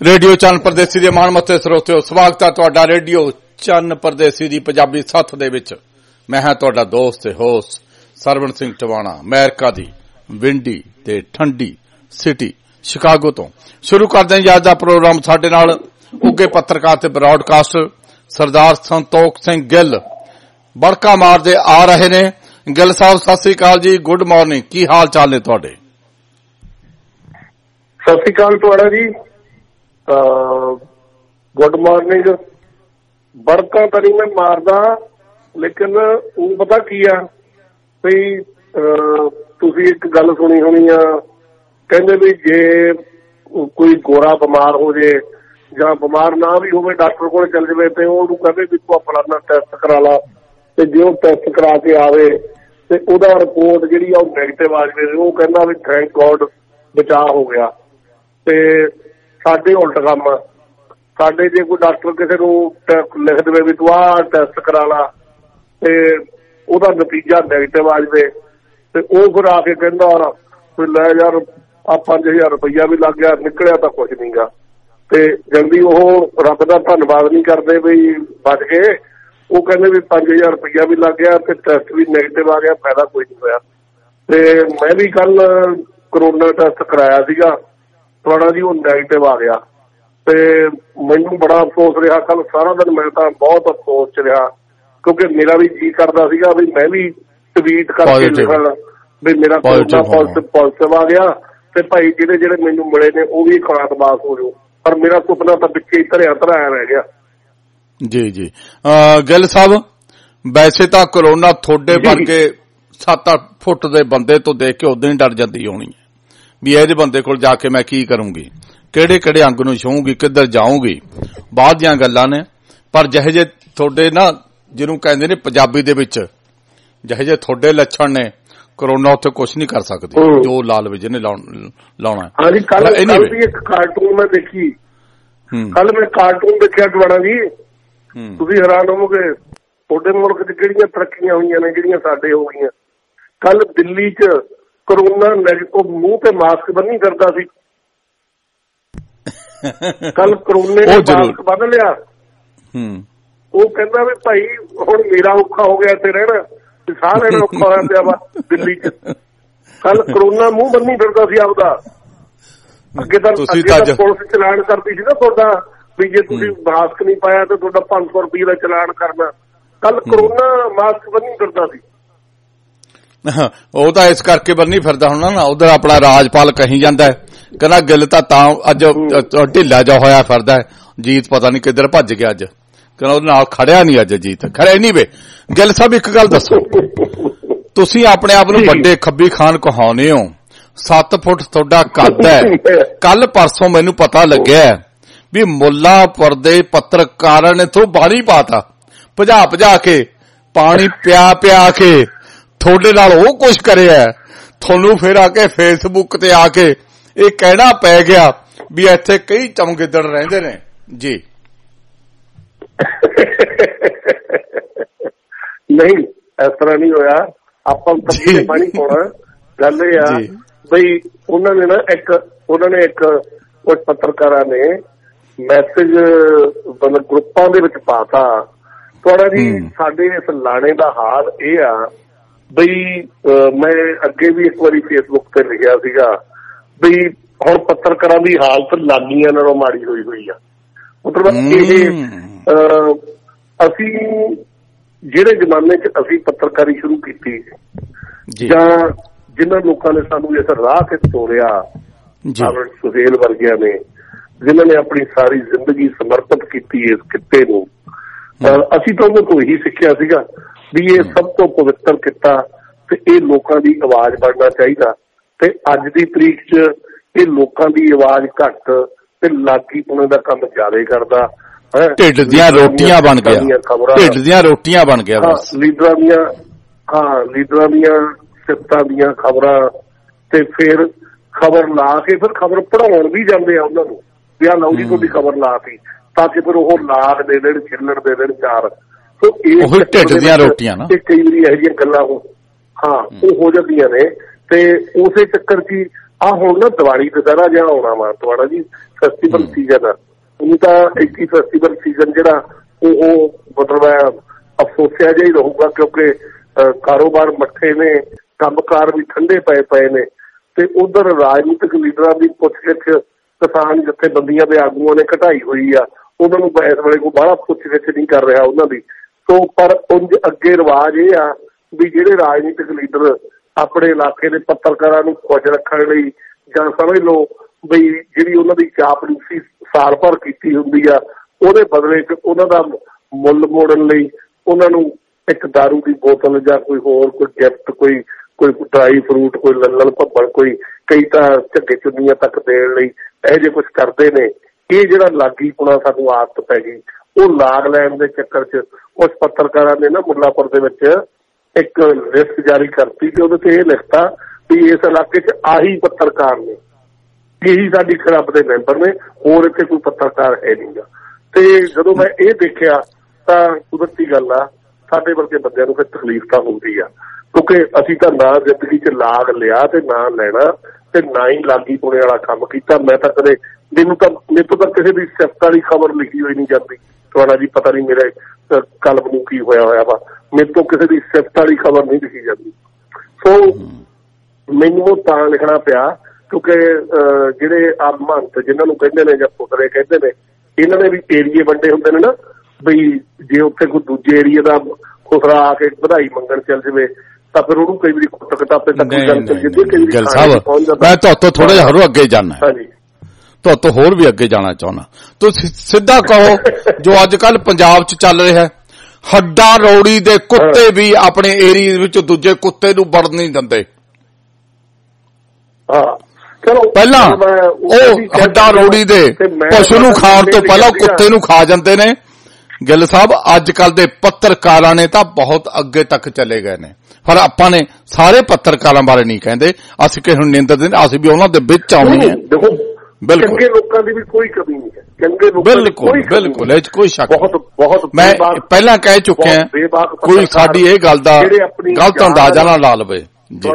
Radio चन्न परदेसी दे माणमੱਤੇ ਸਰੋਤਿਓ ਸਵਾਗਤ ਹੈ ਤੁਹਾਡਾ रेडियो चन्न परदेसी ਦੀ ਪੰਜਾਬੀ ਸੱਥ ਦੇ ਵਿੱਚ। मैं ਹਾਂ ਤੁਹਾਡਾ ਦੋਸਤ ਤੇ ਹੋਸਟ ਸਰਵਣ ਸਿੰਘ ਟਵਾਣਾ ਅਮਰੀਕਾ ਦੀ ਵਿੰਡੀ ਤੇ ਠੰਡੀ ਸਿਟੀ ਸ਼ਿਕਾਗੋ ਤੋਂ ਸ਼ੁਰੂ ਕਰਦੇ ਹਾਂ ਅੱਜ ਦਾ ਪ੍ਰੋਗਰਾਮ। ਸਾਡੇ ਨਾਲ ਉੱਗੇ ਪੱਤਰਕਾਰ ਤੇ ਬ੍ਰਾਡਕਾਸਟਰ ਸਰਦਾਰ ਸੰਤੋਖ ਸਿੰਘ ਗਿੱਲ ਬੜਕਾ ਮਾਰਦੇ ਆ ਰਹੇ ਨੇ। ਗਿੱਲ ਸਾਹਿਬ ਸਤਿ ਸ੍ਰੀ ਅਕਾਲ ਜੀ, ਗੁੱਡ ਮਾਰਨਿੰਗ, ਕੀ ਹਾਲ ਚਾਲ ਨੇ ਤੁਹਾਡੇ? ਸਤਿ ਸ੍ਰੀ ਅਕਾਲ ਤੁਹਾਡਾ ਜੀ, ਗੁੱਡ ਮਾਰਨਿੰਗ। ਬੜਕਾ ਤਾਂ ਨਹੀਂ ਮੈਂ ਮਾਰਦਾ, ਲੇਕਿਨ ਉਹ ਪਤਾ ਕੀ ਆ ਵੀ ਤੁਸੀਂ ਇੱਕ ਗੱਲ ਸੁਣੀ ਹੋਣੀ ਆ, ਕਹਿੰਦੇ ਵੀ ਜੇ ਕੋਈ ਗੋਰਾ ਬਿਮਾਰ ਹੋ ਜੇ ਜਾਂ ਬਿਮਾਰ ਨਾ ਵੀ ਹੋਵੇ ਡਾਕਟਰ ਕੋਲ ਚੱਲ ਜਾਵੇ ਤੇ ਉਹਨੂੰ ਕਹਿੰਦੇ ਵੀ ਤੂੰ ਫਲਾਨਾ ਟੈਸਟ ਕਰਾ ਲਾ, ਤੇ ਜੇ ਉਹ ਟੈਸਟ ਕਰਾ ਕੇ ਆਵੇ ਤੇ ਉਹਦਾ ਰਿਪੋਰਟ ਜਿਹੜੀ ਆ ਉਹ ਨੈਗੇਟਿਵ ਆ ਜਾਵੇ, ਉਹ ਕਹਿੰਦਾ ਵੀ ਥੈਂਕ ਗੋਡ ਬਚਾਅ ਹੋ ਗਿਆ। ਤੇ ਸਾਡੇ ਉਲਟ ਕੰਮ ਆ, ਸਾਡੇ ਜੇ ਕੋਈ ਡਾਕਟਰ ਕਿਸੇ ਨੂੰ ਲਿਖ ਦੇਵੇ ਵੀ ਤੂੰ ਆਹ ਟੈਸਟ ਕਰਾ ਲਾ ਤੇ ਉਹਦਾ ਨਤੀਜਾ ਨੈਗੇਟਿਵ ਆ ਜਾਵੇ ਤੇ ਉਹ ਫਿਰ ਆ ਕੇ ਕਹਿੰਦਾ ਵੀ ਲੈ ਯਾਰ ਆ 5000 ਰੁਪਈਆ ਵੀ ਲੱਗ ਗਿਆ, ਨਿਕਲਿਆ ਤਾਂ ਕੁਛ ਨੀ ਗਾ। ਤੇ ਜਲਦੀ ਉਹ ਰੱਬ ਦਾ ਧੰਨਵਾਦ ਨਹੀਂ ਕਰਦੇ ਵੀ ਬਚ ਗਏ, ਉਹ ਕਹਿੰਦੇ ਵੀ 5000 ਰੁਪਈਆ ਵੀ ਲੱਗ ਗਿਆ ਤੇ ਟੈਸਟ ਵੀ ਨੈਗੇਟਿਵ ਆ ਗਿਆ, ਫਾਇਦਾ ਕੋਈ ਨਹੀਂ ਹੋਇਆ। ਤੇ ਮੈਂ ਵੀ ਕੱਲ ਕਰੋਨਾ ਟੈਸਟ ਕਰਾਇਆ ਸੀਗਾ ਥੋੜਾ ਜੀ, ਉਹ ਨੈਗੇਟਿਵ ਆ ਗਿਆ ਤੇ ਮੈਨੂੰ ਬੜਾ ਅਫਸੋਸ ਰਿਹਾ ਕੱਲ ਸਾਰਾ ਦਿਨ। ਮੈਂ ਤਾਂ ਬਹੁਤ ਅਫਸੋਸ ਚ ਰਿਹਾ ਕਿਉਂਕਿ ਮੇਰਾ ਵੀ ਜੀ ਕਰਦਾ ਸੀਗਾ ਵੀ ਮੈਂ ਵੀ ਟਵੀਟ ਕਰਕੇ ਲਿਖਣ ਵੀ ਮੇਰਾ ਕਰੋਨਾ ਪੋਜ਼ਿਟਿਵ ਆ ਗਿਆ ਤੇ ਭਾਈ ਜਿਹੜੇ ਮੈਨੂੰ ਮਿਲੇ ਨੇ ਉਹ ਵੀ ਖਾਤਬਾਸ ਹੋ ਜਾਓ, ਪਰ ਮੇਰਾ ਸੁਪਨਾ ਤਾਂ ਵਿੱਚੇ ਹੀ ਧਰਿਆ ਰਹਿ ਗਿਆ। ਜੀ ਜੀ ਗਿੱਲ ਸਾਹਿਬ, ਵੈਸੇ ਤਾਂ ਕਰੋਨਾ ਤੁਹਾਡੇ ਵਰਗੇ 7-8 ਫੁੱਟ ਦੇ ਬੰਦੇ ਤੋਂ ਦੇਖ ਕੇ ਉਦੋਂ ਹੀ ਡਰ ਜਾਂਦੀ ਹੋਣੀ ਹੈ ਵੀ ਇਹਦੇ ਬੰਦੇ ਕੋਲ ਜਾ ਕੇ ਮੈਂ ਕੀ ਕਰੂੰਗੀ, ਕਿਹੜੇ ਅੰਗ ਨੂੰ ਛੂਹੂੰਗੀ, ਕਿੱਧਰ ਜਾਊਂਗੀ, ਬਾਅਦ ਦੀਆਂ ਗੱਲਾਂ ਨੇ। ਪਰ ਜਿਹੇ ਜੇ ਤੁਹਾਡੇ ਨਾ ਜਿਹਨੂੰ ਕਹਿੰਦੇ ਨੇ ਪੰਜਾਬੀ ਦੇ ਵਿੱਚ ਜਿਹੇ ਜੇ ਤੁਹਾਡੇ ਲੱਛਣ ਨੇ, ਕਰੋਨਾ ਉੱਥੇ ਕੁਛ ਨਹੀਂ ਕਰ ਸਕਦੀ ਜੋ ਲਾਲ ਵਿਜੇ ਨੇ ਲਾਉਣਾ। ਹਾਂਜੀ, ਕੱਲ ਵੀ ਇੱਕ ਕਾਰਟੂਨ ਮੈਂ ਦੇਖੀ, ਕੱਲ ਮੈਂ ਕਾਰਟੂਨ ਦੇਖਿਆ ਟਵਾਣਾ ਜੀ, ਤੁਸੀਂ ਹੈਰਾਨ ਹੋਵੋਗੇ ਤੁਹਾਡੇ ਮੁਲਕ ਚ ਕਿਹੜੀਆਂ ਤਰੱਕੀਆਂ ਹੋਈਆਂ ਨੇ ਜਿਹੜੀਆਂ ਸਾਡੇ ਹੋ ਗਈਆਂ। ਕੱਲ ਦਿੱਲੀ ਚ ਕਰੋਨਾ ਨੈਗੇਟਿਵ ਮੂੰਹ ਤੇ ਮਾਸਕ ਬੰਨੀ ਫਿਰਦਾ ਸੀ, ਕੱਲ ਕਰੋਨੇ ਨੇ ਮਾਸਕ ਬੰਨ ਲਿਆ। ਉਹ ਕਹਿੰਦਾ ਵੀ ਭਾਈ ਹੁਣ ਮੇਰਾ ਔਖਾ ਹੋ ਗਿਆ ਤੇ ਰਹਿਣਾ, ਸਾਹ ਲੈਣਾ ਔਖਾ ਹੋਇਆ ਪਿਆ ਵਾ ਦਿੱਲੀ ਚ। ਕੱਲ ਕਰੋਨਾ ਮੂੰਹ ਬੰਨੀ ਫਿਰਦਾ ਸੀ ਆਪਦਾ। ਅੱਗੇ ਤਾਂ ਪੁਲਿਸ ਚਲਾਨ ਕਰਦੀ ਸੀ ਨਾ ਤੁਹਾਡਾ ਵੀ ਜੇ ਤੁਸੀਂ ਮਾਸਕ ਨਹੀਂ ਪਾਇਆ ਤਾਂ ਤੁਹਾਡਾ 500 ਰੁਪਏ ਦਾ ਚਲਾਨ ਕਰਨਾ। ਕੱਲ ਕਰੋਨਾ ਮਾਸਕ ਬੰਨੀ ਫਿਰਦਾ ਸੀ। ਉਹ ਤਾਂ ਇਸ ਕਰਕੇ ਬੰਨੀ ਫਿਰਦਾ ਹੋਣਾ ਨਾ, ਉਧਰ ਆਪਣਾ ਰਾਜਪਾਲ ਕਹੀ ਜਾਂਦਾ ਹੈ, ਕਹਿੰਦਾ ਗਿੱਲ ਤਾਂ ਅੱਜ ਢਿੱਲਾ ਜਾ ਹੋਇਆ ਫਿਰਦਾ ਹੈ, ਜੀਤ ਪਤਾ ਨਹੀਂ ਕਿੱਧਰ ਭੱਜ ਗਿਆ ਅੱਜ, ਕਹਿੰਦਾ ਉਹਦੇ ਨਾਲ ਖੜਿਆ ਨਹੀਂ ਅੱਜ ਜੀਤ ਖੜਿਆ ਨਹੀਂ। ਵੇ ਗਿੱਲ ਸਾਹਿਬ ਇੱਕ ਗੱਲ ਦੱਸੋ, ਤੁਸੀਂ ਆਪਣੇ ਆਪ ਨੂੰ ਵੱਡੇ ਖੱਬੀ ਖਾਨ ਕਹਾਉਂਦੇ ਹੋ, 7 ਫੁੱਟ ਤੁਹਾਡਾ ਕੱਦ ਹੈ। ਕੱਲ ਪਰਸੋਂ ਮੈਨੂੰ ਪਤਾ ਲੱਗਿਆ ਵੀ ਮੁੱਲਾਂਪੁਰ ਦੇ ਪੱਤਰਕਾਰਾਂ ਨੇ ਤੋਂ ਪਾਣੀ ਪਾਤਾ, ਭਜਾ ਕੇ ਪਾਣੀ ਪਿਆ ਕੇ ਤੁਹਾਡੇ ਨਾਲ ਉਹ ਕੁਛ ਕਰਿਆ, ਤੁਹਾਨੂੰ ਫਿਰ ਆ ਕੇ ਫੇਸਬੁੱਕ ਤੇ ਆ ਕੇ ਇਹ ਕਹਿਣਾ ਪੈ ਗਿਆ ਵੀ ਇੱਥੇ ਕਈ ਚਮਗਿੱਦੜ ਰਹਿੰਦੇ ਨੇ ਜੀ। ਨਹੀਂ, ਇਸ ਤਰ੍ਹਾਂ ਨਹੀਂ ਹੋਇਆ, ਆਪਾਂ ਤੱਪੀ ਪਾਣੀ ਪਾਉਣਾ। ਗੱਲ ਇਹ ਆ ਬਈ ਉਹਨਾਂ ਨੇ ਇੱਕ ਕੁਝ ਪੱਤਰਕਾਰਾਂ ਨੇ ਮੈਸੇਜ ਮਤਲਬ ਗਰੁੱਪਾਂ ਦੇ ਵਿੱਚ ਪਾਤਾ ਥੋੜਾ ਜੀ। ਸਾਡੇ ਇਸ ਲਾਣੇ ਦਾ ਹਾਲ ਇਹ ਆ ਬਈ, ਮੈਂ ਅੱਗੇ ਵੀ ਇੱਕ ਵਾਰੀ ਫੇਸਬੁੱਕ ਤੇ ਲਿਖਿਆ ਸੀਗਾ ਬਈ ਹੁਣ ਪੱਤਰਕਾਰਾਂ ਦੀ ਹਾਲਤ ਲਾਗੀਆਂ ਨਾਲੋਂ ਮਾੜੀ ਹੋਈ ਆ। ਮਤਲਬ ਇਹ ਅਸੀਂ ਜਿਹੜੇ ਜ਼ਮਾਨੇ ਚ ਅਸੀਂ ਪੱਤਰਕਾਰੀ ਸ਼ੁਰੂ ਕੀਤੀ ਜਾਂ ਜਿਨ੍ਹਾਂ ਲੋਕਾਂ ਨੇ ਸਾਨੂੰ ਇਸ ਰਾਹ ਤੇ ਤੋਰਿਆ, ਸੁਹੇਲ ਵਰਗਿਆਂ ਨੇ ਜਿਨ੍ਹਾਂ ਨੇ ਆਪਣੀ ਸਾਰੀ ਜ਼ਿੰਦਗੀ ਸਮਰਪਿਤ ਕੀਤੀ ਇਸ ਕਿੱਤੇ ਨੂੰ, ਅਸੀਂ ਤਾਂ ਉਹਨਾਂ ਤੋਂ ਇਹੀ ਸਿੱਖਿਆ ਸੀਗਾ ਵੀ ਇਹ ਸਭ ਤੋਂ ਪਵਿੱਤਰ ਕਿੱਤਾ ਤੇ ਇਹ ਲੋਕਾਂ ਦੀ ਆਵਾਜ਼ ਬਣਨਾ ਚਾਹੀਦਾ। ਤੇ ਅੱਜ ਦੀ ਤਰੀਕ ਚ ਇਹ ਲੋਕਾਂ ਦੀ ਆਵਾਜ਼ ਘੱਟ ਤੇ ਲਾਗੀ ਪੁਣੇ ਦਾ ਕੰਮ ਜ਼ਿਆਦਾ ਕਰਦਾ। ਢਿੱਡ ਦੀਆਂ ਰੋਟੀਆਂ ਬਣ ਗਿਆ, ਲੀਡਰਾਂ ਦੀਆਂ ਸਿਫਤਾਂ ਦੀਆਂ ਖਬਰਾਂ, ਤੇ ਫਿਰ ਖਬਰ ਲਾ ਕੇ ਫਿਰ ਖਬਰ ਪੜ੍ਹਾਉਣ ਵੀ ਜਾਂਦੇ ਆ ਉਹਨਾਂ ਨੂੰ ਵੀ ਆਹ ਲਓ ਜੀ ਤੁਹਾਡੀ ਖਬਰ ਲਾਤੀ, ਤਾਂ ਕਿ ਫਿਰ ਉਹ ਲਾਗ ਦੇ ਦੇਣ, ਛਿੱਲੜ ਦੇ ਦੇਣ ਚਾਰ। ਢਿੱਡ ਦੀਆਂ ਰੋਟੀਆਂ ਨਾ ਕਈ ਵਾਰੀ ਇਹੋ ਜਿਹੀਆਂ ਗੱਲਾਂ ਉਹ ਹੋ ਜਾਂਦੀਆਂ ਨੇ। ਤੇ ਉਸੇ ਚੱਕਰ ਚ ਆਹ ਹੁਣ ਨਾ ਦੀਵਾਲੀ ਦੁਸਹਿਰਾ ਜਿਹਾ ਆਉਣਾ ਵਾ ਤੁਹਾਡਾ ਜੀ, ਫੈਸਟੀਵਲ ਸੀਜ਼ਨ ਆ, ਉਹ ਤਾਂ ਇੱਕ ਫੈਸਟੀਵਲ ਸੀਜ਼ਨ ਜਿਹੜਾ ਉਹ ਮਤਲਬ ਅਫਸੋਸਿਆ ਜਿਹਾ ਹੀ ਰਹੂਗਾ, ਕਿਉਂਕਿ ਕਾਰੋਬਾਰ ਮੱਠੇ ਨੇ, ਕੰਮਕਾਰ ਵੀ ਠੰਡੇ ਪਏ ਨੇ, ਤੇ ਉਧਰ ਰਾਜਨੀਤਿਕ ਲੀਡਰਾਂ ਦੀ ਪੁੱਛਗਿੱਛ ਕਿਸਾਨ ਜਥੇਬੰਦੀਆਂ ਦੇ ਆਗੂਆਂ ਨੇ ਘਟਾਈ ਹੋਈ ਆ, ਉਹਨਾਂ ਨੂੰ ਇਸ ਵੇਲੇ ਕੋਈ ਬਾਹਲਾ ਪੁੱਛਗਿੱਛ ਨਹੀਂ ਕਰ ਰਿਹਾ ਉਹਨਾਂ ਦੀ। ਸੋ ਪਰ ਉਂਝ ਅੱਗੇ ਰਿਵਾਜ ਇਹ ਆ ਵੀ ਜਿਹੜੇ ਰਾਜਨੀਤਿਕ ਲੀਡਰ ਆਪਣੇ ਇਲਾਕੇ ਦੇ ਪੱਤਰਕਾਰਾਂ ਨੂੰ ਖੁਸ਼ ਰੱਖਣ ਲਈ ਜਾਂ ਸਮਝ ਲਓ ਬਈ ਜਿਹੜੀ ਉਹਨਾਂ ਦੀ ਚਾਪਲੂਸੀ ਸਾਲ ਭਰ ਕੀਤੀ ਹੁੰਦੀ ਆ, ਉਹਦੇ ਬਦਲੇ 'ਚ ਉਹਨਾਂ ਦਾ ਮੁੱਲ ਮੋੜਨ ਲਈ ਉਹਨਾਂ ਨੂੰ ਇੱਕ ਦਾਰੂ ਦੀ ਬੋਤਲ ਜਾਂ ਕੋਈ ਹੋਰ ਕੋਈ ਗਿਫਟ, ਕੋਈ ਡਰਾਈ ਫਰੂਟ, ਕੋਈ ਲੱਲਣ ਭੱਬਣ, ਕੋਈ ਕਈ ਤਾਂ ਝੱਗੇ ਚੁੰਨੀਆਂ ਤੱਕ ਦੇਣ ਲਈ ਇਹੋ ਜਿਹੇ ਕੁਛ ਕਰਦੇ ਨੇ। ਇਹ ਜਿਹੜਾ ਲਾਗੀਪੁਣਾ ਸਾਨੂੰ ਆਦਤ ਪੈ ਗਈ, ਉਹ ਲਾਗ ਲੈਣ ਦੇ ਚੱਕਰ 'ਚ ਕੁਛ ਪੱਤਰਕਾਰਾਂ ਨੇ ਨਾ ਮੁੱਲਾਂਪੁਰ ਦੇ ਵਿੱਚ ਇੱਕ ਲਿਸਟ ਜਾਰੀ ਕਰਤੀ ਤੇ ਉਹਦੇ ਤੇ ਇਹ ਲਿਖਤਾ ਵੀ ਇਸ ਇਲਾਕੇ 'ਚ ਆਹੀ ਪੱਤਰਕਾਰ ਨੇ, ਇਹੀ ਸਾਡੀ ਕਲੱਬ ਦੇ ਮੈਂਬਰ ਨੇ, ਹੋਰ ਇੱਥੇ ਕੋਈ ਪੱਤਰਕਾਰ ਹੈ ਨਹੀਂ ਗਾ। ਤੇ ਜਦੋਂ ਮੈਂ ਇਹ ਦੇਖਿਆ ਤਾਂ ਕੁਦਰਤੀ ਗੱਲ ਆ, ਸਾਡੇ ਵਰਗੇ ਬੰਦਿਆਂ ਨੂੰ ਫਿਰ ਤਕਲੀਫ ਤਾਂ ਹੁੰਦੀ ਆ, ਕਿਉਂਕਿ ਅਸੀਂ ਤਾਂ ਨਾ ਜ਼ਿੰਦਗੀ 'ਚ ਲਾਗ ਲਿਆ ਤੇ ਨਾ ਲੈਣਾ, ਤੇ ਨਾ ਹੀ ਲਾਗੀ ਪੁਣੇ ਵਾਲਾ ਕੰਮ ਕੀਤਾ। ਮੈਂ ਤਾਂ ਕਦੇ ਮੇਰੇ ਤੋਂ ਤਾਂ ਕਿਸੇ ਦੀ ਸਿਫਤ ਵਾਲੀ ਖਬਰ ਲਿਖੀ ਹੋਈ ਨਹੀਂ ਜਾਂਦੀ। ਤੁਹਾਡਾ ਜੀ ਪਤਾ ਨਹੀਂ ਮੇਰੇ ਕਲਬ ਨੂੰ ਕੀ ਹੋਇਆ ਵਾ, ਮੇਰੇ ਤੋਂ ਕਿਸੇ ਦੀ ਸਿਫਤ ਵਾਲੀ ਖਬਰ ਨਹੀਂ ਲਿਖੀ ਜਾਂਦੀ। ਸੋ ਮੈਨੂੰ ਉਹ ਤਾਂ ਲਿਖਣਾ ਪਿਆ ਕਿਉਂਕਿ ਜਿਹੜੇ ਆ ਮਹੰਤ ਜਿਹਨਾਂ ਨੂੰ ਕਹਿੰਦੇ ਨੇ ਜਾਂ ਪੁੱਤਰੇ ਕਹਿੰਦੇ ਨੇ, ਇਹਨਾਂ ਦੇ ਵੀ ਏਰੀਏ ਵੰਡੇ ਹੁੰਦੇ ਨੇ ਨਾ, ਬਈ ਜੇ ਉੱਥੇ ਕੋਈ ਦੂਜੇ ਏਰੀਏ ਦਾ ਖੁਸਰਾ ਆ ਕੇ ਵਧਾਈ ਮੰਗਣ ਚੱਲ ਜਾਵੇ ਤਾਂ ਫਿਰ ਉਹਨੂੰ ਕਈ ਵਾਰੀ ਕੁੱਟ ਕਿਤਾਬੇ ਤੱਕ ਗੱਲ ਚੱਲ ਜਾਂਦੀ। ਕਈ ਵਾਰੀ ਮੈਂ ਤੁਹਾਤੋਂ ਥੋੜਾ ਜਿਹਾ ਹੋਰ ਅੱਗੇ ਜਾਣਾ, ਹਾਂਜੀ ਤੁਹਾਤੋਂ ਹੋਰ ਵੀ ਅੱਗੇ ਜਾਣਾ ਚਾਹੁੰਦਾ। ਤੁਸੀਂ ਸਿੱਧਾ ਕਹੋ ਜੋ ਅੱਜ ਕੱਲ ਪੰਜਾਬ 'ਚ ਚੱਲ ਰਿਹਾ, ਹੱਡਾ ਰੋੜੀ ਦੇ ਕੁੱਤੇ ਵੀ ਆਪਣੇ ਏਰੀਏ ਵਿੱਚ ਦੂਜੇ ਕੁੱਤੇ ਨੂੰ ਵੜਨ ਨਹੀਂ ਦਿੰਦੇ। ਹਾਂ ਚਲੋ ਪਹਿਲਾਂ ਉਹ ਹੱਡਾ ਰੋੜੀ ਦੇ ਪਸ਼ੂ ਨੂੰ ਖਾਣ ਤੋਂ ਪਹਿਲਾਂ ਕੁੱਤੇ ਨੂੰ ਖਾ ਜਾਂਦੇ ਨੇ। ਗਿੱਲ ਸਾਹਿਬ ਅੱਜ ਕੱਲ ਦੇ ਪੱਤਰਕਾਰਾਂ ਨੇ ਤਾਂ ਬਹੁਤ ਅੱਗੇ ਤੱਕ ਚਲੇ ਗਏ ਨੇ, ਪਰ ਆਪਾਂ ਨੇ ਸਾਰੇ ਪੱਤਰਕਾਰਾਂ ਬਾਰੇ ਨਹੀਂ ਕਹਿੰਦੇ, ਅਸੀਂ ਕਿਸੇ ਨੂੰ ਨਿੰਦਦੇ ਨਹੀਂ, ਅਸੀਂ ਵੀ ਉਹਨਾਂ ਦੇ ਵਿੱਚ ਆਉਣੀ ਹੈ। ਬਿਲਕੁਲ ਚੰਗੇ ਲੋਕਾਂ ਦੀ ਵੀ ਕੋਈ ਕਮੀ ਨਹੀਂ ਹੈ, ਚੰਗੇ ਲੋਕਾਂ ਦੀ ਬਿਲਕੁਲ ਇਹ 'ਚ ਕੋਈ ਸ਼ੱਕ ਬਹੁਤ ਮੈਂ ਪਹਿਲਾਂ ਕਹਿ ਚੁੱਕਿਆ, ਕੋਈ ਸਾਡੀ ਇਹ ਗੱਲ ਦਾ ਗਲਤ ਅੰਦਾਜ਼ਾ ਨਾ ਲਾ ਲਵੇ।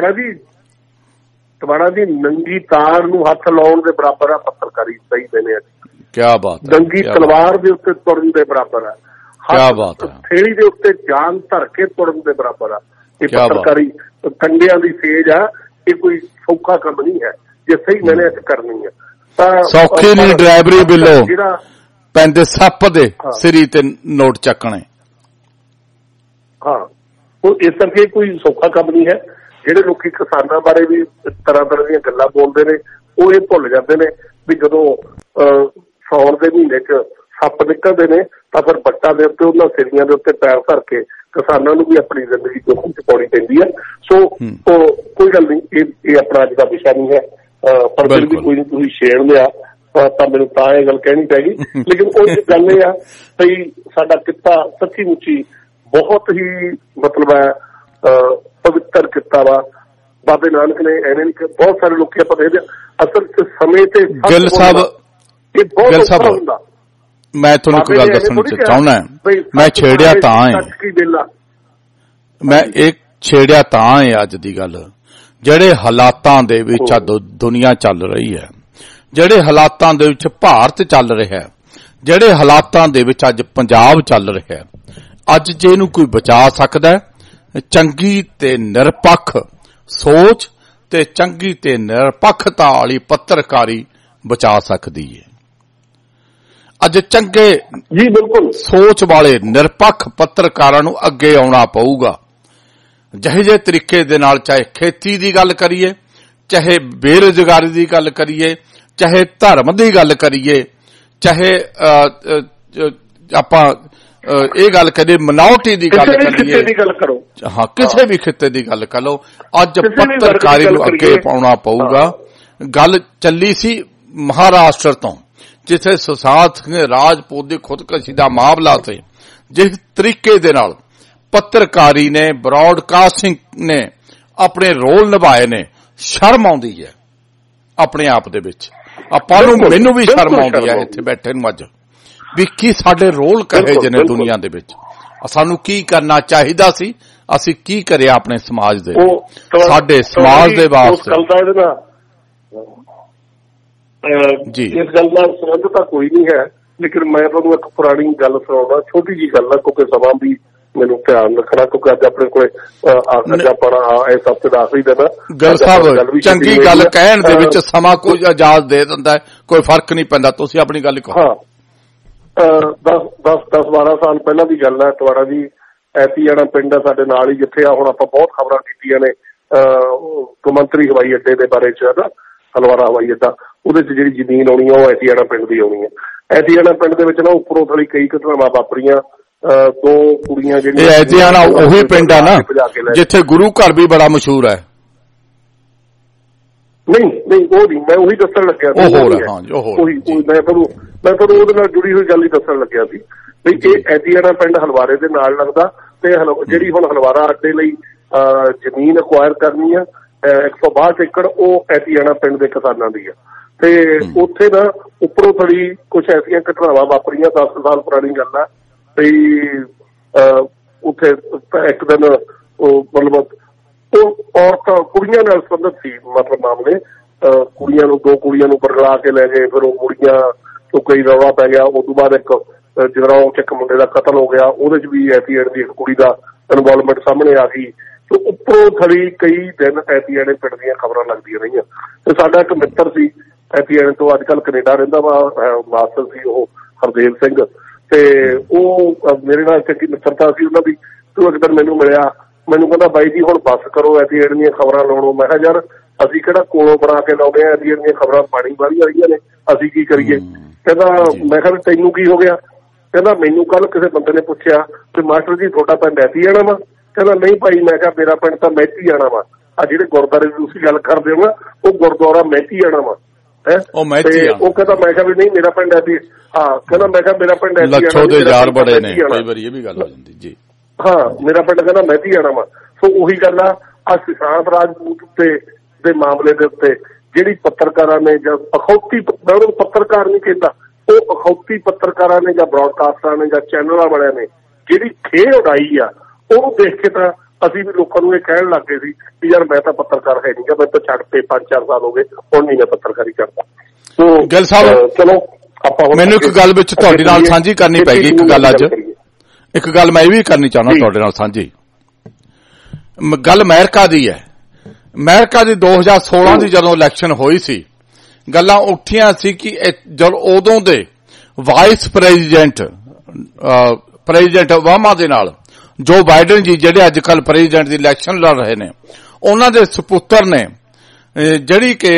ਤੁਹਾਡਾ ਜੀ ਨੰਗੀ ਤਾਰ ਨੂੰ ਹੱਥ ਲਾਉਣ ਦੇ ਬਰਾਬਰ ਆ ਪੱਤਰਕਾਰੀ, ਸਹੀ ਦੇਣੇ ਆ। ਕਿਆ ਬਾਤ ਹੈ। ਨੰਗੀ ਤਲਵਾਰ ਦੇ ਉੱਤੇ ਤੁਰਨ ਦੇ ਬਰਾਬਰ ਆ। ਕਿਆ ਬਾਤ ਹੈ। ਥੇਲੀ ਦੇ ਉੱਤੇ ਜਾਨ ਧਰ ਕੇ ਤੁਰਨ ਦੇ ਬਰਾਬਰ ਆ। ਇਹ ਪੱਤਰਕਾਰੀ ਕੰਡਿਆਂ ਦੀ ਸੇਜ ਆ, ਇਹ ਕੋਈ ਸੌਖਾ ਕੰਮ ਨਹੀਂ ਹੈ ਜੇ ਸਹੀ ਮੈਨੇ ਕਰਨੀ ਹੈ ਤਾਂ। ਸੌਖੀ ਨਹੀਂ ਡਰਾਈਵਰੀ ਬਿੱਲੋ ਪੈਂਦੇ ਸੱਪ ਦੇ ਸਿਰੀ ਤੇ ਨੋਟ ਚੱਕਣੇ। ਹਾਂ ਉਹ ਇਸ ਕਰਕੇ ਕੋਈ ਸੌਖਾ ਕੰਮ ਨਹੀਂ ਹੈ। ਜਿਹੜੇ ਲੋਕੀ ਕਿਸਾਨਾਂ ਬਾਰੇ ਵੀ ਤਰ੍ਹਾਂ ਦੀਆਂ ਗੱਲਾਂ ਬੋਲਦੇ ਨੇ, ਉਹ ਇਹ ਭੁੱਲ ਜਾਂਦੇ ਨੇ ਵੀ ਜਦੋਂ ਸਾਉਣ ਦੇ ਮਹੀਨੇ 'ਚ ਸੱਪ ਨਿਕਲਦੇ ਨੇ ਤਾਂ ਫਿਰ ਵੱਟਾਂ ਦੇ ਉੱਤੇ, ਉਹਨਾਂ ਸਿਰੀਆਂ ਦੇ ਉੱਤੇ ਪੈਰ ਧਰ ਕੇ ਕਿਸਾਨਾਂ ਨੂੰ ਵੀ ਆਪਣੀ ਜ਼ਿੰਦਗੀ ਜੋਖਮ 'ਚ ਪਾਉਣੀ ਪੈਂਦੀ ਹੈ। ਸੋ ਕੋਈ ਗੱਲ ਨਹੀਂ, ਇਹ ਆਪਣਾ ਅੱਜ ਦਾ ਵਿਸ਼ਾ ਨਹੀਂ ਹੈ, ਪਰ ਫਿਰ ਵੀ ਕੋਈ ਨਹੀਂ, ਤੁਸੀਂ ਛੇੜ ਲਿਆ ਤਾਂ ਮੈਨੂੰ ਤਾਂ ਇਹ ਗੱਲ ਕਹਿਣੀ ਪੈ ਗਈ। ਲੇਕਿਨ ਉਹ ਗੱਲ ਇਹ ਆ ਬਈ ਸਾਡਾ ਕਿੱਤਾ ਸੱਚੀ ਮੁੱਚੀ ਬਹੁਤ ਹੀ ਮਤਲਬ ਹੈ ਪਵਿੱਤਰ ਕਿੱਤਾ ਵਾ। ਬਾਬੇ ਨਾਨਕ ਨੇ ਐਵੇਂ ਨਹੀਂ ਕਿ ਬਹੁਤ ਸਾਰੇ ਲੋਕੀ ਆਪਾਂ ਦੇਖਦੇ ਅਸਲ 'ਚ ਸਮੇਂ ਤੇ ਗਿੱਲ ਸਾਹਿਬ, ਇਹ ਬਹੁਤ ਔਖਾ ਹੁੰਦਾ। ਮੈਂ ਤੁਹਾਨੂੰ ਇੱਕ ਗੱਲ ਦੱਸਣਾ ਚਾਹੁੰਦਾ, ਮੈਂ ਛੇੜਿਆ ਤਾਂ ਮੈਂ ਇਹ ਛੇੜਿਆ ਤਾਂ ਹੈ ਅੱਜ ਦੀ ਗੱਲ, ਜਿਹੜੇ ਹਾਲਾਤਾਂ ਦੇ ਵਿੱਚ ਦੁਨੀਆ ਚੱਲ ਰਹੀ ਹੈ, ਜਿਹੜੇ ਹਾਲਾਤਾਂ ਦੇ ਵਿੱਚ ਭਾਰਤ ਚੱਲ ਰਿਹਾ ਹੈ, ਜਿਹੜੇ ਹਾਲਾਤਾਂ ਦੇ ਵਿੱਚ ਅੱਜ ਪੰਜਾਬ ਚੱਲ ਰਿਹਾ ਹੈ, ਅੱਜ ਜੇ ਇਹਨੂੰ ਕੋਈ ਬਚਾ ਸਕਦਾ ਹੈ, ਚੰਗੀ ਤੇ ਨਿਰਪੱਖ ਸੋਚ ਤੇ ਚੰਗੀ ਤੇ ਨਿਰਪੱਖਤਾ ਵਾਲੀ ਪੱਤਰਕਾਰੀ ਬਚਾ ਸਕਦੀ ਹੈ। ਅੱਜ ਚੰਗੇ ਜੀ ਬਿਲਕੁਲ ਸੋਚ ਵਾਲੇ ਨਿਰਪੱਖ ਪੱਤਰਕਾਰਾਂ ਨੂੰ ਅੱਗੇ ਆਉਣਾ ਪਊਗਾ। ਜਿਹੇ ਜਿਹੇ ਤਰੀਕੇ ਦੇ ਨਾਲ, ਚਾਹੇ ਖੇਤੀ ਦੀ ਗੱਲ ਕਰੀਏ, ਚਾਹੇ ਬੇਰੁਜ਼ਗਾਰੀ ਦੀ ਗੱਲ ਕਰੀਏ, ਚਾਹੇ ਧਰਮ ਦੀ ਗੱਲ ਕਰੀਏ, ਚਾਹੇ ਆਪਾਂ ਇਹ ਗੱਲ ਕਰੀਏ ਮਿਨਾਰਟੀ ਦੀ ਗੱਲ ਕਰੀਏ, ਹਾਂ ਕਿਸੇ ਵੀ ਖਿੱਤੇ ਦੀ ਗੱਲ ਕਰ ਲਓ, ਅੱਜ ਪੱਤਰਕਾਰੀ ਨੂੰ ਅੱਗੇ ਪਾਉਣਾ ਪਊਗਾ। ਗੱਲ ਚੱਲੀ ਸੀ ਮਹਾਰਾਸ਼ਟਰ ਤੋਂ, ਜਿੱਥੇ ਸੁਸ਼ਾਂਤ ਸਿੰਘ ਰਾਜਪੂਤ ਦੀ ਖੁਦਕਸ਼ੀ ਦਾ ਮਾਮਲਾ ਸੀ। ਜਿਸ ਤਰੀਕੇ ਦੇ ਨਾਲ ਪੱਤਰਕਾਰੀ ਨੇ, ਬ੍ਰਾਡਕਾਸਟਿੰਗ ਨੇ ਆਪਣੇ ਰੋਲ ਨਿਭਾਏ ਨੇ, ਸ਼ਰਮ ਆਉਂਦੀ ਹੈ ਆਪਣੇ ਆਪ ਦੇ ਵਿੱਚ। ਆਪਾਂ ਨੂੰ, ਮੈਨੂੰ ਵੀ ਸ਼ਰਮ ਆਉਂਦੀ ਹੈ ਇੱਥੇ ਬੈਠੇ ਨੂੰ ਅੱਜ, ਵੀ ਕੀ ਸਾਡੇ ਰੋਲ ਕਹੇ ਜਿਹਨੇ ਦੁਨੀਆ ਦੇ ਵਿੱਚ, ਸਾਨੂੰ ਕੀ ਕਰਨਾ ਚਾਹੀਦਾ ਸੀ, ਅਸੀਂ ਕੀ ਕਰਿਆ ਆਪਣੇ ਸਮਾਜ ਦੇ, ਸਾਡੇ ਸਮਾਜ ਦੇ ਵਾਸਤੇ। ਇਸ ਗੱਲ ਨਾਲ ਸੰਬੰਧ ਤਾਂ ਕੋਈ ਨਹੀਂ ਹੈ, ਲੇਕਿਨ ਮੈਂ ਤੁਹਾਨੂੰ ਇੱਕ ਪੁਰਾਣੀ ਗੱਲ ਸੁਣਾਉਣਾ, ਛੋਟੀ ਜੀ ਗੱਲ ਹੈ ਕਿਉਂਕਿ ਸਮਾਂ ਵੀ ਮੈਨੂੰ ਧਿਆਨ ਰੱਖਣਾ, ਕਿਉਂਕਿ ਅੱਜ ਆਪਣੇ ਕੋਲੇ ਅੱਜ ਆਪਣਾ ਇਸ ਹਫ਼ਤੇ ਦਾ ਆਖਰੀ ਦਿਨ। ਗੱਲ ਸਾਹਿਬ ਚੰਗੀ ਗੱਲ ਕਹਿਣ ਦੇ ਵਿੱਚ ਸਮਾਂ ਕੋਈ ਇਜਾਜ਼ਤ ਦੇ ਦਿੰਦਾ ਹੈ, ਕੋਈ ਫਰਕ ਨਹੀਂ ਪੈਂਦਾ, ਤੁਸੀਂ ਆਪਣੀ ਗੱਲ ਕਹੋ। ਹਾਂ 10-12 ਸਾਲ ਪਹਿਲਾਂ ਦੀ ਗੱਲ ਹੈ। ਤੁਹਾਡਾ ਜੀ ਐਤੀਆਣਾ ਪਿੰਡ ਹੈ ਸਾਡੇ ਨਾਲ ਹੀ, ਜਿੱਥੇ ਆ ਹੁਣ ਆਪਾਂ ਬਹੁਤ ਖਬਰਾਂ ਕੀਤੀਆਂ ਨੇ ਕੌਮਾਂਤਰੀ ਹਵਾਈ ਅੱਡੇ ਦੇ ਬਾਰੇ ਚ, ਹੈ ਨਾ, ਹਲਵਾਰਾ ਹਵਾਈ ਅੱਡਾ, ਉਹਦੇ ਚ ਜਿਹੜੀ ਜ਼ਮੀਨ ਆਉਣੀ ਆ ਉਹ ਐਤੀਆਣਾ ਪਿੰਡ ਦੀ ਆਉਣੀ ਹੈ। ਐਤੀਆਣਾ ਪਿੰਡ ਦੇ ਵਿੱਚ ਨਾ ਉੱਪਰੋਂ ਥਲੀ ਕਈ ਘਟਨਾਵਾਂ ਵਾਪਰੀਆਂ। 2 ਕੁੜੀਆਂ ਜਿਹੜੀਆਂ ਐਤੀਆਣਾ ਉਹੀ ਪਿੰਡ ਆ ਨਾ ਜਿੱਥੇ ਗੁਰੂ ਘਰ ਵੀ ਬੜਾ ਮਸ਼ਹੂਰ ਹੈ। ਨਹੀਂ ਉਹ ਨਹੀਂ, ਮੈਂ ਉਹੀ ਦੱਸਣ ਲੱਗਿਆ ਸੀ। ਮੈਂ ਤੁਹਾਨੂੰ ਉਹਦੇ ਨਾਲ ਜੁੜੀ ਹੋਈ ਗੱਲ ਹੀ ਦੱਸਣ ਲੱਗਿਆ ਸੀ ਵੀ ਇਹ ਐਤੀਆਣਾ ਪਿੰਡ ਹਲਵਾਰੇ ਦੇ ਨਾਲ ਲੱਗਦਾ, ਤੇ ਜਿਹੜੀ ਹੁਣ ਹਲਵਾਰਾ ਅੱਡੇ ਲਈ ਜ਼ਮੀਨ ਅਕਵਾਇਰ ਕਰਨੀ ਆ 162 ਏਕੜ, ਉਹ ਐਤੀਆਣਾ ਪਿੰਡ ਦੇ ਕਿਸਾਨਾਂ ਦੀ ਆ। ਤੇ ਉੱਥੇ ਨਾ ਉੱਪਰੋਂ ਥੜੀ ਕੁਛ ਐਸੀਆਂ ਘਟਨਾਵਾਂ ਵਾਪਰੀਆਂ, 10 ਸਾਲ ਪੁਰਾਣੀ ਗੱਲ ਆ। ਤੇ ਉੱਥੇ ਇੱਕ ਦਿਨ ਉਹ ਮਤਲਬ ਉਹ ਔਰਤਾਂ ਕੁੜੀਆਂ ਨਾਲ ਸੰਬੰਧਿਤ ਸੀ, ਮਤਲਬ ਮਾਮਲੇ, ਕੁੜੀਆਂ ਨੂੰ 2 ਕੁੜੀਆਂ ਨੂੰ ਬਰਗਲਾ ਕੇ ਲੈ ਗਏ, ਫਿਰ ਉਹ ਕੁੜੀਆਂ ਤੋਂ ਕਈ ਰੌਲਾ ਪੈ ਗਿਆ। ਉਸ ਤੋਂ ਬਾਅਦ ਇੱਕ ਜਗਰਾਉਂ ਚ ਇੱਕ ਮੁੰਡੇ ਦਾ ਕਤਲ ਹੋ ਗਿਆ, ਉਹਦੇ ਚ ਵੀ ਐਤੀਆਣੇ ਦੀ ਇੱਕ ਕੁੜੀ ਦਾ ਇਨਵੋਲਵਮੈਂਟ ਸਾਹਮਣੇ ਆ ਗਈ। ਤੇ ਉੱਪਰੋਂ ਥੜੀ ਕਈ ਦਿਨ ਐਤੀਆਣੇ ਪਿੰਡ ਦੀਆਂ ਖਬਰਾਂ ਲੱਗਦੀਆਂ ਰਹੀਆਂ। ਤੇ ਸਾਡਾ ਇੱਕ ਮਿੱਤਰ ਸੀ ਐਤੀਆਣੇ ਤੋਂ, ਅੱਜ ਕੱਲ੍ਹ ਕੈਨੇਡਾ ਰਹਿੰਦਾ ਵਾ, ਮਾਸਟਰ ਸੀ ਉਹ, ਹਰਦੇਵ ਸਿੰਘ, ਤੇ ਉਹ ਮੇਰੇ ਨਾਲ ਚੰਗੀ ਮਿੱਤਰਤਾ ਸੀ ਉਹਨਾਂ ਦੀ। ਤੇ ਇੱਕ ਦਿਨ ਮੈਨੂੰ ਮਿਲਿਆ, ਮੈਨੂੰ ਕਹਿੰਦਾ ਬਾਈ ਜੀ ਹੁਣ ਬੱਸ ਕਰੋ ਐਤੀਆਣੇ ਦੀਆਂ ਖਬਰਾਂ ਲਾਉਣੋਂ। ਮੈਂ ਕਿਹਾ ਯਾਰ ਅਸੀਂ ਕਿਹੜਾ ਕੋਲੋਂ ਬਣਾ ਕੇ ਲਾਉਂਦੇ ਆ, ਐਤੀਆਣੇ ਦੀਆਂ ਖਬਰਾਂ ਪਾਣੀ ਵਾਲੀ ਰਹੀਆਂ ਨੇ, ਅਸੀਂ ਕੀ ਕਰੀਏ। ਕਹਿੰਦਾ ਮੈਂ ਕਿਹਾ ਤੈਨੂੰ ਕੀ ਹੋ ਗਿਆ। ਕਹਿੰਦਾ ਮੈਨੂੰ ਕੱਲ ਕਿਸੇ ਬੰਦੇ ਨੇ ਪੁੱਛਿਆ ਕਿ ਮਾਸਟਰ ਜੀ ਤੁਹਾਡਾ ਪਿੰਡ ਐਤੀਆਣਾ ਵਾ। ਕਹਿੰਦਾ ਨਹੀਂ ਭਾਈ, ਮੈਂ ਕਿਹਾ ਮੇਰਾ ਪਿੰਡ ਤਾਂ ਮਹਿਤੀਆਣਾ ਵਾ। ਆ ਜਿਹੜੇ ਗੁਰਦੁਆਰੇ ਦੀ ਤੁਸੀਂ ਗੱਲ ਕਰਦੇ ਹੋ ਨਾ, ਉਹ ਗੁਰਦੁਆਰਾ ਮਹਿਤੀਆਣਾ ਵਾ। ਉਹ ਕਹਿੰਦਾ, ਮੈਂ ਕਿਹਾ ਵੀ ਨਹੀਂ ਮੇਰਾ ਪਿੰਡ ਐਤੀ, ਹਾਂ ਕਹਿੰਦਾ ਮੈਂ ਕਿਹਾ ਮੇਰਾ ਪਿੰਡ ਲੱਛੋ ਦੇ ਯਾਰ ਬੜੇ ਨੇ, ਕਈ ਵਾਰੀ ਇਹ ਵੀ ਗੱਲ ਹੋ ਜਾਂਦੀ ਜੀ। ਹਾਂ ਮੇਰਾ ਪਿੰਡ ਕਹਿੰਦਾ ਮਹਿਤੀਆਣਾ ਵਾ। ਸੋ ਉਹੀ ਗੱਲ ਆ ਸੁਸ਼ਾਂਤ ਰਾਜਪੂਤ ਦੇ ਮਾਮਲੇ ਦੇ ਉੱਤੇ ਜਿਹੜੀ ਪੱਤਰਕਾਰਾਂ ਨੇ ਜਾਂ ਅਖੌਤੀ, ਮੈਂ ਉਹਨੂੰ ਪੱਤਰਕਾਰ ਨਹੀਂ ਕਹਿੰਦਾ, ਉਹ ਅਖੌਤੀ ਪੱਤਰਕਾਰਾਂ ਨੇ ਜਾਂ ਬ੍ਰੌਡਕਾਸਟਰਾਂ ਨੇ ਜਾਂ ਚੈਨਲਾਂ ਵਾਲਿਆਂ ਨੇ ਜਿਹੜੀ ਖੇਡ ਉਡਾਈ ਆ, ਉਹਨੂੰ ਦੇਖ ਕੇ ਤਾਂ ਅਸੀਂ ਵੀ ਲੋਕਾਂ ਨੂੰ ਇਹ ਕਹਿਣ ਲੱਗ ਗਏ ਸੀ ਵੀ ਯਾਰ ਮੈਂ ਤਾਂ ਪੱਤਰਕਾਰ ਹੈ ਨਹੀਂਗਾ, ਮੈਂ ਤਾਂ ਛੱਡ ਤੇ 5-4 ਸਾਲ ਹੋ ਗਏ, ਹੁਣ ਨਹੀਂ ਮੈਂ ਪੱਤਰਕਾਰੀ ਕਰਦਾ। ਸੋ ਗਿੱਲ ਸਾਹਿਬ ਚਲੋ ਆਪਾਂ ਮੈਨੂੰ ਇੱਕ ਗੱਲ ਵਿੱਚ ਤੁਹਾਡੇ ਨਾਲ ਸਾਂਝੀ ਕਰਨੀ ਪਏਗੀ। ਇੱਕ ਗੱਲ ਅੱਜ ਇੱਕ ਗੱਲ ਮੈਂ ਇਹ ਵੀ ਕਰਨੀ ਚਾਹੁੰਦਾ ਤੁਹਾਡੇ ਨਾਲ ਸਾਂਝੀ, ਗੱਲ ਅਮਰੀਕਾ ਦੀ ਹੈ। ਅਮਰੀਕਾ ਦੀ 2016 ਦੀ ਜਦੋਂ ਇਲੈਕਸ਼ਨ ਹੋਈ ਸੀ, ਗੱਲਾਂ ਉੱਠੀਆਂ ਸੀ ਕਿ ਜਦੋਂ ਉਦੋਂ ਦੇ ਵਾਈਸ ਪ੍ਰੈਜ਼ੀਡੈਂਟ ਓਬਾਮਾ ਦੇ ਨਾਲ ਜੋ ਬਾਈਡਨ ਜੀ ਜਿਹੜੇ ਅੱਜ ਕੱਲ ਪ੍ਰੈਜ਼ੀਡੈਂਟ ਦੀ ਇਲੈਕਸ਼ਨ ਲੜ ਰਹੇ ਨੇ, ਉਹਨਾਂ ਦੇ ਸੁਪੁੱਤਰ ਨੇ ਜਿਹੜੀ ਕਿ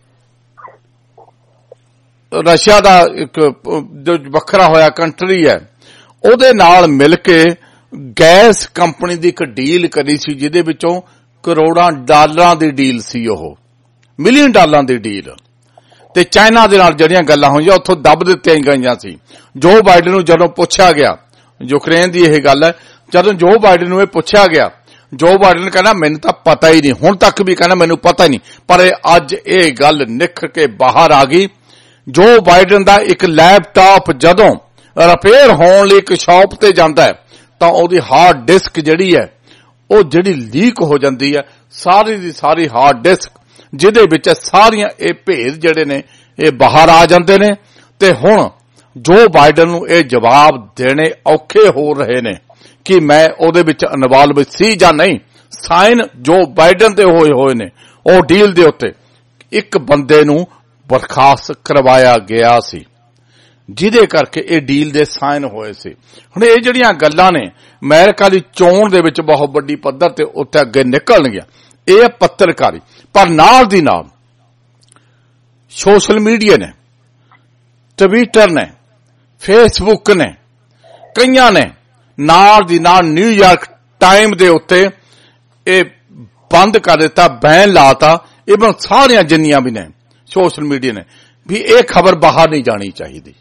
ਰਸ਼ੀਆ ਦਾ ਇੱਕ ਜੋ ਵੱਖਰਾ ਹੋਇਆ ਕੰਟਰੀ ਹੈ, ਉਹਦੇ ਨਾਲ ਮਿਲ ਕੇ ਗੈਸ ਕੰਪਨੀ ਦੀ ਇੱਕ ਡੀਲ ਕਰੀ ਸੀ, ਜਿਹਦੇ ਵਿੱਚੋਂ ਕਰੋੜਾਂ ਡਾਲਰਾਂ ਦੀ ਡੀਲ ਸੀ, ਉਹ ਮਿਲੀਅਨ ਡਾਲਰਾਂ ਦੀ ਡੀਲ। ਤੇ ਚਾਈਨਾ ਦੇ ਨਾਲ ਜਿਹੜੀਆਂ ਗੱਲਾਂ ਹੋਈਆਂ ਉੱਥੋਂ ਦੱਬ ਦਿੱਤੀਆਂ ਗਈਆਂ ਸੀ। ਜੋ ਬਾਈਡਨ ਨੂੰ ਜਦੋਂ ਪੁੱਛਿਆ ਗਿਆ, ਯੂਕਰੇਨ ਦੀ ਇਹ ਗੱਲ ਹੈ, ਜਦੋਂ ਜੋ ਬਾਈਡਨ ਨੂੰ ਇਹ ਪੁੱਛਿਆ ਗਿਆ, ਜੋ ਬਾਈਡਨ ਕਹਿੰਦਾ ਮੈਨੂੰ ਤਾਂ ਪਤਾ ਹੀ ਨਹੀਂ, ਹੁਣ ਤੱਕ ਵੀ ਕਹਿੰਦਾ ਮੈਨੂੰ ਪਤਾ ਹੀ ਨਹੀਂ, ਪਰ ਅੱਜ ਇਹ ਗੱਲ ਨਿਖਰ ਕੇ ਬਾਹਰ ਆ ਗਈ। ਜੋ ਬਾਈਡਨ ਦਾ ਇੱਕ ਲੈਪਟਾਪ ਜਦੋਂ ਰਿਪੇਅਰ ਹੋਣ ਲਈ ਇੱਕ ਸ਼ਾਪ ਤੇ ਜਾਂਦਾ ਹੈ ਤਾਂ ਉਹਦੀ ਹਾਰਡ ਡਿਸਕ ਜਿਹੜੀ ਹੈ ਉਹ ਜਿਹੜੀ ਲੀਕ ਹੋ ਜਾਂਦੀ ਹੈ, ਸਾਰੀ ਦੀ ਸਾਰੀ ਹਾਰਡ ਡਿਸਕ ਜਿਹਦੇ ਵਿੱਚ ਸਾਰੀਆਂ ਇਹ ਭੇਦ ਜਿਹੜੇ ਨੇ ਇਹ ਬਾਹਰ ਆ ਜਾਂਦੇ ਨੇ। ਤੇ ਹੁਣ ਜੋ ਬਾਈਡਨ ਨੂੰ ਇਹ ਜਵਾਬ ਦੇਣੇ ਔਖੇ ਹੋ ਰਹੇ ਨੇ ਕਿ ਮੈਂ ਉਹਦੇ ਵਿੱਚ ਇਨਵੋਲਵ ਸੀ ਜਾਂ ਨਹੀਂ। ਸਾਈਨ ਜੋ ਬਾਈਡਨ ਦੇ ਹੋਏ ਨੇ ਉਹ ਡੀਲ ਦੇ ਉੱਤੇ ਇੱਕ ਬੰਦੇ ਨੂੰ ਬਰਖਾਸਤ ਕਰਵਾਇਆ ਗਿਆ ਸੀ, ਜਿਹਦੇ ਕਰਕੇ ਇਹ ਡੀਲ ਦੇ ਸਾਈਨ ਹੋਏ ਸੀ। ਹੁਣ ਇਹ ਜਿਹੜੀਆਂ ਗੱਲਾਂ ਨੇ ਅਮਰੀਕਾ ਦੀ ਚੋਣ ਦੇ ਵਿੱਚ ਬਹੁਤ ਵੱਡੀ ਪੱਧਰ ਤੇ ਉੱਤੇ ਅੱਗੇ ਨਿਕਲਣਗੀਆਂ। ਇਹ ਪੱਤਰਕਾਰੀ, ਪਰ ਨਾਲ ਦੀ ਨਾਲ ਸੋਸ਼ਲ ਮੀਡੀਆ ਨੇ, ਟਵਿੱਟਰ ਨੇ, ਫੇਸਬੁੱਕ ਨੇ, ਕਈਆਂ ਨੇ ਨਾਲ ਦੀ ਨਾਲ ਨਿਊਯਾਰਕ ਟਾਈਮ ਦੇ ਉੱਤੇ ਇਹ ਬੰਦ ਕਰ ਦਿੱਤਾ, ਬੈਨ ਲਾਤਾ। ਇਵਨ ਸਾਰੀਆਂ ਜਿੰਨੀਆਂ ਵੀ ਨੇ ਸੋਸ਼ਲ ਮੀਡੀਆ ਨੇ ਵੀ ਇਹ ਖਬਰ ਬਾਹਰ ਨਹੀਂ ਜਾਣੀ ਚਾਹੀਦੀ।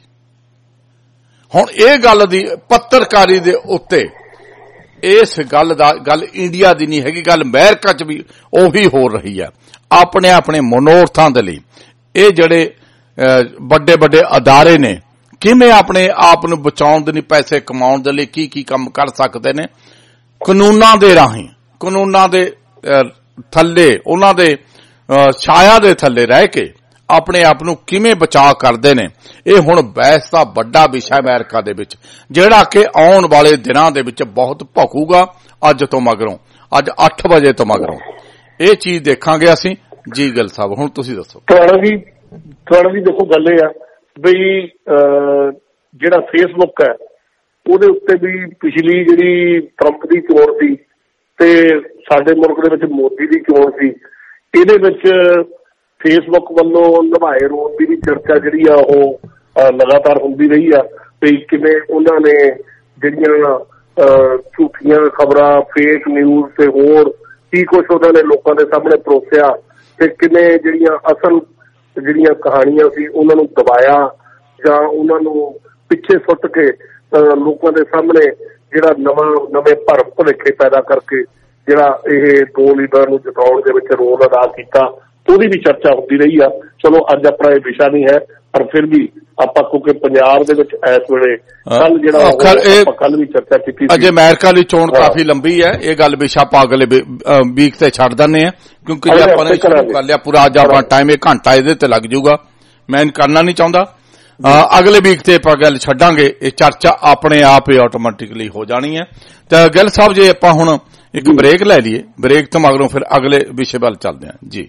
ਹੁਣ ਇਹ ਗੱਲ ਦੀ ਪੱਤਰਕਾਰੀ ਦੇ ਉੱਤੇ ਇਸ ਗੱਲ ਇੰਡੀਆ ਦੀ ਨਹੀਂ ਹੈਗੀ, ਗੱਲ ਅਮਰੀਕਾ 'ਚ ਵੀ ਉਹੀ ਹੋ ਰਹੀ ਹੈ। ਆਪਣੇ ਆਪਣੇ ਮਨੋਰਥਾਂ ਦੇ ਲਈ ਇਹ ਜਿਹੜੇ ਵੱਡੇ ਵੱਡੇ ਅਦਾਰੇ ਨੇ ਕਿਵੇਂ ਆਪਣੇ ਆਪ ਨੂੰ ਬਚਾਉਣ ਦੇ ਲਈ, ਪੈਸੇ ਕਮਾਉਣ ਦੇ ਲਈ ਕੀ ਕੀ ਕੰਮ ਕਰ ਸਕਦੇ ਨੇ, ਕਾਨੂੰਨਾਂ ਦੇ ਰਾਹੀਂ, ਕਾਨੂੰਨਾਂ ਦੇ ਥੱਲੇ, ਉਹਨਾਂ ਦੇ ਛਾਇਆ ਦੇ ਥੱਲੇ ਰਹਿ ਕੇ ਆਪਣੇ ਆਪ ਨੂੰ ਕਿਵੇਂ ਬਚਾਅ ਕਰਦੇ ਨੇ, ਇਹ ਹੁਣ ਬਹਿਸ ਦਾ ਵੱਡਾ ਵਿਸ਼ਾ ਅਮਰੀਕਾ ਦੇ ਵਿੱਚ, ਜਿਹੜਾ ਕਿ ਆਉਣ ਵਾਲੇ ਦਿਨਾਂ ਦੇ ਵਿੱਚ ਬਹੁਤ ਭਖੂਗਾ। ਅੱਜ ਤੋਂ ਮਗਰੋਂ, ਅੱਜ 8 ਵਜੇ ਤੋਂ ਮਗਰੋਂ ਇਹ ਚੀਜ਼ ਦੇਖਾਂਗੇ ਅਸੀਂ। ਜੀ ਗਿੱਲ ਸਾਹਿਬ, ਹੁਣ ਤੁਸੀਂ ਦੱਸੋ। ਤੁਹਾਡਾ ਵੀ ਦੇਖੋ, ਗੱਲ ਇਹ ਆ ਬਈ ਜਿਹੜਾ ਫੇਸਬੁੱਕ ਹੈ ਉਹਦੇ ਉੱਤੇ ਵੀ ਪਿਛਲੀ ਜਿਹੜੀ ਟਰੰਪ ਦੀ ਚੋਣ ਸੀ ਤੇ ਸਾਡੇ ਮੁਲਕ ਦੇ ਵਿੱਚ ਮੋਦੀ ਦੀ ਚੋਣ ਸੀ, ਇਹਦੇ ਵਿੱਚ ਫੇਸਬੁੱਕ ਵੱਲੋਂ ਨਿਭਾਏ ਰੋਲ ਦੀ ਵੀ ਚਰਚਾ ਜਿਹੜੀ ਆ ਉਹ ਲਗਾਤਾਰ ਹੁੰਦੀ ਰਹੀ ਆ ਵੀ ਕਿਵੇਂ ਉਹਨਾਂ ਨੇ ਜਿਹੜੀਆਂ ਝੂਠੀਆਂ ਖਬਰਾਂ, ਫੇਕ ਨਿਊਜ਼ ਤੇ ਹੋਰ ਕੀ ਕੁਛ ਉਹਨਾਂ ਨੇ ਲੋਕਾਂ ਦੇ ਸਾਹਮਣੇ ਪਰੋਸਿਆ ਤੇ ਕਿਵੇਂ ਜਿਹੜੀਆਂ ਅਸਲ ਜਿਹੜੀਆਂ ਕਹਾਣੀਆਂ ਸੀ ਉਹਨਾਂ ਨੂੰ ਦਬਾਇਆ ਜਾਂ ਉਹਨਾਂ ਨੂੰ ਪਿੱਛੇ ਸੁੱਟ ਕੇ ਲੋਕਾਂ ਦੇ ਸਾਹਮਣੇ ਜਿਹੜਾ ਨਵੇਂ ਭਰਮ ਭੁਲੇਖੇ ਪੈਦਾ ਕਰਕੇ ਜਿਹੜਾ ਇਹ ਦੋ ਲੀਡਰਾਂ ਨੂੰ ਜਿਤਾਉਣ ਦੇ ਵਿੱਚ ਰੋਲ ਅਦਾ ਕੀਤਾ, ਉਹਦੀ ਵੀ ਚਰਚਾ ਹੁੰਦੀ ਰਹੀ ਆ। ਚਲੋ ਅੱਜ ਆਪਣਾ ਇਹ ਵਿਸ਼ਾ ਨਹੀਂ ਹੈ, ਪਰ ਫਿਰ ਵੀ ਆਪਾਂ ਕਿਉਂਕਿ ਪੰਜਾਬ ਦੇ ਵਿੱਚ ਇਸ ਵੇਲੇ ਕੱਲ ਜਿਹੜਾ ਕੱਲ ਵੀ ਚਰਚਾ ਕੀਤੀ ਸੀ। ਅਜੇ ਅਮਰੀਕਾ ਦੀ ਚੋਣ ਕਾਫੀ ਲੰਬੀ ਹੈ, ਇਹ ਗੱਲ ਵਿਸ਼ਾ ਆਪਾਂ ਅਗਲੇ ਵੀਕ ਤੇ ਛੱਡ ਦਿੰਦੇ ਆ, ਕਿਉਂਕਿ ਜੇ ਆਪਾਂ ਨੇ ਸ਼ੁਰੂ ਕਰ ਲਿਆ ਪੂਰਾ ਅੱਜ ਆਪਣਾ ਟਾਈਮ 1 ਘੰਟਾ ਇਹਦੇ ਤੇ ਲੱਗ ਜਾਊਗਾ, ਮੈਂ ਕਰਨਾ ਨਹੀਂ ਚਾਹੁੰਦਾ। ਅਗਲੇ ਵੀਕ ਤੇ ਆਪਾਂ ਗੱਲ ਛੱਡਾਂਗੇ, ਇਹ ਚਰਚਾ ਆਪਣੇ ਆਪ ਹੀ ਆਟੋਮੈਟਿਕਲੀ ਹੋ ਜਾਣੀ ਹੈ। ਤਾਂ ਗਿੱਲ ਸਾਹਿਬ, ਜੇ ਆਪਾਂ ਹੁਣ ਇੱਕ ਬ੍ਰੇਕ ਲੈ ਲਈਏ, ਬ੍ਰੇਕ ਤੋਂ ਮਗਰੋਂ ਫਿਰ ਅਗਲੇ ਵਿਸ਼ੇ ਵੱਲ ਚੱਲਦੇ ਹਾਂ। ਜੀ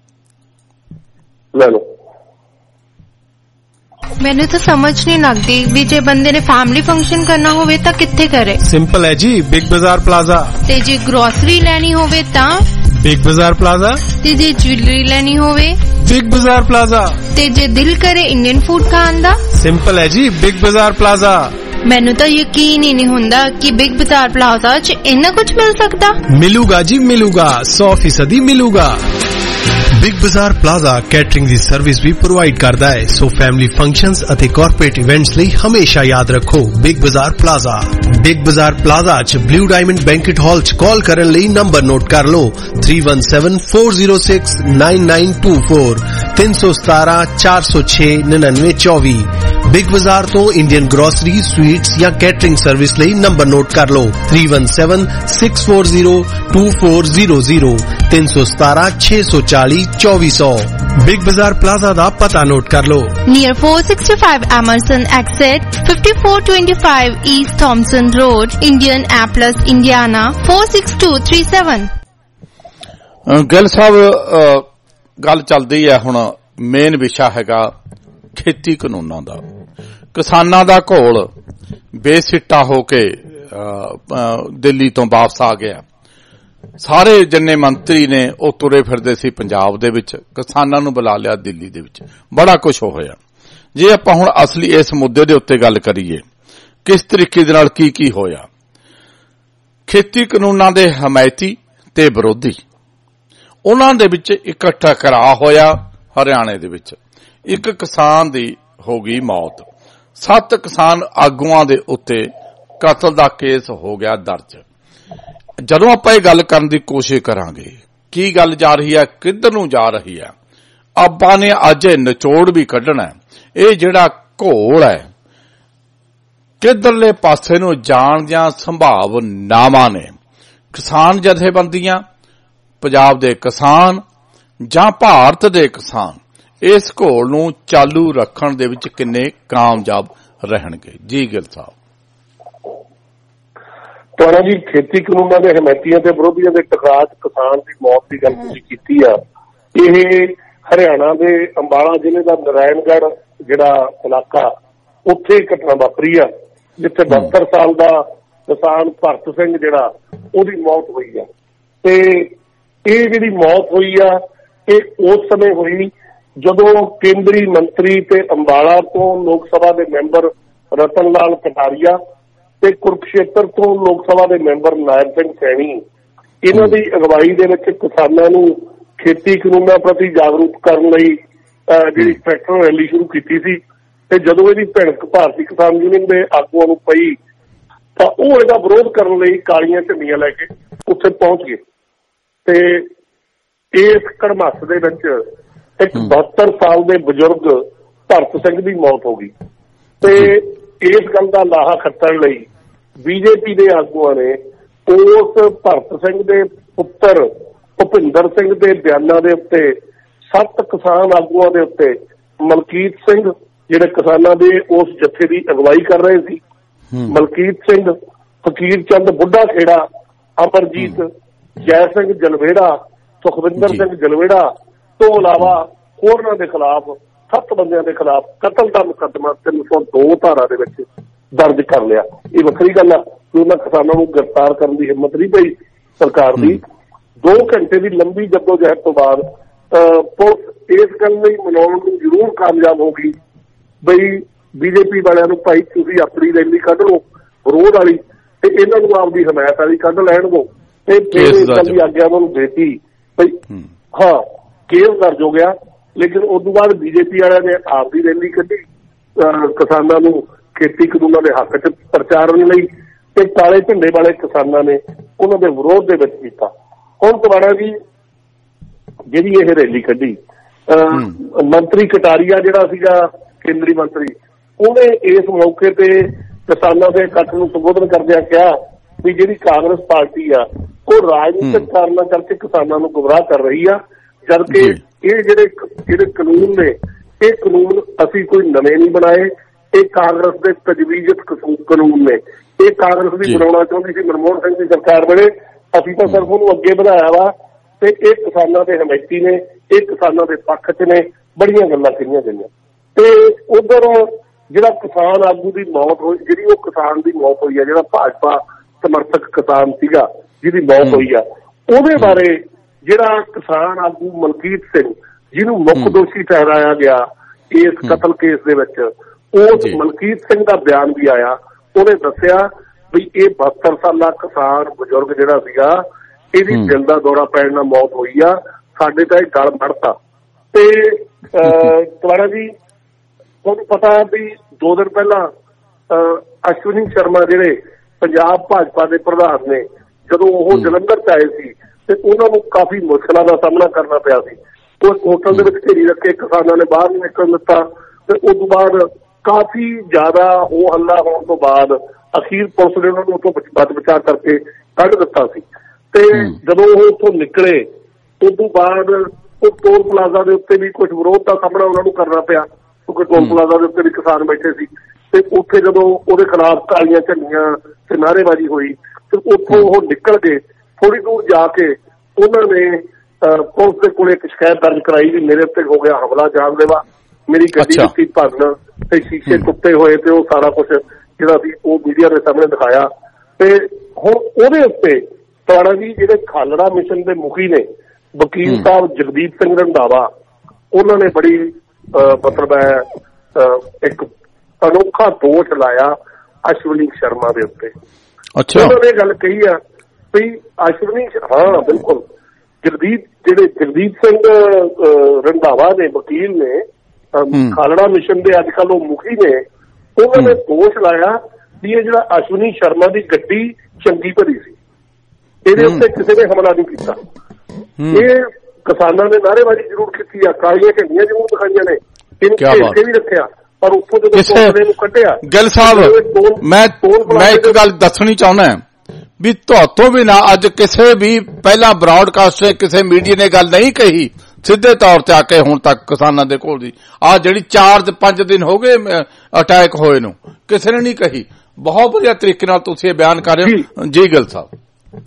ਲੈ ਲਓ। ਮੈਨੂੰ ਤਾਂ ਸਮਝ ਨਹੀਂ ਲੱਗਦੀ ਵੀ ਜੇ ਬੰਦੇ ਨੇ ਫੈਮਿਲੀ ਫੰਕਸ਼ਨ ਕਰਨਾ ਹੋਵੇ ਤਾਂ ਕਿੱਥੇ ਕਰੇ। ਸਿੰਪਲ ਹੈ ਜੀ, ਬਿਗ ਬਾਜ਼ਾਰ ਪਲਾਜ਼ਾ। ਤੇ ਜੇ ਗਰੋਸਰੀ ਲੈਣੀ ਹੋਵੇ ਤਾਂ ਬਿਗ ਬਾਜ਼ਾਰ ਪਲਾਜ਼ਾ। ਤੇ ਜੇ ਜੁਐਲਰੀ ਲੈਣੀ ਹੋਵੇ ਬਿਗ ਬਾਜ਼ਾਰ ਪਲਾਜ਼ਾ। ਤੇ ਜੇ ਦਿਲ ਕਰੇ ਇੰਡੀਅਨ ਫੂਡ ਖਾਣ ਦਾ, ਸਿੰਪਲ ਹੈ ਜੀ, ਬਿਗ ਬਾਜ਼ਾਰ ਪਲਾਜ਼ਾ। ਮੈਨੂੰ ਤਾਂ ਯਕੀਨ ਹੀ ਨਹੀਂ ਹੁੰਦਾ ਕਿ ਬਿਗ ਬਾਜ਼ਾਰ ਪਲਾਜ਼ਾ 'ਚ ਇੰਨਾ ਕੁਝ ਮਿਲ ਸਕਦਾ। ਮਿਲੂਗਾ ਜੀ, ਮਿਲੂਗਾ, 100% ਮਿਲੂਗਾ। ਬਿਗ ਬਾਜ਼ਾਰ ਪਲਾਜ਼ਾ ਕੈਟਰਿੰਗ ਦੀ ਸਰਵਿਸ ਵੀ ਪ੍ਰੋਵਾਈਡ ਕਰਦਾ ਹੈ, ਸੋ ਫੈਮਿਲੀ ਫੰਕਸ਼ਨਸ ਅਤੇ ਕਾਰਪੋਰੇਟ ਇਵੈਂਟਸ ਲਈ ਹਮੇਸ਼ਾ ਯਾਦ ਰੱਖੋ Big Bazaar Plaza. Big Bazaar Plaza 'ਚ ਬਲੂ ਡਾਇਮੰਡ ਬੈਂਕਟ ਹਾਲ 'ਚ ਕਾਲ ਕਰਨ ਲਈ ਨੰਬਰ ਨੋਟ ਕਰ ਲਓ 3174069924 317 406 9924। ਬਿਗ ਬਾਜ਼ਾਰ ਤੋਂ ਇੰਡੀਅਨ ਗਰੋਸਰੀ, ਸਵੀਟਸ ਜਾਂ ਕੈਟਰਿੰਗ ਸਰਵਿਸ ਲਈ ਨੰਬਰ ਨੋਟ ਕਰ ਲਓ 3176402400 317 640 2400। ਬਿਗ ਬਾਜ਼ਾਰ ਪਲਾਜ਼ਾ ਦਾ ਪਤਾ ਨੋਟ ਕਰ ਲਓ। Near 465 Emerson exit 5425 east Thompson road, Indianapolis, Indiana 46237। Gill Sahib, ਗੱਲ ਚੱਲਦੀ ਹੈ ਹੁਣ, ਮੇਨ ਵਿਸ਼ਾ ਹੈਗਾ ਖੇਤੀ ਕਾਨੂੰਨਾਂ ਦਾ। ਕਿਸਾਨਾਂ ਦਾ ਘੋਲ ਬੇਸਿੱਟਾ ਹੋ ਕੇ ਦਿੱਲੀ ਤੋਂ ਵਾਪਸ ਆ ਗਿਆ। ਸਾਰੇ ਜਿੰਨੇ ਮੰਤਰੀ ਨੇ ਉਹ ਤੁਰੇ ਫਿਰਦੇ ਸੀ ਪੰਜਾਬ ਦੇ ਵਿੱਚ, ਕਿਸਾਨਾਂ ਨੂੰ ਬੁਲਾ ਲਿਆ ਦਿੱਲੀ ਦੇ ਵਿੱਚ, ਬੜਾ ਕੁਝ ਹੋਇਆ। ਜੇ ਆਪਾਂ ਹੁਣ ਅਸਲੀ ਇਸ ਮੁੱਦੇ ਦੇ ਉੱਤੇ ਗੱਲ ਕਰੀਏ, ਕਿਸ ਤਰੀਕੇ ਦੇ ਨਾਲ ਕੀ ਹੋਇਆ, ਖੇਤੀ ਕਾਨੂੰਨਾਂ ਦੇ ਹਮਾਇਤੀ ਤੇ ਵਿਰੋਧੀ, ਉਹਨਾਂ ਦੇ ਵਿੱਚ ਇੱਕ ਟਕਰਾਅ ਹੋਇਆ ਹਰਿਆਣੇ ਦੇ ਵਿੱਚ। ਇੱਕ ਕਿਸਾਨ ਦੀ ਹੋ ਗਈ ਮੌਤ, 7 ਕਿਸਾਨ ਆਗੂਆਂ ਦੇ ਉੱਤੇ ਕਤਲ ਦਾ ਕੇਸ ਹੋ ਗਿਆ ਦਰਜ। ਜਦੋਂ ਆਪਾਂ ਇਹ ਗੱਲ ਕਰਨ ਦੀ ਕੋਸ਼ਿਸ਼ ਕਰਾਂਗੇ ਕੀ ਗੱਲ ਜਾ ਰਹੀ ਹੈ, ਕਿੱਧਰ ਨੂੰ ਜਾ ਰਹੀ ਹੈ, ਆਪਾਂ ਨੇ ਅੱਜ ਨਿਚੋੜ ਵੀ ਕੱਢਣਾ। ਇਹ ਜਿਹੜਾ ਘੋਲ ਹੈ ਕਿੱਧਰਲੇ ਪਾਸੇ ਨੂੰ ਜਾਣ ਦੀਆਂ ਸੰਭਾਵਨਾਵਾਂ ਨੇ। ਕਿਸਾਨ ਜਥੇਬੰਦੀਆਂ, ਪੰਜਾਬ ਦੇ ਕਿਸਾਨ ਜਾਂ ਭਾਰਤ ਦੇ ਕਿਸਾਨ ਇਸ ਘੋਲ ਨੂੰ ਚਾਲੂ ਰੱਖਣ ਦੇ ਵਿੱਚ ਕਿੰਨੇ ਕਾਮਯਾਬ ਰਹਿਣਗੇ। ਜੀ ਗਿੱਲ ਸਾਹਿਬ। ਤੁਹਾਡਾ ਜੀ, ਖੇਤੀ ਕਾਨੂੰਨਾਂ ਦੇ ਹਮਾਇਤੀਆਂ ਤੇ ਵਿਰੋਧੀਆਂ ਦੇ ਟਕਰਾਅ 'ਚ ਕਿਸਾਨ ਦੀ ਮੌਤ ਦੀ ਗੱਲ ਤੁਸੀਂ ਕੀਤੀ ਆ। ਇਹ ਹਰਿਆਣਾ ਦੇ ਅੰਬਾਲਾ ਜ਼ਿਲ੍ਹੇ ਦਾ ਨਾਰਾਇਣਗੜ੍ਹ ਜਿਹੜਾ ਇਲਾਕਾ, ਉੱਥੇ ਘਟਨਾ ਵਾਪਰੀ ਆ ਜਿੱਥੇ 72 ਸਾਲ ਦਾ ਕਿਸਾਨ ਭਰਤ ਸਿੰਘ ਜਿਹੜਾ ਉਹਦੀ ਮੌਤ ਹੋਈ ਆ। ਤੇ ਇਹ ਜਿਹੜੀ ਮੌਤ ਹੋਈ ਆ ਇਹ ਉਸ ਸਮੇਂ ਹੋਈ ਜਦੋਂ ਕੇਂਦਰੀ ਮੰਤਰੀ ਤੇ ਅੰਬਾਲਾ ਤੋਂ ਲੋਕ ਸਭਾ ਦੇ ਮੈਂਬਰ ਰਤਨ ਲਾਲ ਕਟਾਰੀਆ ਤੇ ਕੁਰੂਕਸ਼ੇਤਰ ਤੋਂ ਲੋਕ ਸਭਾ ਦੇ ਮੈਂਬਰ ਨਾਇਬ ਸਿੰਘ ਸੈਣੀ, ਇਹਨਾਂ ਦੀ ਅਗਵਾਈ ਦੇ ਵਿੱਚ ਕਿਸਾਨਾਂ ਨੂੰ ਖੇਤੀ ਕਾਨੂੰਨਾਂ ਪ੍ਰਤੀ ਜਾਗਰੂਕ ਕਰਨ ਲਈ ਜਿਹੜੀ ਟਰੈਕਟਰ ਰੈਲੀ ਸ਼ੁਰੂ ਕੀਤੀ ਸੀ। ਤੇ ਜਦੋਂ ਇਹਦੀ ਭਿਣਕ ਭਾਰਤੀ ਕਿਸਾਨ ਯੂਨੀਅਨ ਦੇ ਆਗੂਆਂ ਨੂੰ ਪਈ ਤਾਂ ਉਹ ਇਹਦਾ ਵਿਰੋਧ ਕਰਨ ਲਈ ਕਾਲੀਆਂ ਝੰਡੀਆਂ ਲੈ ਕੇ ਉੱਥੇ ਪਹੁੰਚ ਗਏ। ਤੇ ਇਸ ਕੜਮਾਸ ਦੇ ਵਿੱਚ ਇੱਕ 72 ਸਾਲ ਦੇ ਬਜ਼ੁਰਗ ਭਰਤ ਸਿੰਘ ਦੀ ਮੌਤ ਹੋ ਗਈ। ਤੇ ਇਸ ਗੱਲ ਦਾ ਲਾਹਾ ਖੱਟਣ ਲਈ ਬੀਜੇਪੀ ਦੇ ਆਗੂਆਂ ਨੇ ਉਸ ਭਰਤ ਸਿੰਘ ਦੇ ਪੁੱਤਰ ਭੁਪਿੰਦਰ ਸਿੰਘ ਦੇ ਬਿਆਨਾਂ ਦੇ ਉੱਤੇ 7 ਕਿਸਾਨ ਆਗੂਆਂ ਦੇ ਉੱਤੇ ਮਲਕੀਤ ਸਿੰਘ ਜਿਹੜੇ ਕਿਸਾਨਾਂ ਦੇ ਉਸ ਜੱਥੇ ਦੀ ਅਗਵਾਈ ਕਰ ਰਹੇ ਸੀ, ਮਲਕੀਤ ਸਿੰਘ, ਫਕੀਰ ਚੰਦ ਬੁੱਢਾ ਖੇੜਾ, ਅਮਰਜੀਤ, ਜੈ ਸਿੰਘ ਜਲਵੇੜਾ, ਸੁਖਵਿੰਦਰ ਸਿੰਘ ਜਲਵੇੜਾ ਤੋਂ ਇਲਾਵਾ ਹੋਰਨਾਂ ਦੇ ਖਿਲਾਫ 7 ਬੰਦਿਆਂ ਦੇ ਖਿਲਾਫ ਕਤਲ ਦਾ ਮੁਕੱਦਮਾ 302 ਧਾਰਾ ਦੇ ਵਿੱਚ ਦਰਜ ਕਰ ਲਿਆ। ਇਹ ਵੱਖਰੀ ਗੱਲ ਆ ਕਿ ਉਹਨਾਂ ਕਿਸਾਨਾਂ ਨੂੰ ਗ੍ਰਿਫਤਾਰ ਕਰਨ ਦੀ ਹਿੰਮਤ ਨਹੀਂ ਪਈ ਸਰਕਾਰ ਦੀ। 2 ਘੰਟੇ ਦੀ ਲੰਬੀ ਜੱਦੋਜਹਿਦ ਤੋਂ ਬਾਅਦ ਪੁਲਿਸ ਇਸ ਗੱਲ ਲਈ ਮਨਾਉਣ ਨੂੰ ਜ਼ਰੂਰ ਕਾਮਯਾਬ ਹੋ ਗਈ ਬਈ ਬੀਜੇਪੀ ਵਾਲਿਆਂ ਨੂੰ ਭਾਈ ਤੁਸੀਂ ਆਪਣੀ ਰੈਲੀ ਕੱਢ ਲਓ ਵਿਰੋਧ ਵਾਲੀ ਤੇ ਇਹਨਾਂ ਨੂੰ ਆਪਦੀ ਹਮਾਇਤ ਵਾਲੀ ਕੱਢ ਲੈਣ ਦਿਓ। ਤੇ ਫਿਰ ਇਸ ਗੱਲ ਦੀ ਆਗਿਆ ਉਹਨਾਂ ਨੂੰ ਦੇਤੀ ਬਈ ਹਾਂ ਕੇਸ ਦਰਜ ਹੋ ਗਿਆ। ਲੇਕਿਨ ਉਸ ਤੋਂ ਬਾਅਦ ਬੀਜੇਪੀ ਵਾਲਿਆਂ ਨੇ ਆਪਦੀ ਰੈਲੀ ਕੱਢੀ ਕਿਸਾਨਾਂ ਨੂੰ ਖੇਤੀ ਕਾਨੂੰਨਾਂ ਦੇ ਹੱਕ 'ਚ ਪ੍ਰਚਾਰਨ ਲਈ, ਤੇ ਕਾਲੇ ਝੰਡੇ ਵਾਲੇ ਕਿਸਾਨਾਂ ਨੇ ਉਹਨਾਂ ਦੇ ਵਿਰੋਧ ਦੇ ਵਿੱਚ ਕੀਤਾ। ਹੁਣ ਤੁਹਾਡਾ ਜੀ ਜਿਹੜੀ ਇਹ ਰੈਲੀ ਕੱਢੀ, ਮੰਤਰੀ ਕਟਾਰੀਆ ਜਿਹੜਾ ਸੀਗਾ ਕੇਂਦਰੀ ਮੰਤਰੀ, ਉਹਨੇ ਇਸ ਮੌਕੇ ਤੇ ਕਿਸਾਨਾਂ ਦੇ ਇਕੱਠ ਨੂੰ ਸੰਬੋਧਨ ਕਰਦਿਆਂ ਕਿਹਾ ਵੀ ਜਿਹੜੀ ਕਾਂਗਰਸ ਪਾਰਟੀ ਆ ਉਹ ਰਾਜਨੀਤਿਕ ਕਾਰਨਾਂ ਕਰਕੇ ਕਿਸਾਨਾਂ ਨੂੰ ਗੁੰਮਰਾਹ ਕਰ ਰਹੀ ਆ, ਜਦਕਿ ਇਹ ਜਿਹੜੇ ਕਾਨੂੰਨ ਨੇ ਇਹ ਕਾਨੂੰਨ ਅਸੀਂ ਕੋਈ ਨਵੇਂ ਨਹੀਂ ਬਣਾਏ, ਇਹ ਕਾਂਗਰਸ ਦੇ ਤਜਵੀਜ਼ਤ ਕਾਨੂੰਨ ਨੇ। ਇਹ ਕਾਂਗਰਸ ਵੀ ਬਣਾਉਣਾ ਚਾਹੁੰਦੀ ਸੀ ਮਨਮੋਹਨ ਸਿੰਘ ਦੀ ਸਰਕਾਰ ਵੇਲੇ, ਅਸੀਂ ਤਾਂ ਸਿਰਫ ਉਹਨੂੰ ਅੱਗੇ ਵਧਾਇਆ ਵਾ। ਤੇ ਇਹ ਕਿਸਾਨਾਂ ਦੇ ਹਮਾਇਤੀ ਨੇ, ਇਹ ਕਿਸਾਨਾਂ ਦੇ ਪੱਖ 'ਚ ਨੇ, ਬੜੀਆਂ ਗੱਲਾਂ ਕਹੀਆਂ ਗਈਆਂ। ਤੇ ਉਧਰ ਜਿਹੜਾ ਕਿਸਾਨ ਆਗੂ ਦੀ ਮੌਤ ਹੋਈ, ਜਿਹੜੀ ਉਹ ਕਿਸਾਨ ਦੀ ਮੌਤ ਹੋਈ ਆ, ਜਿਹੜਾ ਭਾਜਪਾ ਸਮਰਥਕ ਕਿਸਾਨ ਸੀਗਾ ਜਿਹਦੀ ਮੌਤ ਹੋਈ ਆ, ਉਹਦੇ ਬਾਰੇ ਜਿਹੜਾ ਕਿਸਾਨ ਆਗੂ ਮਲਕੀਤ ਸਿੰਘ ਜਿਹਨੂੰ ਮੁੱਖ ਦੋਸ਼ੀ ਠਹਿਰਾਇਆ ਗਿਆ ਇਸ ਕਤਲ ਕੇਸ ਦੇ ਵਿੱਚ, ਉਸ ਮਲਕੀਤ ਸਿੰਘ ਦਾ ਬਿਆਨ ਵੀ ਆਇਆ। ਉਹਨੇ ਦੱਸਿਆ ਵੀ ਇਹ 72 ਸਾਲਾ ਕਿਸਾਨ ਬਜ਼ੁਰਗ ਜਿਹੜਾ ਸੀਗਾ ਇਹਦੀ ਦਿਲ ਦਾ ਦੌਰਾ ਪੈਣ ਨਾਲ ਮੌਤ ਹੋਈ ਆ, ਸਾਡੇ ਤਾਂ ਇਹ ਗਲ ਮੜਤਾ। ਤੇ ਤੁਹਾਡਾ ਜੀ ਤੁਹਾਨੂੰ ਪਤਾ ਵੀ 2 ਦਿਨ ਪਹਿਲਾਂ ਅਸ਼ਵਨੀ ਸ਼ਰਮਾ ਜਿਹੜੇ ਪੰਜਾਬ ਭਾਜਪਾ ਦੇ ਪ੍ਰਧਾਨ ਨੇ, ਜਦੋਂ ਉਹ ਜਲੰਧਰ 'ਚ ਆਏ ਸੀ ਤੇ ਉਹਨਾਂ ਨੂੰ ਕਾਫੀ ਮੁਸ਼ਕਲਾਂ ਦਾ ਸਾਹਮਣਾ ਕਰਨਾ ਪਿਆ ਸੀ। ਉਹ ਹੋਟਲ ਦੇ ਵਿੱਚ ਘੇਰੀ ਰੱਖੇ ਕਿਸਾਨਾਂ ਨੇ ਬਾਹਰ ਨਹੀਂ ਨਿਕਲਣ ਦਿੱਤਾ ਤੇ ਉਸ ਤੋਂ ਬਾਅਦ ਕਾਫੀ ਜ਼ਿਆਦਾ ਹੋ ਹੱਲਾ ਹੋਣ ਤੋਂ ਬਾਅਦ ਅਖੀਰ ਪੁਲਿਸ ਨੇ ਉਹਨਾਂ ਨੂੰ ਉੱਥੋਂ ਬਚ ਬਚਾ ਕਰਕੇ ਕੱਢ ਦਿੱਤਾ ਸੀ। ਤੇ ਜਦੋਂ ਉਹ ਉੱਥੋਂ ਨਿਕਲੇ ਉਸ ਤੋਂ ਬਾਅਦ ਉਹ ਟੋਲ ਪਲਾਜ਼ਾ ਦੇ ਉੱਤੇ ਵੀ ਕੁਝ ਵਿਰੋਧ ਦਾ ਸਾਹਮਣਾ ਉਹਨਾਂ ਨੂੰ ਕਰਨਾ ਪਿਆ, ਕਿਉਂਕਿ ਟੋਲ ਪਲਾਜ਼ਾ ਦੇ ਉੱਤੇ ਵੀ ਕਿਸਾਨ ਬੈਠੇ ਸੀ। ਤੇ ਉੱਥੇ ਜਦੋਂ ਉਹਦੇ ਖਿਲਾਫ ਕਾਲੀਆਂ ਝੰਡੀਆਂ ਤੇ ਨਾਅਰੇਬਾਜ਼ੀ ਹੋਈ ਤੇ ਉੱਥੋਂ ਉਹ ਨਿਕਲ ਗਏ। ਥੋੜੀ ਦੂਰ ਜਾ ਕੇ ਉਹਨਾਂ ਨੇ ਪੁਲਿਸ ਦੇ ਕੋਲ ਇੱਕ ਸ਼ਿਕਾਇਤ ਦਰਜ ਕਰਾਈ ਵੀ ਮੇਰੇ ਉੱਤੇ ਹੋ ਗਿਆ ਹਮਲਾ, ਜਾਨਲੇਵਾ, ਮੇਰੀ ਗੱਡੀ ਦਿੱਤੀ ਭੰਨ ਤੇ ਸ਼ੀਸ਼ੇ ਟੁੱਟੇ ਹੋਏ ਤੇ ਉਹ ਸਾਰਾ ਕੁਝ ਜਿਹੜਾ ਸੀ ਉਹ ਮੀਡੀਆ ਦੇ ਸਾਹਮਣੇ ਦਿਖਾਇਆ। ਤੇ ਹੁਣ ਉਹਦੇ ਉੱਤੇ ਤੁਹਾਡਾ ਜੀ ਜਿਹੜੇ ਖਾਲੜਾ ਮਿਸ਼ਨ ਦੇ ਮੁਖੀ ਨੇ ਵਕੀਲ ਸਾਹਿਬ ਜਗਦੀਪ ਸਿੰਘ ਰੰਧਾਵਾ, ਉਹਨਾਂ ਨੇ ਬੜੀ ਮਤਲਬ ਇੱਕ ਅਨੋਖਾ ਦੋਸ਼ ਲਾਇਆ ਅਸ਼ਵਨੀ ਸ਼ਰਮਾ ਦੇ ਉੱਤੇ। ਉਹਨਾਂ ਨੇ ਗੱਲ ਕਹੀ ਆ ਵੀ ਅਸ਼ਵਨੀ, ਹਾਂ ਬਿਲਕੁਲ, ਜਗਦੀਪ ਸਿੰਘ ਰੰਧਾਵਾ ਨੇ ਵਕੀਲ ਨੇ ਖਾਲੜਾ ਮਿਸ਼ਨ ਦੇ ਅੱਜ ਕੱਲ੍ਹ ਉਹ ਮੁਖੀ ਨੇ, ਉਹਨਾਂ ਨੇ ਦੋਸ਼ ਲਾਇਆ ਵੀ ਇਹ ਜਿਹੜਾ ਅਸ਼ਵਨੀ ਸ਼ਰਮਾ ਦੀ ਗੱਡੀ ਚੰਗੀ ਭਲੀ ਸੀ, ਇਹਦੇ ਉੱਤੇ ਕਿਸੇ ਨੇ ਹਮਲਾ ਨਹੀਂ ਕੀਤਾ। ਇਹ ਕਿਸਾਨਾਂ ਨੇ ਨਾਅਰੇਬਾਜ਼ੀ ਜ਼ਰੂਰ ਕੀਤੀ ਆ, ਕਾਲੀਆਂ ਝੰਡੀਆਂ ਜ਼ਰੂਰ ਦਿਖਾਈਆਂ ਨੇ, ਇਹਨੂੰ ਘੇਰ ਕੇ ਵੀ ਰੱਖਿਆ, ਪਰ ਉੱਥੋਂ ਜਦੋਂ ਪੁਲਿਸ ਨੂੰ ਕੱਢਿਆ। ਗਿੱਲ ਸਾਹਿਬ ਮੈਂ ਇੱਕ ਗੱਲ ਦੱਸਣੀ ਚਾਹੁੰਦਾ ਵੀ ਤੁਹਾਤੋਂ ਵੀ ਨਾ ਅੱਜ ਕਿਸੇ ਵੀ ਪਹਿਲਾਂ ਬ੍ਰਾਡਕਾਸਟ ਕਿਸੇ ਮੀਡੀਆ ਨੇ ਗੱਲ ਨਹੀਂ ਕਹੀ ਸਿੱਧੇ ਤੌਰ ਤੇ ਆ ਕੇ ਹੁਣ ਤੱਕ ਕਿਸਾਨਾਂ ਦੇ ਕੋਲ ਦੀ ਆਹ ਜਿਹੜੀ 4-5 ਦਿਨ ਹੋ ਗਏ ਅਟੈਕ ਹੋਏ ਨੂੰ, ਕਿਸੇ ਨੇ ਨਹੀਂ ਕਹੀ। ਬਹੁਤ ਵਧੀਆ ਤਰੀਕੇ ਨਾਲ ਤੁਸੀਂ ਇਹ ਬਿਆਨ ਕਰ ਰਹੇ ਹੋ ਜੀ ਗਿੱਲ ਸਾਹਿਬ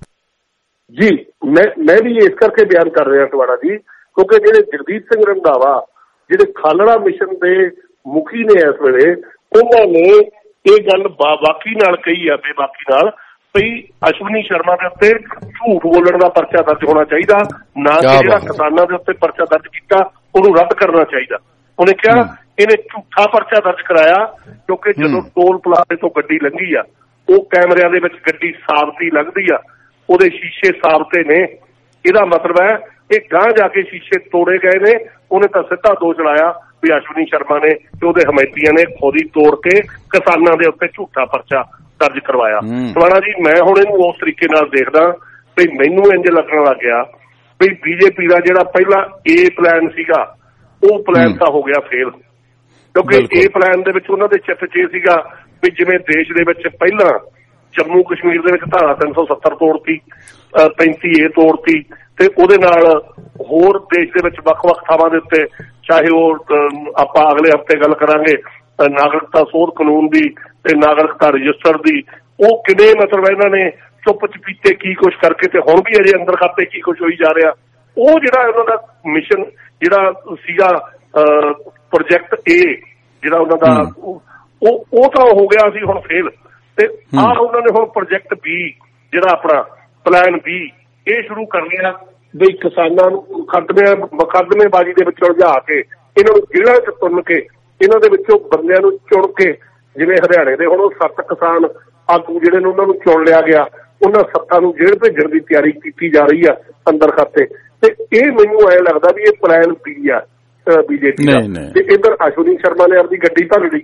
ਜੀ। ਮੈਂ ਵੀ ਇਸ ਕਰਕੇ ਬਿਆਨ ਕਰ ਰਿਹਾ ਤੁਹਾਡਾ ਜੀ, ਕਿਉਂਕਿ ਜਿਹੜੇ ਜਗਦੀਪ ਸਿੰਘ ਰੰਧਾਵਾ ਜਿਹੜੇ ਖਾਲੜਾ ਮਿਸ਼ਨ ਦੇ ਮੁਖੀ ਨੇ ਇਸ ਵੇਲੇ, ਉਹਨਾਂ ਨੇ ਇਹ ਗੱਲ ਬਾਕੀ ਨਾਲ ਕਹੀ ਆ, ਬੇਬਾਕੀ ਨਾਲ, ਵੀ ਅਸ਼ਵਨੀ ਸ਼ਰਮਾ ਦੇ ਉੱਤੇ ਝੂਠ ਬੋਲਣ ਦਾ ਪਰਚਾ ਦਰਜ ਹੋਣਾ ਚਾਹੀਦਾ, ਨਾ ਕਿ ਜਿਹੜਾ ਕਿਸਾਨਾਂ ਦੇ ਉੱਤੇ ਪਰਚਾ ਦਰਜ ਕੀਤਾ ਉਹਨੂੰ ਰੱਦ ਕਰਨਾ ਚਾਹੀਦਾ। ਉਹਨੇ ਕਿਹਾ ਇਹਨੇ ਝੂਠਾ ਪਰਚਾ ਦਰਜ ਕਰਾਇਆ ਕਿਉਂਕਿ ਜਦੋਂ ਟੋਲ ਪਲਾਜ਼ੇ ਤੋਂ ਗੱਡੀ ਲੰਘੀ ਆ, ਉਹ ਕੈਮਰਿਆਂ ਦੇ ਵਿੱਚ ਗੱਡੀ ਸਾਬਤੀ ਲੰਘਦੀ ਆ, ਉਹਦੇ ਸ਼ੀਸ਼ੇ ਸਾਬਤੇ ਨੇ, ਇਹਦਾ ਮਤਲਬ ਹੈ ਇਹ ਗਾਂਹ ਜਾ ਕੇ ਸ਼ੀਸ਼ੇ ਤੋੜੇ ਗਏ ਨੇ। ਉਹਨੇ ਤਾਂ ਸਿੱਧਾ ਦੋਸ਼ ਲਾਇਆ ਵੀ ਅਸ਼ਵਨੀ ਸ਼ਰਮਾ ਨੇ ਤੇ ਉਹਦੇ ਹਮਾਇਤੀਆਂ ਨੇ ਖੁਦ ਹੀ ਤੋੜ ਕੇ ਕਿਸਾਨਾਂ ਦੇ ਉੱਤੇ ਝੂਠਾ ਪਰਚਾ ਦਰਜ ਕਰਵਾਇਆ। ਸਵਾਣਾ ਜੀ ਮੈਂ ਹੁਣ ਇਹਨੂੰ ਉਸ ਤਰੀਕੇ ਨਾਲ ਦੇਖਦਾ ਵੀ ਮੈਨੂੰ ਇੰਝ ਲੱਗਣ ਲੱਗ ਗਿਆ ਵੀ ਬੀਜੇਪੀ ਦਾ ਜਿਹੜਾ ਪਹਿਲਾਂ ਏ ਪਲਾਨ ਸੀਗਾ ਉਹ ਪਲਾਨ ਤਾਂ ਹੋ ਗਿਆ ਫੇਲ, ਕਿਉਂਕਿ ਏ ਪਲਾਨ ਦੇ ਵਿੱਚ ਉਹਨਾਂ ਦੇ ਚਿੱਤ 'ਚ ਇਹ ਸੀਗਾ ਵੀ ਜਿਵੇਂ ਦੇਸ਼ ਦੇ ਵਿੱਚ ਪਹਿਲਾਂ ਜੰਮੂ ਕਸ਼ਮੀਰ ਦੇ ਵਿੱਚ ਧਾਰਾ 370 ਤੋੜਤੀ, 35A ਤੋੜਤੀ ਤੇ ਉਹਦੇ ਨਾਲ ਹੋਰ ਦੇਸ਼ ਦੇ ਵਿੱਚ ਵੱਖ-ਵੱਖ ਥਾਵਾਂ ਦੇ ਉੱਤੇ, ਚਾਹੇ ਉਹ ਆਪਾਂ ਅਗਲੇ ਹਫ਼ਤੇ ਗੱਲ ਕਰਾਂਗੇ ਨਾਗਰਿਕਤਾ ਸੋਧ ਕਾਨੂੰਨ ਦੀ ਤੇ ਨਾਗਰਿਕਤਾ ਰਜਿਸਟਰ ਦੀ, ਉਹ ਕਿਵੇਂ ਮਤਲਬ ਇਹਨਾਂ ਨੇ ਚੁੱਪ ਚਪੀਤੇ ਕੀ ਕੁਛ ਕਰਕੇ ਤੇ ਹੁਣ ਵੀ ਅਜੇ ਅੰਦਰ ਖਾਤੇ ਕੀ ਕੁਛ ਹੋਈ ਜਾ ਰਿਹਾ। ਉਹ ਜਿਹੜਾ ਉਹਨਾਂ ਦਾ ਮਿਸ਼ਨ ਜਿਹੜਾ ਸੀਗਾ ਪ੍ਰੋਜੈਕਟ A ਜਿਹੜਾ ਉਹਨਾਂ ਦਾ ਉਹ ਤਾਂ ਹੋ ਗਿਆ ਸੀ ਹੁਣ ਫੇਲ, ਤੇ ਉਹਨਾਂ ਨੇ ਹੁਣ ਪ੍ਰੋਜੈਕਟ B ਜਿਹੜਾ ਆਪਣਾ ਪਲਾਨ B ਇਹ ਸ਼ੁਰੂ ਕਰ ਲਿਆ ਬਈ ਕਿਸਾਨਾਂ ਨੂੰ ਮੁਕੱਦਮੇਬਾਜ਼ੀ ਦੇ ਵਿੱਚ ਉਲਝਾ ਕੇ ਇਹਨਾਂ ਨੂੰ ਜੇਲ੍ਹਾਂ 'ਚ ਤੁੰਨ ਕੇ ਇਹਨਾਂ ਦੇ ਵਿੱਚੋਂ ਬੰਦਿਆਂ ਨੂੰ ਚੁਣ ਕੇ, ਜਿਵੇਂ ਹਰਿਆਣੇ ਦੇ ਹੁਣ ਉਹ 7 ਕਿਸਾਨ ਆਗੂ ਜਿਹੜੇ ਨੇ ਉਹਨਾਂ ਨੂੰ ਚੁਣ ਲਿਆ ਗਿਆ, ਉਹਨਾਂ 7 ਨੂੰ ਜੇਲ੍ਹ ਭੇਜਣ ਦੀ ਤਿਆਰੀ ਕੀਤੀ ਜਾ ਰਹੀ ਆ ਅੰਦਰ ਖਾਤੇ। ਤੇ ਇਹ ਮੈਨੂੰ ਐਂ ਲੱਗਦਾ ਵੀ ਇਹ ਪਲਾਨ B ਆ ਬੀਜੇਪੀ ਦਾ। ਤੇ ਇੱਧਰ ਅਸ਼ਵਨੀ ਸ਼ਰਮਾ ਨੇ ਆਪਣੀ ਗੱਡੀ ਭੰਨ ਲਈ,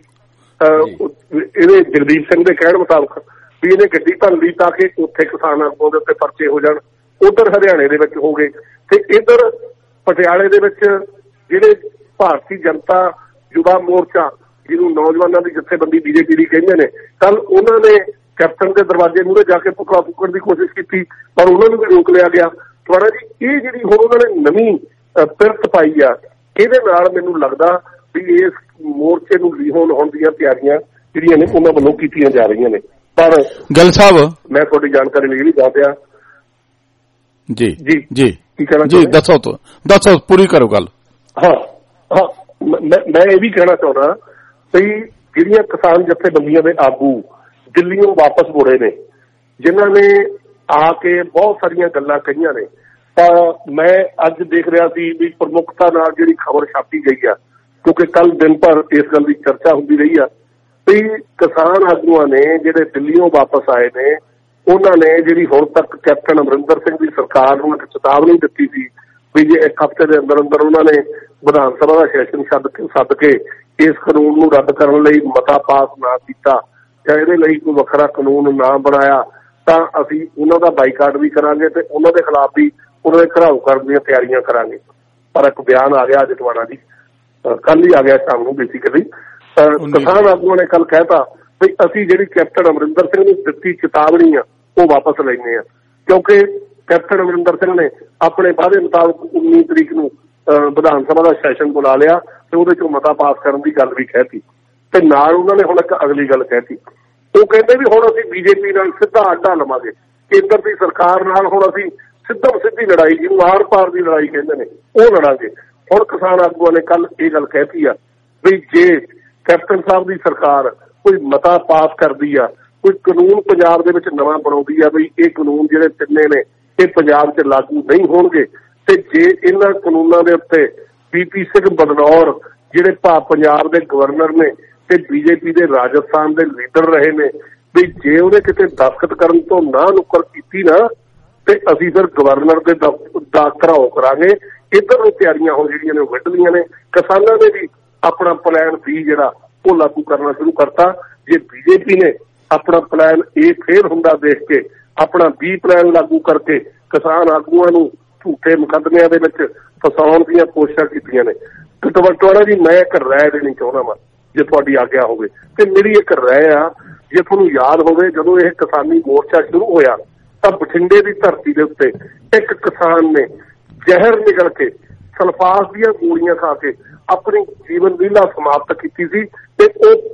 ਇਹਦੇ ਜਗਦੀਪ ਸਿੰਘ ਦੇ ਕਹਿਣ ਮੁਤਾਬਕ ਵੀ ਇਹਨੇ ਗੱਡੀ ਭੰਨ ਲਈ ਤਾਂ ਕਿ ਉੱਥੇ ਕਿਸਾਨ ਆਗੂਆਂ ਦੇ ਉੱਤੇ ਪਰਚੇ ਹੋ ਜਾਣ। ਉਧਰ ਹਰਿਆਣੇ ਦੇ ਵਿੱਚ ਹੋ ਗਏ ਤੇ ਇੱਧਰ ਪਟਿਆਲੇ ਦੇ ਵਿੱਚ ਜਿਹੜੇ ਭਾਰਤੀ ਜਨਤਾ ਯੁਵਾ ਮੋਰਚਾ ਜਿਹਨੂੰ ਨੌਜਵਾਨਾਂ ਦੀ ਜਥੇਬੰਦੀ ਬੀਜੇਪੀ ਦੀ ਕਹਿੰਦੇ ਨੇ, ਕੱਲ ਉਹਨਾਂ ਨੇ ਕੈਪਟਨ ਦੇ ਦਰਵਾਜ਼ੇ ਮੂਹਰੇ ਜਾ ਕੇ ਪੁਤਲਾ ਫੂਕਣ ਦੀ ਕੋਸ਼ਿਸ਼ ਕੀਤੀ ਪਰ ਉਹਨਾਂ ਨੂੰ ਵੀ ਰੋਕ ਲਿਆ ਗਿਆ। ਥੋੜਾ ਜੀ ਇਹ ਜਿਹੜੀ ਹੁਣ ਉਹਨਾਂ ਨੇ ਨਵੀਂ ਪਿਰਤ ਪਾਈ ਆ, ਇਹਦੇ ਨਾਲ ਮੈਨੂੰ ਲੱਗਦਾ ਵੀ ਇਸ ਮੋਰਚੇ ਨੂੰ ਰੀਹੋਲ ਹੋਣ ਦੀਆਂ ਤਿਆਰੀਆਂ ਜਿਹੜੀਆਂ ਨੇ ਉਹਨਾਂ ਵੱਲੋਂ ਕੀਤੀਆਂ ਜਾ ਰਹੀਆਂ ਨੇ। ਪਰ ਗੱਲ ਸਾਹਿਬ ਮੈਂ ਤੁਹਾਡੀ ਜਾਣਕਾਰੀ ਲਈ ਵੀ ਦੱਸਿਆ ਜੀ ਜੀ ਜੀ ਕੀ ਕਹਿਣਾ ਜੀ ਦੱਸੋ ਪੂਰੀ ਕਰੋ ਗੱਲ। ਹਾਂ ਮੈਂ ਇਹ ਵੀ ਕਹਿਣਾ ਚਾਹੁੰਦਾ ਵੀ ਜਿਹੜੀਆਂ ਕਿਸਾਨ ਜਥੇਬੰਦੀਆਂ ਦੇ ਆਗੂ ਦਿੱਲੀੋਂ ਵਾਪਸ ਮੁੜੇ ਨੇ, ਜਿਨ੍ਹਾਂ ਨੇ ਆ ਕੇ ਬਹੁਤ ਸਾਰੀਆਂ ਗੱਲਾਂ ਕਹੀਆਂ ਨੇ, ਤਾਂ ਮੈਂ ਅੱਜ ਦੇਖ ਰਿਹਾ ਸੀ ਵੀ ਪ੍ਰਮੁੱਖਤਾ ਨਾਲ ਜਿਹੜੀ ਖਬਰ ਛਾਪੀ ਗਈ ਆ, ਕਿਉਂਕਿ ਕੱਲ ਦਿਨ ਭਰ ਇਸ ਗੱਲ ਦੀ ਚਰਚਾ ਹੁੰਦੀ ਰਹੀ ਆ ਵੀ ਕਿਸਾਨ ਆਗੂਆਂ ਨੇ ਜਿਹੜੇ ਦਿੱਲੀੋਂ ਵਾਪਸ ਆਏ ਨੇ, ਉਹਨਾਂ ਨੇ ਜਿਹੜੀ ਹੁਣ ਤੱਕ ਕੈਪਟਨ ਅਮਰਿੰਦਰ ਸਿੰਘ ਦੀ ਸਰਕਾਰ ਨੂੰ ਇੱਕ ਚੇਤਾਵਨੀ ਦਿੱਤੀ ਸੀ ਵੀ ਜੇ ਇੱਕ ਹਫ਼ਤੇ ਦੇ ਅੰਦਰ ਅੰਦਰ ਉਹਨਾਂ ਨੇ ਵਿਧਾਨ ਸਭਾ ਦਾ ਸੈਸ਼ਨ ਸੱਦ ਕੇ ਇਸ ਕਾਨੂੰਨ ਨੂੰ ਰੱਦ ਕਰਨ ਲਈ ਮਤਾ ਪਾਸ ਨਾ ਕੀਤਾ ਜਾਂ ਇਹਦੇ ਲਈ ਕੋਈ ਵੱਖਰਾ ਕਾਨੂੰਨ ਨਾ ਬਣਾਇਆ ਤਾਂ ਅਸੀਂ ਉਹਨਾਂ ਦਾ ਬਾਈਕਾਟ ਵੀ ਕਰਾਂਗੇ ਤੇ ਉਹਨਾਂ ਦੇ ਖਿਲਾਫ ਵੀ ਉਹਨਾਂ ਦੇ ਘਿਰਾਓ ਕਰਨ ਦੀਆਂ ਤਿਆਰੀਆਂ ਕਰਾਂਗੇ। ਪਰ ਇੱਕ ਬਿਆਨ ਆ ਗਿਆ ਅੱਜ ਟਵਾਣਾ ਜੀ, ਕੱਲ ਹੀ ਆ ਗਿਆ ਸ਼ਾਮ ਨੂੰ ਬੇਸਿਕਲੀ। ਕਿਸਾਨ ਆਗੂਆਂ ਨੇ ਕੱਲ ਕਹਿਤਾ ਵੀ ਅਸੀਂ ਜਿਹੜੀ ਕੈਪਟਨ ਅਮਰਿੰਦਰ ਸਿੰਘ ਨੂੰ ਦਿੱਤੀ ਚੇਤਾਵਨੀ ਆ ਉਹ ਵਾਪਸ ਲੈਂਦੇ ਆ, ਕਿਉਂਕਿ ਕੈਪਟਨ ਅਮਰਿੰਦਰ ਸਿੰਘ ਨੇ ਆਪਣੇ ਵਾਅਦੇ ਮੁਤਾਬਕ 19 ਤਰੀਕ ਨੂੰ ਵਿਧਾਨ ਸਭਾ ਦਾ ਸੈਸ਼ਨ ਬੁਲਾ ਲਿਆ ਤੇ ਉਹਦੇ ਚੋਂ ਮਤਾ ਪਾਸ ਕਰਨ ਦੀ ਗੱਲ ਵੀ ਕਹਿਤੀ ਤੇ ਨਾਲ ਉਹਨਾਂ ਨੇ ਹੁਣ ਇੱਕ ਅਗਲੀ ਗੱਲ ਕਹਿਤੀ। ਉਹ ਕਹਿੰਦੇ ਵੀ ਹੁਣ ਅਸੀਂ ਬੀਜੇਪੀ ਨਾਲ ਸਿੱਧਾ ਆਡਾ ਲਵਾਂਗੇ, ਕੇਂਦਰ ਦੀ ਸਰਕਾਰ ਨਾਲ ਹੁਣ ਅਸੀਂ ਸਿੱਧੀ ਲੜਾਈ, ਜਿਹਨੂੰ ਆਰ ਪਾਰ ਦੀ ਲੜਾਈ ਕਹਿੰਦੇ ਨੇ, ਉਹ ਲੜਾਂਗੇ। ਹੁਣ ਕਿਸਾਨ ਆਗੂਆਂ ਨੇ ਕੱਲ ਇਹ ਗੱਲ ਕਹਿਤੀ ਆ ਵੀ ਜੇ ਕੈਪਟਨ ਸਾਹਿਬ ਦੀ ਸਰਕਾਰ ਕੋਈ ਮਤਾ ਪਾਸ ਕਰਦੀ ਆ, ਕੋਈ ਕਾਨੂੰਨ ਪੰਜਾਬ ਦੇ ਵਿੱਚ ਨਵਾਂ ਬਣਾਉਂਦੀ ਆ ਵੀ ਇਹ ਕਾਨੂੰਨ ਜਿਹੜੇ ਤਿੰਨੇ ਨੇ ਇਹ ਪੰਜਾਬ 'ਚ ਲਾਗੂ ਨਹੀਂ ਹੋਣਗੇ, ਤੇ ਜੇ ਇਹਨਾਂ ਕਾਨੂੰਨਾਂ ਦੇ ਉੱਤੇ ਪੀਪੀ ਸਿੰਘ ਬਦਨੌਰ ਜਿਹੜੇ ਪੰਜਾਬ ਦੇ ਗਵਰਨਰ ਨੇ ਤੇ ਬੀਜੇਪੀ ਦੇ ਰਾਜਸਥਾਨ ਦੇ ਲੀਡਰ ਰਹੇ ਨੇ, ਵੀ ਜੇ ਉਹਨੇ ਕਿਤੇ ਦਸਤਖਤ ਕਰਨ ਤੋਂ ਨਾ ਨੁੱਕਰ ਕੀਤੀ ਨਾ ਤੇ ਅਸੀਂ ਫਿਰ ਗਵਰਨਰ ਦੇ ਦਾ ਘਰਾਓ ਕਰਾਂਗੇ। ਇੱਧਰ ਨੂੰ ਤਿਆਰੀਆਂ ਹੁਣ ਜਿਹੜੀਆਂ ਨੇ ਵੱਢ ਲਈਆਂ ਨੇ। ਕਿਸਾਨਾਂ ਨੇ ਵੀ ਆਪਣਾ ਪਲਾਨ B ਜਿਹੜਾ ਉਹ ਲਾਗੂ ਕਰਨਾ ਸ਼ੁਰੂ ਕਰਤਾ। ਜੇ ਬੀਜੇਪੀ ਨੇ ਆਪਣਾ ਪਲਾਨ A ਫੇਲ ਹੁੰਦਾ ਦੇਖ ਕੇ ਆਪਣਾ B ਪਲਾਨ ਲਾਗੂ ਕਰਕੇ ਕਿਸਾਨ ਆਗੂਆਂ ਨੂੰ ਝੂਠੇ ਮੁਕੱਦਮਿਆਂ ਦੇ ਵਿੱਚ ਫਸਾਉਣ ਦੀਆਂ ਕੋਸ਼ਿਸ਼ਾਂ ਕੀਤੀਆਂ ਨੇ। ਟਵਾਣਾ ਜੀ ਮੈਂ ਇੱਕ ਰਾਏ ਦੇਣੀ ਚਾਹੁੰਦਾ ਵਾਂ ਜੇ ਤੁਹਾਡੀ ਆਗਿਆ ਹੋਵੇ, ਤੇ ਮੇਰੀ ਇੱਕ ਰਾਏ ਆ, ਜੇ ਤੁਹਾਨੂੰ ਯਾਦ ਹੋਵੇ ਜਦੋਂ ਇਹ ਕਿਸਾਨੀ ਮੋਰਚਾ ਸ਼ੁਰੂ ਹੋਇਆ ਤਾਂ ਬਠਿੰਡੇ ਦੀ ਧਰਤੀ ਦੇ ਉੱਤੇ ਇੱਕ ਕਿਸਾਨ ਨੇ ਜ਼ਹਿਰ ਨਿਗਲ ਕੇ ਸਲਫਾਸ ਦੀਆਂ ਗੋਲੀਆਂ ਖਾ ਕੇ ਆਪਣੀ ਜੀਵਨ ਲੀਲਾ ਸਮਾਪਤ ਕੀਤੀ ਸੀ ਤੇ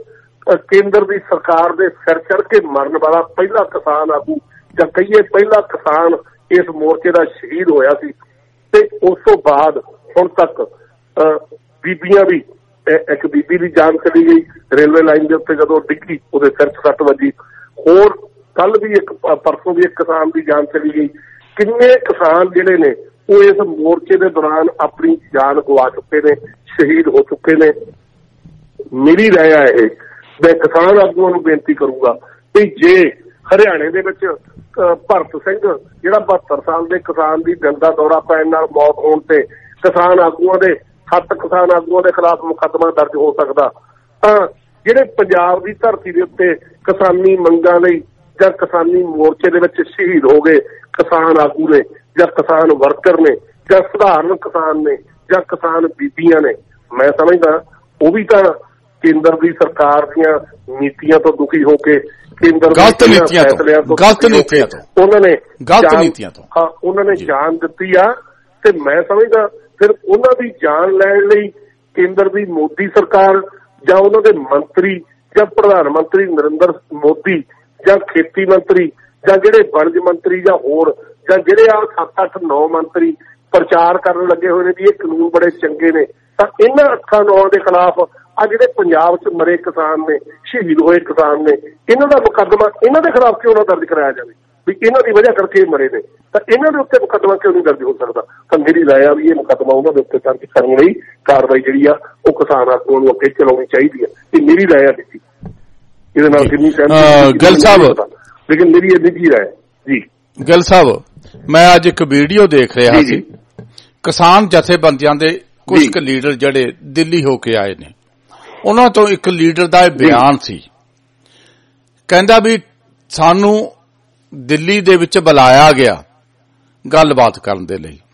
ਉਹ ਕੇਂਦਰ ਦੀ ਸਰਕਾਰ ਦੇ ਸਿਰ ਚੜ ਕੇ ਮਰਨ ਵਾਲਾ ਪਹਿਲਾ ਕਿਸਾਨ ਆਗੂ ਜਾਂ ਕਹੀਏ ਪਹਿਲਾ ਕਿਸਾਨ ਇਸ ਮੋਰਚੇ ਦਾ ਸ਼ਹੀਦ ਹੋਇਆ ਸੀ। ਤੇ ਉਸ ਤੋਂ ਬਾਅਦ ਹੁਣ ਤੱਕ ਬੀਬੀਆਂ ਵੀ, ਇੱਕ ਬੀਬੀ ਦੀ ਜਾਨ ਚਲੀ ਗਈ ਰੇਲਵੇ ਲਾਈਨ ਦੇ ਉੱਤੇ ਜਦੋਂ ਡਿੱਗੀ, ਉਹਦੇ ਸਿਰ 'ਚ ਸੱਟ ਵੱਜੀ। ਹੋਰ ਕੱਲ ਵੀ ਪਰਸੋਂ ਵੀ ਇੱਕ ਕਿਸਾਨ ਦੀ ਜਾਨ ਚਲੀ ਗਈ। ਕਿੰਨੇ ਕਿਸਾਨ ਜਿਹੜੇ ਨੇ ਉਹ ਇਸ ਮੋਰਚੇ ਦੇ ਦੌਰਾਨ ਆਪਣੀ ਜਾਨ ਗਵਾ ਚੁੱਕੇ ਨੇ, ਸ਼ਹੀਦ ਹੋ ਚੁੱਕੇ ਨੇ। ਮੇਰੀ ਰਾਏ ਆ ਇਹ, ਮੈਂ ਕਿਸਾਨ ਆਗੂਆਂ ਨੂੰ ਬੇਨਤੀ ਕਰੂੰਗਾ ਵੀ ਜੇ ਹਰਿਆਣੇ ਦੇ ਵਿੱਚ ਭਰਤ ਸਿੰਘ ਜਿਹੜਾ 72 ਸਾਲ ਦੇ ਕਿਸਾਨ ਦੀ ਦਿਲ ਦਾ ਦੌਰਾ ਪੈਣ ਨਾਲ ਮੌਤ ਹੋਣ ਤੇ ਕਿਸਾਨ ਆਗੂਆਂ ਦੇ 7 ਕਿਸਾਨ ਆਗੂਆਂ ਦੇ ਖਿਲਾਫ ਮੁਕੱਦਮਾ ਦਰਜ ਹੋ ਸਕਦਾ, ਤਾਂ ਜਿਹੜੇ ਪੰਜਾਬ ਦੀ ਧਰਤੀ ਦੇ ਉੱਤੇ ਕਿਸਾਨੀ ਮੰਗਾਂ ਲਈ ਜਾਂ ਕਿਸਾਨੀ ਮੋਰਚੇ ਦੇ ਵਿੱਚ ਸ਼ਹੀਦ ਹੋ ਗਏ ਕਿਸਾਨ ਆਗੂ ਨੇ ਜਾਂ ਕਿਸਾਨ ਵਰਕਰ ਨੇ ਜਾਂ ਸਧਾਰਨ ਕਿਸਾਨ ਨੇ ਜਾਂ ਕਿਸਾਨ ਬੀਬੀਆਂ ਨੇ, ਮੈਂ ਸਮਝਦਾ ਉਹ ਵੀ ਤਾਂ ਕੇਂਦਰ ਦੀ ਸਰਕਾਰ ਦੀਆਂ ਨੀਤੀਆਂ ਤੋਂ ਦੁਖੀ ਹੋ ਕੇ ਕੇਂਦਰ ਗਲਤ ਨੀਤੀਆਂ ਤੋਂ ਉਹਨਾਂ ਨੇ ਜਾਨ ਦਿੱਤੀ ਆ ਤੇ ਮੈਂ ਸਮਝਦਾ ਫਿਰ ਉਹਨਾਂ ਦੀ ਜਾਨ ਲੈਣ ਲਈ ਕੇਂਦਰ ਦੀ ਮੋਦੀ ਸਰਕਾਰ ਜਾਂ ਉਹਨਾਂ ਦੇ ਮੰਤਰੀ ਜਾਂ ਪ੍ਰਧਾਨ ਮੰਤਰੀ ਨਰਿੰਦਰ ਮੋਦੀ ਜਾਂ ਖੇਤੀ ਮੰਤਰੀ ਜਾਂ ਜਿਹੜੇ ਵਣਜ ਮੰਤਰੀ ਜਾਂ ਹੋਰ ਜਾਂ ਜਿਹੜੇ ਆ 7-8-9 ਮੰਤਰੀ ਪ੍ਰਚਾਰ ਕਰਨ ਲੱਗੇ ਹੋਏ ਨੇ ਵੀ ਇਹ ਕਾਨੂੰਨ ਬੜੇ ਚੰਗੇ ਨੇ, ਤਾਂ ਇਹਨਾਂ ਅੱਖਾਂ ਨੌਂ ਦੇ ਖਿਲਾਫ ਆ ਜਿਹੜੇ ਪੰਜਾਬ 'ਚ ਮਰੇ ਕਿਸਾਨ ਨੇ, ਸ਼ਹੀਦ ਹੋਏ ਕਿਸਾਨ ਨੇ, ਇਹਨਾਂ ਦਾ ਮੁਕੱਦਮਾ ਇਹਨਾਂ ਦੇ ਖਿਲਾਫ ਕਿਉਂ ਨਾ ਦਰਜ ਕਰਾਇਆ ਜਾਵੇ ਵੀ ਇਹਨਾਂ ਦੀ ਵਜ੍ਹਾ ਕਰਕੇ ਮਰੇ ਨੇ, ਤਾਂ ਇਹਨਾਂ ਦੇ ਉੱਤੇ ਮੁਕੱਦਮਾ ਕਿਉਂ ਨਹੀਂ ਦਰਜ ਹੋ ਸਕਦਾ। ਤਾਂ ਮੇਰੀ ਰਾਏ ਆ ਵੀ ਇਹ ਮੁਕੱਦਮਾ ਉਹਨਾਂ ਦੇ ਉੱਤੇ ਦਰਜ ਕਰਨ ਲਈ ਕਾਰਵਾਈ ਜਿਹੜੀ ਆ ਉਹ ਕਿਸਾਨ ਆਗੂਆਂ ਨੂੰ ਅੱਗੇ ਚਲਾਉਣੀ ਚਾਹੀਦੀ ਹੈ। ਇਹ ਮੇਰੀ ਰਾਏ ਆ ਜੀ, ਇਹਦੇ ਨਾਲ ਕਿੰਨੀ ਗਿੱਲ ਸਾਹਿਬ, ਲੇਕਿਨ ਮੇਰੀ ਇਹ ਨਿੱਜੀ ਰਾਏ ਜੀ। ਗਿੱਲ ਸਾਹਿਬ, ਮੈਂ ਅੱਜ ਇੱਕ ਵੀਡੀਓ ਦੇਖ ਰਿਹਾ ਸੀ, ਕਿਸਾਨ ਜਥੇਬੰਦੀਆਂ ਦੇ ਕੁਝ ਕੁ ਲੀਡਰ ਜਿਹੜੇ ਦਿੱਲੀ ਹੋ ਕੇ ਆਏ ਨੇ, ਉਹਨਾਂ ਤੋਂ ਇੱਕ ਲੀਡਰ ਦਾ ਇਹ ਬਿਆਨ ਸੀ, ਕਹਿੰਦਾ ਵੀ ਸਾਨੂੰ ਦਿੱਲੀ ਦੇ ਵਿੱਚ ਬੁਲਾਇਆ ਗਿਆ ਗੱਲਬਾਤ ਕਰਨ ਦੇ ਲਈ,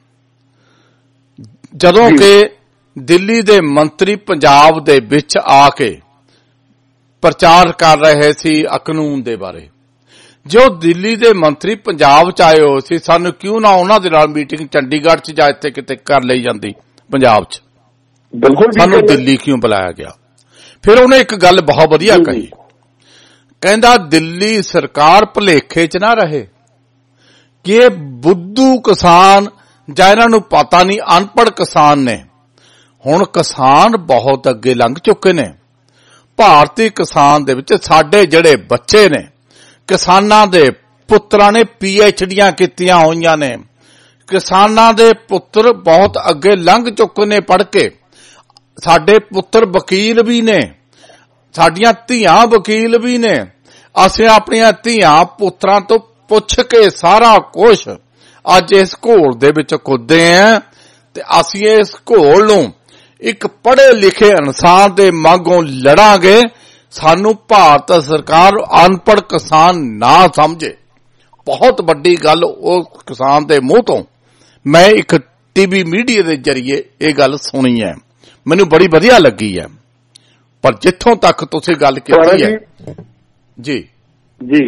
ਜਦੋਂ ਕਿ ਦਿੱਲੀ ਦੇ ਮੰਤਰੀ ਪੰਜਾਬ ਦੇ ਵਿੱਚ ਆ ਕੇ ਪ੍ਰਚਾਰ ਕਰ ਰਹੇ ਸੀ ਕਾਨੂੰਨ ਦੇ ਬਾਰੇ। ਜੋ ਦਿੱਲੀ ਦੇ ਮੰਤਰੀ ਪੰਜਾਬ ਚ ਆਏ ਹੋ ਸੀ, ਸਾਨੂੰ ਕਿਉਂ ਨਾ ਉਹਨਾਂ ਦੇ ਨਾਲ ਮੀਟਿੰਗ ਚੰਡੀਗੜ੍ਹ ਚ ਜਾਂ ਇੱਥੇ ਕਿਤੇ ਕਰ ਲਈ ਜਾਂਦੀ ਪੰਜਾਬ ਚ, ਬਿਲਕੁਲ ਸਾਨੂੰ ਦਿੱਲੀ ਕਿਉਂ ਬੁਲਾਇਆ ਗਿਆ। ਫਿਰ ਉਹਨੇ ਇੱਕ ਗੱਲ ਬਹੁਤ ਵਧੀਆ ਕਹੀ, ਕਹਿੰਦਾ ਦਿੱਲੀ ਸਰਕਾਰ ਭੁਲੇਖੇ ਚ ਨਾ ਰਹੇ ਕਿ ਇਹ ਬੁੱਧੂ ਕਿਸਾਨ ਜਾਂ ਇਹਨਾਂ ਨੂੰ ਪਤਾ ਨਹੀਂ ਅਨਪੜ੍ਹ ਕਿਸਾਨ ਨੇ। ਹੁਣ ਕਿਸਾਨ ਬਹੁਤ ਅੱਗੇ ਲੰਘ ਚੁੱਕੇ ਨੇ। ਭਾਰਤੀ ਕਿਸਾਨ ਦੇ ਵਿੱਚ ਸਾਡੇ ਜਿਹੜੇ ਬੱਚੇ ਨੇ, ਕਿਸਾਨਾਂ ਦੇ ਪੁੱਤਰਾਂ ਨੇ PhDਆਂ ਕੀਤੀਆਂ ਹੋਈਆਂ ਨੇ, ਕਿਸਾਨਾਂ ਦੇ ਪੁੱਤਰ ਬਹੁਤ ਅੱਗੇ ਲੰਘ ਚੁੱਕੇ ਨੇ ਪੜ੍ਹ ਕੇ। ਸਾਡੇ ਪੁੱਤਰ ਵਕੀਲ ਵੀ ਨੇ, ਸਾਡੀਆਂ ਧੀਆਂ ਵਕੀਲ ਵੀ ਨੇ। ਅਸੀਂ ਆਪਣੀਆਂ ਧੀਆਂ ਪੁੱਤਰਾਂ ਤੋਂ ਪੁੱਛ ਕੇ ਸਾਰਾ ਕੁਝ ਅੱਜ ਇਸ ਘੋਲ ਦੇ ਵਿੱਚ ਕੁੱਦੇ ਆਂ, ਤੇ ਅਸੀਂ ਇਸ ਘੋਲ ਨੂੰ ਇੱਕ ਪੜ੍ਹੇ ਲਿਖੇ ਇਨਸਾਨ ਦੇ ਵਾਂਗੋਂ ਲੜਾਂਗੇ। ਸਾਨੂੰ ਭਾਰਤ ਸਰਕਾਰ ਅਨਪੜ੍ਹ ਕਿਸਾਨ ਨਾ ਸਮਝੇ। ਬਹੁਤ ਵੱਡੀ ਗੱਲ ਉਹ ਕਿਸਾਨ ਦੇ ਮੂੰਹ ਤੋਂ ਮੈਂ ਇੱਕ TV ਮੀਡੀਆ ਦੇ ਜ਼ਰੀਏ ਇਹ ਗੱਲ ਸੁਣੀ ਹੈ, ਮੈਨੂੰ ਬੜੀ ਵਧੀਆ ਲੱਗੀ ਹੈ। ਪਰ ਜਿੱਥੋਂ ਤੱਕ ਤੁਸੀਂ ਗੱਲ ਕੀਤੀ ਹੈ ਜੀ ਜੀ,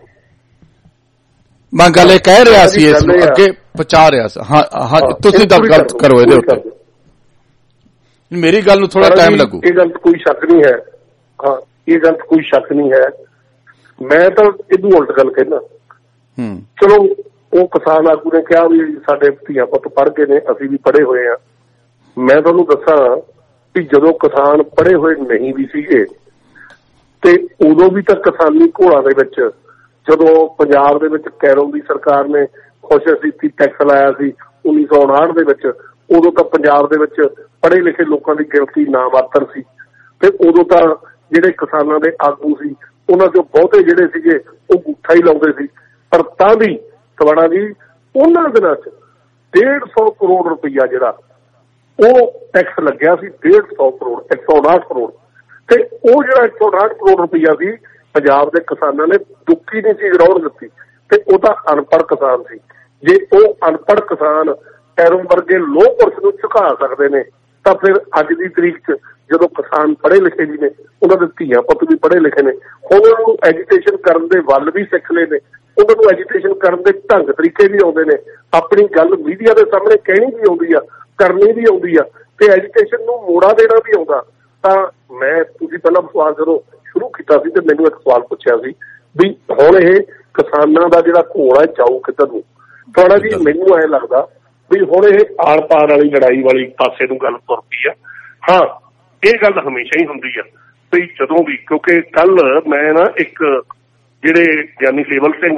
ਮੈਂ ਗੱਲ ਇਹ ਕਹਿ ਰਿਹਾ ਸੀ, ਇਸ ਨੂੰ ਅੱਗੇ ਪਹੁੰਚਾ ਰਿਹਾ ਸੀ। ਹਾਂ ਤੁਸੀਂ ਤਾਂ ਗੱਲ ਕਰੋ ਇਹਦੇ ਉੱਤੇ, ਮੇਰੀ ਗੱਲ ਨੂੰ ਥੋੜਾ ਟਾਈਮ ਲੱਗੂ। ਇਹ ਗੱਲ ਕੋਈ ਸ਼ੱਕ ਨਹੀਂ ਹੈ, ਹਾਂ ਇਹ ਗੱਲ ਕੋਈ ਸ਼ੱਕ ਨਹੀਂ ਹੈ। ਮੈਂ ਤਾਂ ਇਹਨੂੰ ਉਲਟ ਗੱਲ ਕਹਿਣਾ। ਚਲੋ ਉਹ ਕਿਸਾਨ ਆਗੂ ਨੇ ਕਿਹਾ ਵੀ ਸਾਡੇ ਧੀਆਂ ਪੁੱਤ ਪੜ੍ਹ ਗਏ ਨੇ, ਅਸੀਂ ਵੀ ਪੜ੍ਹੇ ਹੋਏ ਆ। ਮੈਂ ਤੁਹਾਨੂੰ ਦੱਸਾਂ ਵੀ ਜਦੋਂ ਕਿਸਾਨ ਪੜ੍ਹੇ ਹੋਏ ਨਹੀਂ ਵੀ ਸੀਗੇ ਤੇ ਉਦੋਂ ਵੀ ਤਾਂ ਕਿਸਾਨੀ ਘੋਲਾਂ ਦੇ ਵਿੱਚ, ਜਦੋਂ ਪੰਜਾਬ ਦੇ ਵਿੱਚ ਕੈਰੋਂ ਦੀ ਸਰਕਾਰ ਨੇ ਖੁਸ਼ਹਸੀਤੀ ਟੈਕਸ ਲਾਇਆ ਸੀ 1959 ਦੇ ਵਿੱਚ, ਉਦੋਂ ਤਾਂ ਪੰਜਾਬ ਦੇ ਵਿੱਚ ਪੜ੍ਹੇ ਲਿਖੇ ਲੋਕਾਂ ਦੀ ਗਿਣਤੀ ਨਾ ਮਾਤਰ ਸੀ। ਤੇ ਉਦੋਂ ਤਾਂ ਜਿਹੜੇ ਕਿਸਾਨਾਂ ਦੇ ਆਗੂ ਸੀ ਉਹਨਾਂ ਚੋਂ ਬਹੁਤੇ ਜਿਹੜੇ ਸੀਗੇ ਉਹ ਬੂਥਾ ਹੀ ਲਾਉਂਦੇ ਸੀ। ਪਰ ਤਾਂ ਵੀ ਸਵੜਾ ਜੀ ਉਹਨਾਂ ਦਿਨਾਂ 'ਚ 150 ਕਰੋੜ ਰੁਪਈਆ ਜਿਹੜਾ ਉਹ ਟੈਕਸ ਲੱਗਿਆ ਸੀ, 150 ਕਰੋੜ 159 ਕਰੋੜ। ਤੇ ਉਹ ਜਿਹੜਾ 159 ਕਰੋੜ ਰੁਪਈਆ ਸੀ ਪੰਜਾਬ ਦੇ ਕਿਸਾਨਾਂ ਨੇ ਦੁੱਖੀ ਨਹੀਂ ਸੀ ਗਰਾਉਣ ਦਿੱਤੀ, ਤੇ ਉਹ ਤਾਂ ਅਨਪੜ੍ਹ ਕਿਸਾਨ ਸੀ। ਜੇ ਉਹ ਅਨਪੜ੍ਹ ਕਿਸਾਨ ਕੈਰੋਂ ਵਰਗੇ ਲੋਹ ਪੁਰਸ਼ ਨੂੰ ਝੁਕਾ ਸਕਦੇ ਨੇ, ਤਾਂ ਫਿਰ ਅੱਜ ਦੀ ਤਰੀਕ 'ਚ ਜਦੋਂ ਕਿਸਾਨ ਪੜ੍ਹੇ ਲਿਖੇ ਵੀ ਨੇ, ਉਹਨਾਂ ਦੇ ਧੀਆਂ ਪੁੱਤ ਵੀ ਪੜ੍ਹੇ ਲਿਖੇ ਨੇ, ਉਹਨਾਂ ਨੂੰ ਐਜੂਕੇਸ਼ਨ ਕਰਨ ਦੇ ਵੱਲ ਵੀ ਸਿੱਖ ਲਏ ਨੇ, ਉਹਨਾਂ ਨੂੰ ਐਜੂਕੇਸ਼ਨ ਕਰਨ ਦੇ ਢੰਗ ਤਰੀਕੇ ਵੀ ਆਉਂਦੇ ਨੇ, ਆਪਣੀ ਗੱਲ ਮੀਡੀਆ ਦੇ ਸਾਹਮਣੇ ਕਹਿਣੀ ਵੀ ਆਉਂਦੀ ਆ, ਕਰਨੀ ਵੀ ਆਉਂਦੀ ਆ, ਤੇ ਐਜੂਕੇਸ਼ਨ ਨੂੰ ਮੋੜਾ ਦੇਣਾ ਵੀ ਆਉਂਦਾ। ਤਾਂ ਮੈਂ, ਤੁਸੀਂ ਪਹਿਲਾਂ ਸਵਾਲ ਜਦੋਂ ਸ਼ੁਰੂ ਕੀਤਾ ਸੀ ਤੇ ਮੈਨੂੰ ਇੱਕ ਸਵਾਲ ਪੁੱਛਿਆ ਸੀ ਵੀ ਹੁਣ ਇਹ ਕਿਸਾਨਾਂ ਦਾ ਜਿਹੜਾ ਘੋਲ ਹੈ ਜਾਊ ਕਿੱਧਰ ਨੂੰ। ਥੋੜਾ ਜੀ ਮੈਨੂੰ ਐਂ ਲੱਗਦਾ ਵੀ ਹੁਣ ਇਹ ਆਲ ਪਾਰ ਵਾਲੀ ਲੜਾਈ ਵਾਲੀ ਪਾਸੇ ਨੂੰ ਗੱਲ ਤੁਰ ਪਈ ਆ। ਹਾਂ ਇਹ ਗੱਲ ਹਮੇਸ਼ਾ ਹੀ ਹੁੰਦੀ ਆ ਵੀ ਜਦੋਂ ਵੀ, ਕਿਉਂਕਿ ਕੱਲ ਮੈਂ ਨਾ ਇੱਕ ਜਿਹੜੇ ਗਿਆਨੀ ਸੇਵਲ ਸਿੰਘ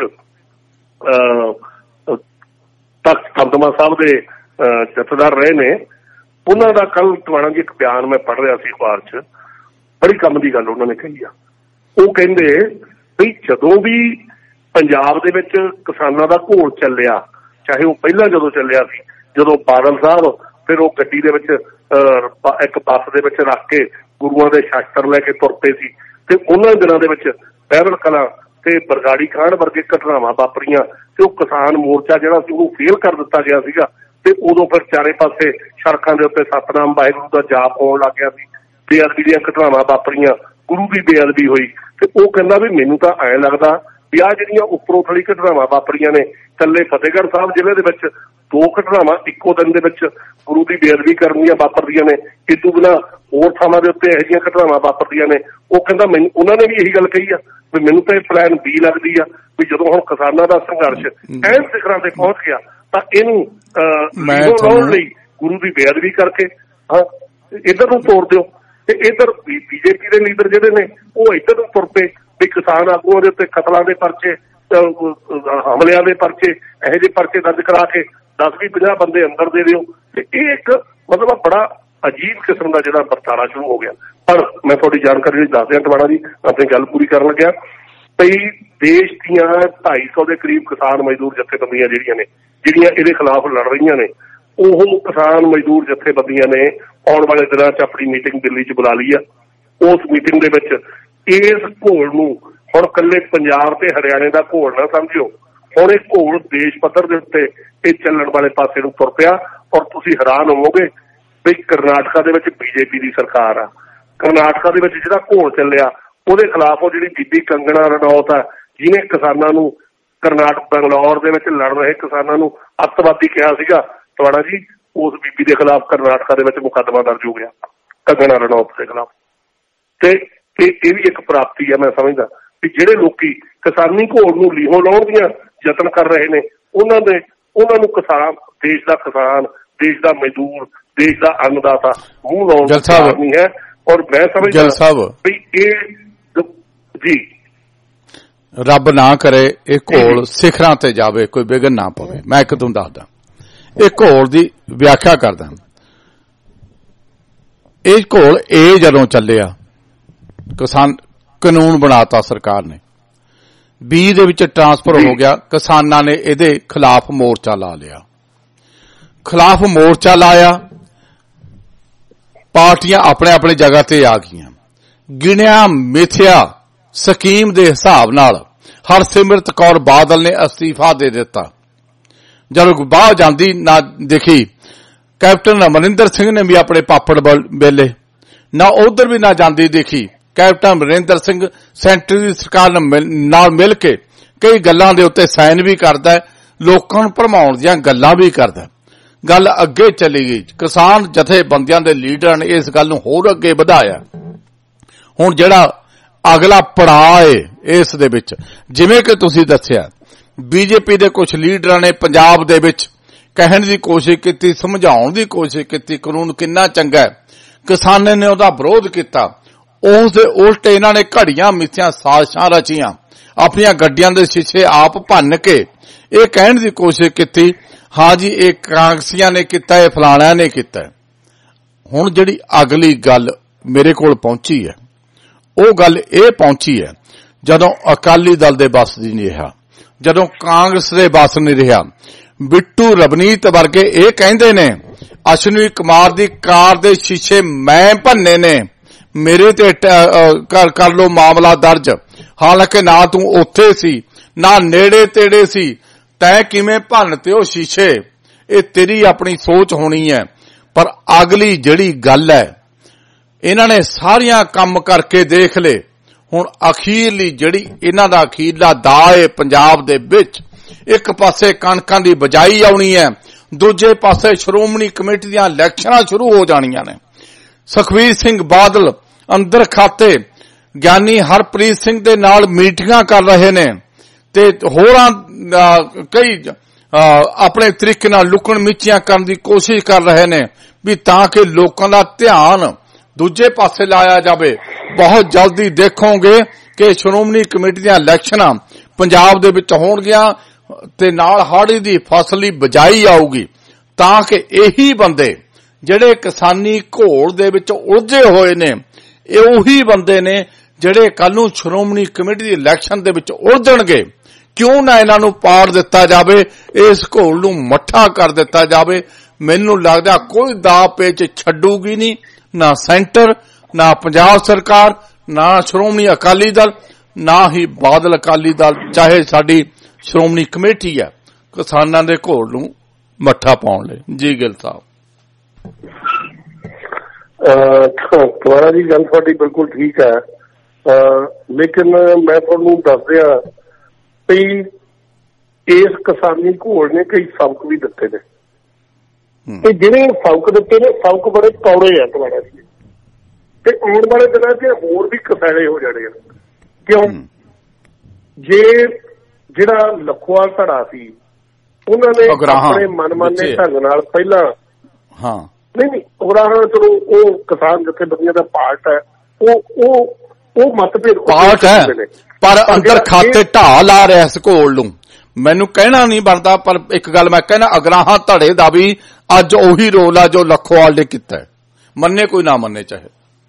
ਤਖਤ ਦਮਦਮਾ ਸਾਹਿਬ ਦੇ ਜਥੇਦਾਰ ਰਹੇ ਨੇ, ਉਹਨਾਂ ਦਾ ਕੱਲ ਟਵਾਣਾ ਜੀ ਇੱਕ ਬਿਆਨ ਮੈਂ ਪੜ੍ਹ ਰਿਹਾ ਸੀ ਅਖਬਾਰ 'ਚ, ਬੜੀ ਕੰਮ ਦੀ ਗੱਲ ਉਹਨਾਂ ਨੇ ਕਹੀ ਆ। ਉਹ ਕਹਿੰਦੇ ਵੀ ਜਦੋਂ ਵੀ ਪੰਜਾਬ ਦੇ ਵਿੱਚ ਕਿਸਾਨਾਂ ਦਾ ਘੋਲ ਚੱਲਿਆ, ਚਾਹੇ ਉਹ ਪਹਿਲਾਂ ਜਦੋਂ ਚੱਲਿਆ ਸੀ, ਜਦੋਂ ਬਾਦਲ ਸਾਹਿਬ ਫਿਰ ਉਹ ਗੱਡੀ ਦੇ ਵਿੱਚ ਇੱਕ ਬੱਸ ਦੇ ਵਿੱਚ ਰੱਖ ਕੇ ਗੁਰੂਆਂ ਦੇ ਸ਼ਾਸਤਰ ਲੈ ਕੇ ਤੁਰ ਪਏ ਸੀ, ਤੇ ਉਹਨਾਂ ਦਿਨਾਂ ਦੇ ਵਿੱਚ ਬਹਿਬਲ ਕਲਾਂ ਤੇ ਬਰਗਾੜੀ ਕਾਂਡ ਵਰਗੇ ਘਟਨਾਵਾਂ ਵਾਪਰੀਆਂ, ਤੇ ਉਹ ਕਿਸਾਨ ਮੋਰਚਾ ਜਿਹੜਾ ਸੀ ਉਹਨੂੰ ਫੇਲ ਕਰ ਦਿੱਤਾ ਗਿਆ ਸੀਗਾ। ਤੇ ਉਦੋਂ ਫਿਰ ਚਾਰੇ ਪਾਸੇ ਸੜਕਾਂ ਦੇ ਉੱਤੇ ਸਤਨਾਮ ਵਾਹਿਗੁਰੂ ਦਾ ਜਾਪ ਹੋਣ ਲੱਗ ਗਿਆ ਸੀ, ਬੇਅਦਬੀ ਦੀਆਂ ਘਟਨਾਵਾਂ ਵਾਪਰੀਆਂ, ਗੁਰੂ ਦੀ ਬੇਅਦਬੀ ਹੋਈ। ਤੇ ਉਹ ਕਹਿੰਦਾ ਵੀ ਮੈਨੂੰ ਤਾਂ ਐਂ ਲੱਗਦਾ ਵੀ ਆਹ ਜਿਹੜੀਆਂ ਉੱਪਰੋਂ ਥੜੀ ਘਟਨਾਵਾਂ ਵਾਪਰੀਆਂ ਨੇ ਇਕੱਲੇ ਫਤਿਹਗੜ੍ਹ ਸਾਹਿਬ ਜ਼ਿਲ੍ਹੇ ਦੇ ਵਿੱਚ 2 ਘਟਨਾਵਾਂ ਇੱਕੋ ਦਿਨ ਦੇ ਵਿੱਚ ਗੁਰੂ ਦੀ ਬੇਅਦਬੀ ਕਰਨ ਦੀਆਂ ਵਾਪਰਦੀਆਂ ਨੇ, ਇਸ ਤੋਂ ਬਿਨਾਂ ਹੋਰ ਥਾਵਾਂ ਦੇ ਉੱਤੇ ਇਹੋ ਜਿਹੀਆਂ ਘਟਨਾਵਾਂ ਵਾਪਰਦੀਆਂ ਨੇ। ਉਹ ਕਹਿੰਦਾ ਮੈਨੂੰ, ਉਹਨਾਂ ਨੇ ਵੀ ਇਹੀ ਗੱਲ ਕਹੀ ਆ ਵੀ ਮੈਨੂੰ ਤਾਂ ਇਹ ਪਲਾਨ B ਲੱਗਦੀ ਆ ਵੀ ਜਦੋਂ ਹੁਣ ਕਿਸਾਨਾਂ ਦਾ ਸੰਘਰਸ਼ ਐਨ ਸਿਖਰਾਂ ਤੇ ਪਹੁੰਚ ਗਿਆ ਤਾਂ ਇਹਨੂੰ ਲਾਉਣ ਲਈ ਗੁਰੂ ਦੀ ਬੇਅਦਬੀ ਕਰਕੇ ਇੱਧਰ ਨੂੰ ਤੋੜ ਦਿਓ। ਤੇ ਇੱਧਰ BJP ਦੇ ਲੀਡਰ ਜਿਹੜੇ ਨੇ ਉਹ ਇੱਧਰ ਨੂੰ ਤੁਰ ਪਏ ਵੀ ਕਿਸਾਨ ਆਗੂਆਂ ਦੇ ਉੱਤੇ ਕਤਲਾਂ ਦੇ ਪਰਚੇ, ਹਮਲਿਆਂ ਦੇ ਪਰਚੇ, ਇਹੋ ਜਿਹੇ ਪਰਚੇ ਦਰਜ ਕਰਾ ਕੇ 10-20-50 ਬੰਦੇ ਅੰਦਰ ਦੇ ਦਿਓ। ਤੇ ਇਹ ਇੱਕ ਮਤਲਬ ਬੜਾ ਅਜੀਬ ਕਿਸਮ ਦਾ ਜਿਹੜਾ ਵਰਤਾਰਾ ਸ਼ੁਰੂ ਹੋ ਗਿਆ। ਪਰ ਮੈਂ ਤੁਹਾਡੀ ਜਾਣਕਾਰੀ ਲਈ ਦੱਸ ਦਿਆਂ ਟਵਾਣਾ ਜੀ, ਆਪਣੀ ਗੱਲ ਪੂਰੀ ਕਰਨ ਲੱਗਿਆ, ਕਈ ਦੇਸ਼ ਦੀਆਂ 250 ਦੇ ਕਰੀਬ ਕਿਸਾਨ ਮਜ਼ਦੂਰ ਜਥੇਬੰਦੀਆਂ ਜਿਹੜੀਆਂ ਇਹਦੇ ਖਿਲਾਫ ਲੜ ਰਹੀਆਂ ਨੇ, ਉਹ ਕਿਸਾਨ ਮਜ਼ਦੂਰ ਜਥੇਬੰਦੀਆਂ ਨੇ ਆਉਣ ਵਾਲੇ ਦਿਨਾਂ 'ਚ ਆਪਣੀ ਮੀਟਿੰਗ ਦਿੱਲੀ 'ਚ ਬੁਲਾ ਲਈ ਆ। ਉਸ ਮੀਟਿੰਗ ਦੇ ਵਿੱਚ ਇਸ ਘੋਲ ਨੂੰ ਹੁਣ ਇਕੱਲੇ ਪੰਜਾਬ ਤੇ ਹਰਿਆਣੇ ਦਾ ਘੋਲ ਨਾ ਸਮਝਿਓ, ਹੁਣ ਇਹ ਘੋਲ ਦੇਸ਼ ਪੱਧਰ ਦੇ ਉੱਤੇ ਇਹ ਚੱਲਣ ਵਾਲੇ ਪਾਸੇ ਨੂੰ ਤੁਰ ਪਿਆ। ਔਰ ਤੁਸੀਂ ਹੈਰਾਨ ਹੋਵੋਗੇ ਵੀ ਕਰਨਾਟਕਾ ਦੇ ਵਿੱਚ BJP ਦੀ ਸਰਕਾਰ ਆ, ਕਰਨਾਟਕਾ ਦੇ ਵਿੱਚ ਜਿਹੜਾ ਘੋਲ ਚੱਲਿਆ ਉਹਦੇ ਖਿਲਾਫ ਉਹ ਜਿਹੜੀ ਬੀਬੀ ਕੰਗਣਾ ਰਣੌਤ ਆ, ਜਿਹਨੇ ਕਿਸਾਨਾਂ ਨੂੰ ਬੰਗਲੌਰ ਦੇ ਵਿੱਚ ਲੜ ਰਹੇ ਕਿਸਾਨਾਂ ਨੂੰ ਅੱਤਵਾਦੀ ਕਿਹਾ ਸੀਗਾ ਤੁਹਾਡਾ ਜੀ, ਉਸ ਬੀਬੀ ਦੇ ਖਿਲਾਫ ਕਰਨਾਟਕਾ ਦੇ ਵਿੱਚ ਮੁਕੱਦਮਾ ਦਰਜ ਹੋ ਗਿਆ ਕੰਗਣਾ ਰਣੌਤ ਦੇ ਖਿਲਾਫ। ਤੇ ਇਹ ਵੀ ਇੱਕ ਪ੍ਰਾਪਤੀ ਆ ਮੈਂ ਸਮਝਦਾ ਵੀ ਜਿਹੜੇ ਲੋਕੀ ਕਿਸਾਨੀ ਘੋਲ ਨੂੰ ਲੀਹੋਂ ਲਾਉਣ ਦੀਆਂ ਯਤਨ ਕਰ ਰਹੇ ਨੇ ਉਹਨਾਂ ਨੂੰ ਕਿਸਾਨ, ਦੇਸ਼ ਦਾ ਕਿਸਾਨ, ਦੇਸ਼ ਦਾ ਮਜ਼ਦੂਰ, ਦੇਸ਼ ਦਾ ਅੰਨਦਾਤਾ ਮੂੰਹ ਲਾਉਣ ਦੀ ਨਹੀਂ ਹੈ। ਔਰ ਮੈਂ ਸਮਝਦਾ ਵੀ ਇਹ ਜੀ ਰੱਬ ਨਾ ਕਰੇ ਇਹ ਘੋਲ ਸਿਖਰਾਂ ਤੇ ਜਾਵੇ, ਕੋਈ ਵਿਘਨ ਨਾ ਪਵੇ। ਮੈਂ ਇੱਕ ਤੁਹਾਨੂੰ ਦੱਸਦਾ, ਇਹ ਘੋਲ ਦੀ ਵਿਆਖਿਆ ਕਰਦਾ। ਇਹ ਘੋਲ ਜਦੋਂ ਚੱਲਿਆ, ਕਿਸਾਨ ਕਾਨੂੰਨ ਬਣਾਤਾ ਸਰਕਾਰ ਨੇ, 20 ਦੇ ਵਿੱਚ ਟਰਾਂਸਫਰ ਹੋ ਗਿਆ, ਕਿਸਾਨਾਂ ਨੇ ਇਹਦੇ ਖਿਲਾਫ ਮੋਰਚਾ ਲਾ ਲਿਆ। ਖਿਲਾਫ ਮੋਰਚਾ ਲਾਇਆ, ਪਾਰਟੀਆਂ ਆਪਣੇ ਜਗ੍ਹਾ ਤੇ ਆ ਗਈਆਂ। ਗਿਣਿਆ ਮਿਥਿਆ ਸਕੀਮ ਦੇ ਹਿਸਾਬ ਨਾਲ ਹਰਸਿਮਰਤ ਕੌਰ ਬਾਦਲ ਨੇ ਅਸਤੀਫਾ ਦੇ ਦਿੱਤਾ। ਜਦੋਂ ਬਾਹਰ ਜਾਂਦੀ ਨਾ ਦੇਖੀ, ਕੈਪਟਨ ਅਮਰਿੰਦਰ ਸਿੰਘ ਨੇ ਵੀ ਆਪਣੇ ਪਾਪੜ ਵੇਲੇ ਨਾ ਉਧਰ ਵੀ ਨਾ ਜਾਂਦੀ ਦੇਖੀ। ਕੈਪਟਨ ਅਮਰਿੰਦਰ ਸਿੰਘ ਸੈਂਟਰ ਦੀ ਸਰਕਾਰ ਨਾਲ ਮਿਲ ਕੇ ਕਈ ਗੱਲਾਂ ਦੇ ਉੱਤੇ ਸਾਈਨ ਵੀ ਕਰਦਾ, ਲੋਕਾਂ ਨੂੰ ਭਰਮਾਉਣ ਦੀਆਂ ਗੱਲਾਂ ਵੀ ਕਰਦਾ। ਗੱਲ ਅੱਗੇ ਚਲੀ ਗਈ, ਕਿਸਾਨ ਜਥੇਬੰਦੀਆਂ ਦੇ ਲੀਡਰਾਂ ਨੇ ਇਸ ਗੱਲ ਨੂੰ ਹੋਰ ਅੱਗੇ ਵਧਾਇਆ। ਹੁਣ ਜਿਹੜਾ ਅਗਲਾ ਪੜਾਅ ਹੈ ਇਸ ਦੇ ਵਿੱਚ, ਜਿਵੇਂ ਕਿ ਤੁਸੀਂ ਦੱਸਿਆ, BJP ਦੇ ਕੁਝ ਲੀਡਰਾਂ ਨੇ ਪੰਜਾਬ ਦੇ ਵਿੱਚ ਕਹਿਣ ਦੀ ਕੋਸ਼ਿਸ਼ ਕੀਤੀ, ਸਮਝਾਉਣ ਦੀ ਕੋਸ਼ਿਸ਼ ਕੀਤੀ ਕਾਨੂੰਨ ਕਿੰਨਾ ਚੰਗਾ ਹੈ, ਕਿਸਾਨਾਂ ਨੇ ਉਹਦਾ ਵਿਰੋਧ ਕੀਤਾ। ਉਸ ਦੇ ਉਲਟ ਇਹਨਾਂ ਨੇ ਘੜੀਆਂ ਮਿੱਥਿਆਂ ਸਾਜ਼ਿਸ਼ਾਂ ਰਚੀਆਂ, ਆਪਣੀਆਂ ਗੱਡੀਆਂ ਦੇ ਸ਼ੀਸ਼ੇ ਆਪ ਭੰਨ ਕੇ ਇਹ ਕਹਿਣ ਦੀ ਕੋਸ਼ਿਸ਼ ਕੀਤੀ, ਹਾਂ ਜੀ ਇਹ ਕਾਂਗਰਸੀਆਂ ਨੇ ਕੀਤਾ, ਇਹ ਫਲਾਣਿਆਂ ਨੇ ਕੀਤਾ। ਹੁਣ ਜਿਹੜੀ ਅਗਲੀ ਗੱਲ ਮੇਰੇ ਕੋਲ ਪਹੁੰਚੀ ਹੈ, ਉਹ ਗੱਲ ਇਹ ਪਹੁੰਚੀ ਹੈ, ਜਦੋਂ ਅਕਾਲੀ ਦਲ ਦੇ ਬਸ ਦੀ ਨਹੀਂ ਰਿਹਾ, ਜਦੋਂ ਕਾਂਗਰਸ ਦੇ ਬਸ ਨਹੀਂ ਰਿਹਾ, ਬਿੱਟੂ ਰਵਨੀਤ ਵਰਗੇ ਇਹ ਕਹਿੰਦੇ ਨੇ ਅਸ਼ਵਨੀ ਕੁਮਾਰ ਦੀ ਕਾਰ ਦੇ ਸ਼ੀਸ਼ੇ ਮੈਂ ਭੰਨੇ ਨੇ, ਮੇਰੇ ਤੇ ਕਰ ਲੋ ਮਾਮਲਾ ਦਰਜ। ਹਾਲਾਂਕਿ ਨਾ ਤੂੰ ਉੱਥੇ ਸੀ, ਨਾ ਨੇੜੇ ਤੇੜੇ ਸੀ, ਤੈਂ ਕਿਵੇਂ ਭੰਨ ਤੇ ਉਹ ਸ਼ੀਸ਼ੇ? ਇਹ ਤੇਰੀ ਆਪਣੀ ਸੋਚ ਹੋਣੀ ਹੈ। ਪਰ ਅਗਲੀ ਜਿਹੜੀ ਗੱਲ ਹੈ, ਇਹਨਾਂ ਨੇ ਸਾਰੀਆਂ ਕੰਮ ਕਰਕੇ ਦੇਖ ਲਏ। ਹੁਣ ਅਖੀਰਲੀ ਜਿਹੜੀ ਇਹਨਾਂ ਦਾ ਅਖੀਰਲਾ ਦਾਅ ਹੈ ਪੰਜਾਬ ਦੇ ਵਿੱਚ, ਇੱਕ ਪਾਸੇ ਕਣਕਾਂ ਦੀ ਬਜਾਈ ਆਉਣੀ ਹੈ, ਦੂਜੇ ਪਾਸੇ ਸ਼੍ਰੋਮਣੀ ਕਮੇਟੀ ਦੀਆਂ ਇਲੈਕਸ਼ਨਾਂ ਸ਼ੁਰੂ ਹੋ ਜਾਣੀਆਂ ਨੇ। ਸੁਖਬੀਰ ਸਿੰਘ ਬਾਦਲ ਅੰਦਰ ਖਾਤੇ ਗਿਆਨੀ ਹਰਪ੍ਰੀਤ ਸਿੰਘ ਦੇ ਨਾਲ ਮੀਟਿੰਗਾਂ ਕਰ ਰਹੇ ਨੇ ਤੇ ਹੋਰਾਂ ਕਈ ਆਪਣੇ ਤਰੀਕੇ ਨਾਲ ਲੁਕਣ ਮਿਚੀਆਂ ਕਰਨ ਦੀ ਕੋਸ਼ਿਸ਼ ਕਰ ਰਹੇ ਨੇ ਵੀ ਤਾਂ ਕਿ ਲੋਕਾਂ ਦਾ ਧਿਆਨ ਦੂਜੇ ਪਾਸੇ ਲਾਇਆ ਜਾਵੇ। ਬਹੁਤ ਜਲਦੀ ਦੇਖੋਗੇ ਕਿ ਸ਼੍ਰੋਮਣੀ ਕਮੇਟੀ ਦੀਆਂ ਇਲੈਕਸ਼ਨਾਂ ਪੰਜਾਬ ਦੇ ਵਿੱਚ ਹੋਣਗੀਆਂ ਤੇ ਨਾਲ ਹਾੜੀ ਦੀ ਫਸਲ ਦੀ ਬਜਾਈ ਆਊਗੀ, ਤਾਂ ਕਿ ਇਹੀ ਬੰਦੇ ਜਿਹੜੇ ਕਿਸਾਨੀ ਘੋਲ ਦੇ ਵਿੱਚ ਉਲਝੇ ਹੋਏ ਨੇ, ਇਹ ਉਹੀ ਬੰਦੇ ਨੇ ਜਿਹੜੇ ਕੱਲ ਨੂੰ ਸ਼੍ਰੋਮਣੀ ਕਮੇਟੀ ਦੀ ਇਲੈਕਸ਼ਨ ਦੇ ਵਿੱਚ ਉਲਝਣਗੇ। ਕਿਉਂ ਨਾ ਇਹਨਾਂ ਨੂੰ ਪਾੜ ਦਿੱਤਾ ਜਾਵੇ, ਇਸ ਘੋਲ ਨੂੰ ਮੱਠਾ ਕਰ ਦਿੱਤਾ ਜਾਵੇ। ਮੈਨੂੰ ਲੱਗਦਾ ਕੋਈ ਦਾਅ ਪੇਚ ਛੱਡੂਗੀ ਨਹੀਂ, ਨਾ ਸੈਂਟਰ, ਨਾ ਪੰਜਾਬ ਸਰਕਾਰ, ਨਾ ਸ਼੍ਰੋਮਣੀ ਅਕਾਲੀ ਦਲ, ਨਾ ਹੀ ਬਾਦਲ ਅਕਾਲੀ ਦਲ, ਚਾਹੇ ਸਾਡੀ ਸ਼੍ਰੋਮਣੀ ਕਮੇਟੀ ਹੈ, ਕਿਸਾਨਾਂ ਦੇ ਘੋਲ ਨੂੰ ਮੱਠਾ ਪਾਉਣ ਲਈ। ਜੀ ਗਿੱਲ ਸਾਹਿਬ, ਤੁਹਾਡਾ ਜੀ ਗੱਲ ਤੁਹਾਡੀ ਬਿਲਕੁਲ ਠੀਕ ਹੈ, ਲੇਕਿਨ ਮੈਂ ਤੁਹਾਨੂੰ ਦੱਸ ਦਿਆਂ ਵੀ ਇਸ ਕਿਸਾਨੀ ਘੋਲ ਨੇ ਕਈ ਸਬਕ ਵੀ ਦਿੱਤੇ ਨੇ। ਤੇ ਜਿਹੜੇ ਫੌਕ ਦਿੱਤੇ ਨੇ ਫੌਕ ਬੜੇ ਕੌੜੇ ਆ ਤੁਹਾਡਾ ਜੀ, ਤੇ ਆਉਣ ਵਾਲੇ ਦਿਨਾਂ 'ਚ ਹੋਰ ਵੀ ਕਸੈਲੇ ਹੋ ਜਾਣੇ ਆ। ਕਿਉਂ? ਜੇ ਜਿਹੜਾ ਲਖੋਵਾਲ ਧੜਾ ਸੀ ਉਹਨਾਂ ਨੇ ਆਪਣੇ ਮਨਮਾਨੇ ਢੰਗ ਨਾਲ ਪਹਿਲਾਂ ਨਹੀਂ ਉਗਰਾਹਾਂ, ਚਲੋ ਉਹ ਕਿਸਾਨ ਜਥੇਬੰਦੀਆਂ ਦਾ ਪਾਰਟ ਹੈ, ਉਹ ਮਤਭੇਦ ਪਾਰਟ ਹੈ, ਪਰ ਅੰਦਰ ਖਾਤੇ ਢਾਹ ਲਾ ਰਿਹਾ ਇਸ ਘੋਲ ਨੂੰ। ਮੈਨੂੰ ਕਹਿਣਾ ਨਹੀਂ ਬਣਦਾ, ਪਰ ਇੱਕ ਗੱਲ ਮੈਂ ਕਹਿਣਾ, ਅਗਰਾਹਾਂ ਧੜੇ ਦਾ ਵੀ ਅੱਜ ਉਹੀ ਰੋਲ ਆ ਜੋ ਲਖੋਵਾਲ ਨੇ ਕੀਤਾ, ਮੰਨੇ ਕੋਈ ਨਾ ਮੰਨੇ ਚਾਹੇ।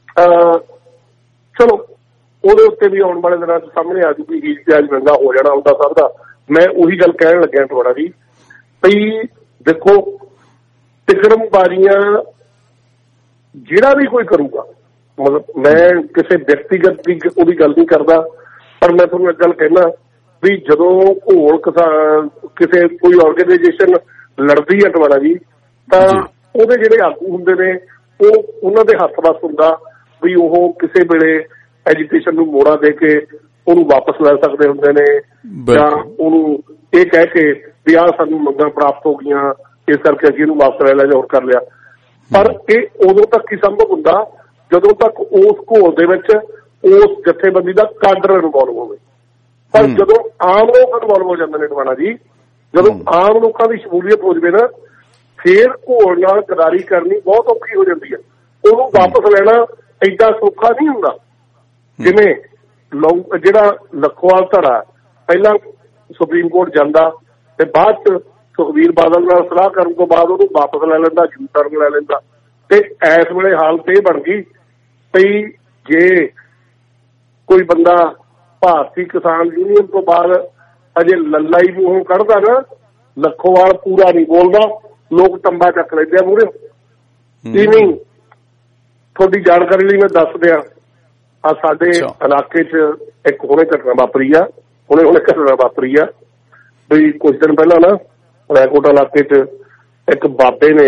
ਚਲੋ ਉਹਦੇ ਉੱਤੇ ਵੀ ਆਉਣ ਵਾਲੇ ਦਿਨਾਂ 'ਚ ਸਾਹਮਣੇ ਆ ਜੂਗੀ, ਹੀਜ ਪਿਆਜ ਮਹਿੰਗਾ ਹੋ ਜਾਣਾ ਹੁੰਦਾ ਸਭ ਦਾ। ਮੈਂ ਉਹੀ ਗੱਲ ਕਹਿਣ ਲੱਗਿਆ ਤੁਹਾਡਾ ਜੀ, ਭਈ ਦੇਖੋ ਤਿਕੜਮਬਾਜ਼ੀਆਂ ਜਿਹੜਾ ਵੀ ਕੋਈ ਕਰੂਗਾ, ਮਤਲਬ ਮੈਂ ਕਿਸੇ ਵਿਅਕਤੀਗਤ ਦੀ ਉਹਦੀ ਗੱਲ ਨਹੀਂ ਕਰਦਾ, ਪਰ ਮੈਂ ਤੁਹਾਨੂੰ ਇੱਕ ਗੱਲ ਕਹਿਣਾ ਵੀ ਜਦੋਂ ਘੋਲ ਕਿਸੇ ਕੋਈ ਆਰਗੇਨਾਈਜੇਸ਼ਨ ਲੜਦੀ ਹੈ ਤੁਹਾਡਾ ਜੀ, ਤਾਂ ਉਹਦੇ ਜਿਹੜੇ ਆਗੂ ਹੁੰਦੇ ਨੇ ਉਹ ਉਹਨਾਂ ਦੇ ਹੱਥ ਵੱਸ ਹੁੰਦਾ ਵੀ ਉਹ ਕਿਸੇ ਵੇਲੇ ਐਜੂਕੇਸ਼ਨ ਨੂੰ ਮੋੜਾ ਦੇ ਕੇ ਉਹਨੂੰ ਵਾਪਸ ਲੈ ਸਕਦੇ ਹੁੰਦੇ ਨੇ, ਜਾਂ ਉਹਨੂੰ ਇਹ ਕਹਿ ਕੇ ਵੀ ਆਹ ਸਾਨੂੰ ਮੰਗਾਂ ਪ੍ਰਾਪਤ ਹੋ ਗਈਆਂ ਇਸ ਕਰਕੇ ਅਸੀਂ ਇਹਨੂੰ ਵਾਪਸ ਲੈ ਲਿਆ ਜਾਂ ਹੋਰ ਕਰ ਲਿਆ। ਪਰ ਇਹ ਉਦੋਂ ਤੱਕ ਹੀ ਸੰਭਵ ਹੁੰਦਾ ਜਦੋਂ ਤੱਕ ਉਸ ਘੋਲ ਦੇ ਵਿੱਚ ਉਸ ਜਥੇਬੰਦੀ ਦਾ ਕਾਡਰ ਇਨਵੋਲਵ ਹੋਵੇ। ਪਰ ਜਦੋਂ ਆਮ ਲੋਕ ਇਨਵੋਲਵ ਹੋ ਜਾਂਦੇ ਨੇ ਟਵਾਣਾ ਜੀ, ਜਦੋਂ ਆਮ ਲੋਕਾਂ ਦੀ ਸ਼ਮੂਲੀਅਤ ਹੋ ਜਾਵੇ ਨਾ, ਫੇਰ ਘੋਲ ਨਾਲ ਗਦਾਰੀ ਕਰਨੀ ਬਹੁਤ ਔਖੀ ਹੋ ਜਾਂਦੀ ਹੈ। ਉਹਨੂੰ ਵਾਪਸ ਲੈਣਾ ਏਡਾ ਸੌਖਾ ਨਹੀਂ ਹੁੰਦਾ। ਜਿਵੇਂ ਜਿਹੜਾ ਲਖੋਵਾਲ ਧੜਾ ਪਹਿਲਾਂ ਸੁਪਰੀਮ ਕੋਰਟ ਜਾਂਦਾ ਤੇ ਬਾਅਦ ਚ ਸੁਖਬੀਰ ਬਾਦਲ ਨਾਲ ਸਲਾਹ ਕਰਨ ਤੋਂ ਬਾਅਦ ਉਹਨੂੰ ਵਾਪਸ ਲੈ ਲੈਂਦਾ, ਯੂ ਟਰਨ ਲੈ ਲੈਂਦਾ, ਤੇ ਇਸ ਵੇਲੇ ਹਾਲਤ ਇਹ ਬਣ ਗਈ ਪਈ ਜੇ ਕੋਈ ਬੰਦਾ ਭਾਰਤੀ ਕਿਸਾਨ ਯੂਨੀਅਨ ਤੋਂ ਬਾਅਦ ਅਜੇ ਲੱਲਾ ਹੀ ਮੂੰਹੋਂ ਕੱਢਦਾ ਨਾ, ਲਖੋਵਾਲ ਪੂਰਾ ਨਹੀਂ ਬੋਲਦਾ, ਲੋਕ ਟੰਬਾ ਚੱਕ ਲੈਂਦੇ ਆ ਮੂਹਰੇ। ਇਹ ਨਹੀਂ, ਤੁਹਾਡੀ ਜਾਣਕਾਰੀ ਲਈ ਮੈਂ ਦੱਸ ਦਿਆਂ, ਆ ਸਾਡੇ ਇਲਾਕੇ 'ਚ ਇੱਕ ਹੁਣੇ ਘਟਨਾ ਵਾਪਰੀ ਆ, ਘਟਨਾ ਵਾਪਰੀ ਆ ਵੀ ਕੁਝ ਦਿਨ ਪਹਿਲਾਂ ਨਾ ਰੈਕੋਟ ਇਲਾਕੇ 'ਚ ਇੱਕ ਬਾਬੇ ਨੇ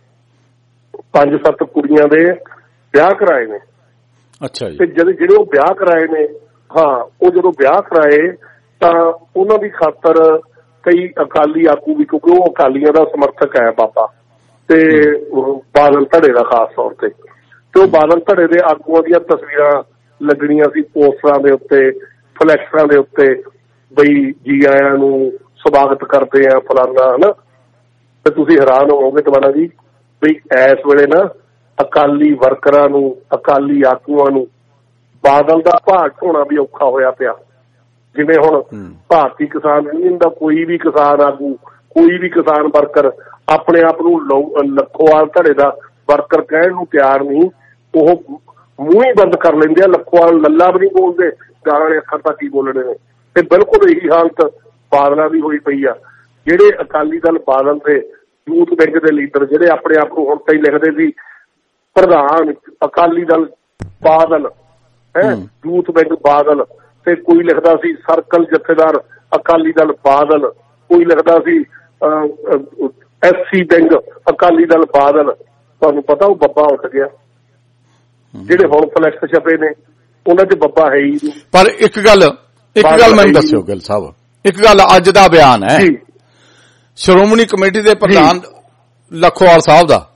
5-7 ਕੁੜੀਆਂ ਦੇ ਵਿਆਹ ਕਰਾਏ ਨੇ। ਅੱਛਾ ਜੀ। ਤੇ ਜਿਹੜੇ ਉਹ ਵਿਆਹ ਕਰਾਏ ਨੇ, ਉਹ ਜਦੋਂ ਵਿਆਹ ਕਰਾਏ ਤਾਂ ਉਹਨਾਂ ਦੀ ਖਾਤਰ ਕਈ ਅਕਾਲੀ ਆਗੂ ਵੀ, ਕਿਉਂਕਿ ਉਹ ਅਕਾਲੀਆਂ ਦਾ ਸਮਰਥਕ ਹੈ ਬਾਬਾ, ਤੇ ਬਾਦਲ ਧੜੇ ਦਾ ਖਾਸ ਤੌਰ ਤੇ ਉਹ ਬਾਦਲ ਧੜੇ ਦੇ ਆਗੂਆਂ ਦੀਆਂ ਤਸਵੀਰਾਂ ਲੱਗਣੀਆਂ ਸੀ ਪੋਸਟਰਾਂ ਦੇ ਉੱਤੇ, ਫਲੈਕਸਾਂ ਦੇ ਉੱਤੇ, ਬਈ ਜੀ ਆਇਆਂ ਨੂੰ, ਸਵਾਗਤ ਕਰਦੇ ਆ ਫਲਾਨਾ, ਹਨਾ। ਤੇ ਤੁਸੀਂ ਹੈਰਾਨ ਹੋਵੋਗੇ ਤੁਹਾਡਾ ਜੀ ਬਈ ਇਸ ਵੇਲੇ ਨਾ ਅਕਾਲੀ ਵਰਕਰਾਂ ਨੂੰ, ਅਕਾਲੀ ਆਗੂਆਂ ਨੂੰ ਬਾਦਲ ਦਾ ਭਾਗ ਢੋਣਾ ਵੀ ਔਖਾ ਹੋਇਆ ਪਿਆ। ਜਿਵੇਂ ਹੁਣ ਭਾਰਤੀ ਕਿਸਾਨ ਯੂਨੀਅਨ ਦਾ ਕੋਈ ਵੀ ਕਿਸਾਨ ਆਗੂ, ਕੋਈ ਵੀ ਕਿਸਾਨ ਵਰਕਰ ਆਪਣੇ ਆਪ ਨੂੰ ਲਖੋਵਾਲ ਧੜੇ ਦਾ ਵਰਕਰ ਕਹਿਣ ਨੂੰ ਤਿਆਰ ਨਹੀਂ, ਉਹ ਮੂੰਹ ਹੀ ਬੰਦ ਕਰ ਲੈਂਦੇ ਆ। ਲਖੋਵਾਲ ਲੱਲਾ ਵੀ ਨਹੀਂ ਬੋਲਦੇ, ਗਾਲਾਂ ਵਾਲੇ ਅੱਖਰ ਤਾਂ ਕੀ ਬੋਲਣੇ ਨੇ। ਤੇ ਬਿਲਕੁਲ ਇਹੀ ਹਾਲਤ ਬਾਦਲਾਂ ਦੀ ਹੋਈ ਪਈ ਆ। ਜਿਹੜੇ ਅਕਾਲੀ ਦਲ ਬਾਦਲ ਦੇ ਯੂਥ ਵਿੰਗ ਦੇ ਲੀਡਰ, ਜਿਹੜੇ ਆਪਣੇ ਆਪ ਨੂੰ ਹੁਣ ਤਾਈਂ ਲਿਖਦੇ ਸੀ ਪ੍ਰਧਾਨ ਅਕਾਲੀ ਦਲ ਬਾਦਲ, ਯੂਥ ਵਿੰਗ ਬਾਦਲ, ਤੇ ਕੋਈ ਲਿਖਦਾ ਸੀ ਸਰਕਲ ਜਥੇਦਾਰ ਅਕਾਲੀ ਦਲ ਬਾਦਲ, ਕੋਈ ਲਿਖਦਾ ਸੀ SC ਵਿੰਗ ਅਕਾਲੀ ਦਲ ਬਾਦਲ। ਤੁਹਾਨੂੰ ਪਤਾ ਉਹ ਬੱਬਾ ਉੱਠ ਗਿਆ। ਜਿਹੜੇ ਹੁਣ ਫਲੈਕਸ ਛਪੇ ਨੇ ਉਹਨਾਂ 'ਚ ਬੱਬਾ ਹੈ ਹੀ ਨਹੀਂ। ਪਰ ਇੱਕ ਗੱਲ ਮੈਨੂੰ ਦੱਸਿਓ ਗਿੱਲ ਸਾਹਿਬ, ਇੱਕ ਗੱਲ ਅੱਜ ਦਾ ਬਿਆਨ ਹੈ ਸ਼੍ਰੋਮਣੀ ਕਮੇਟੀ ਦੇ ਪ੍ਰਧਾਨ ਲਖੋਵਾਲ ਸਾਹਿਬ ਦਾ,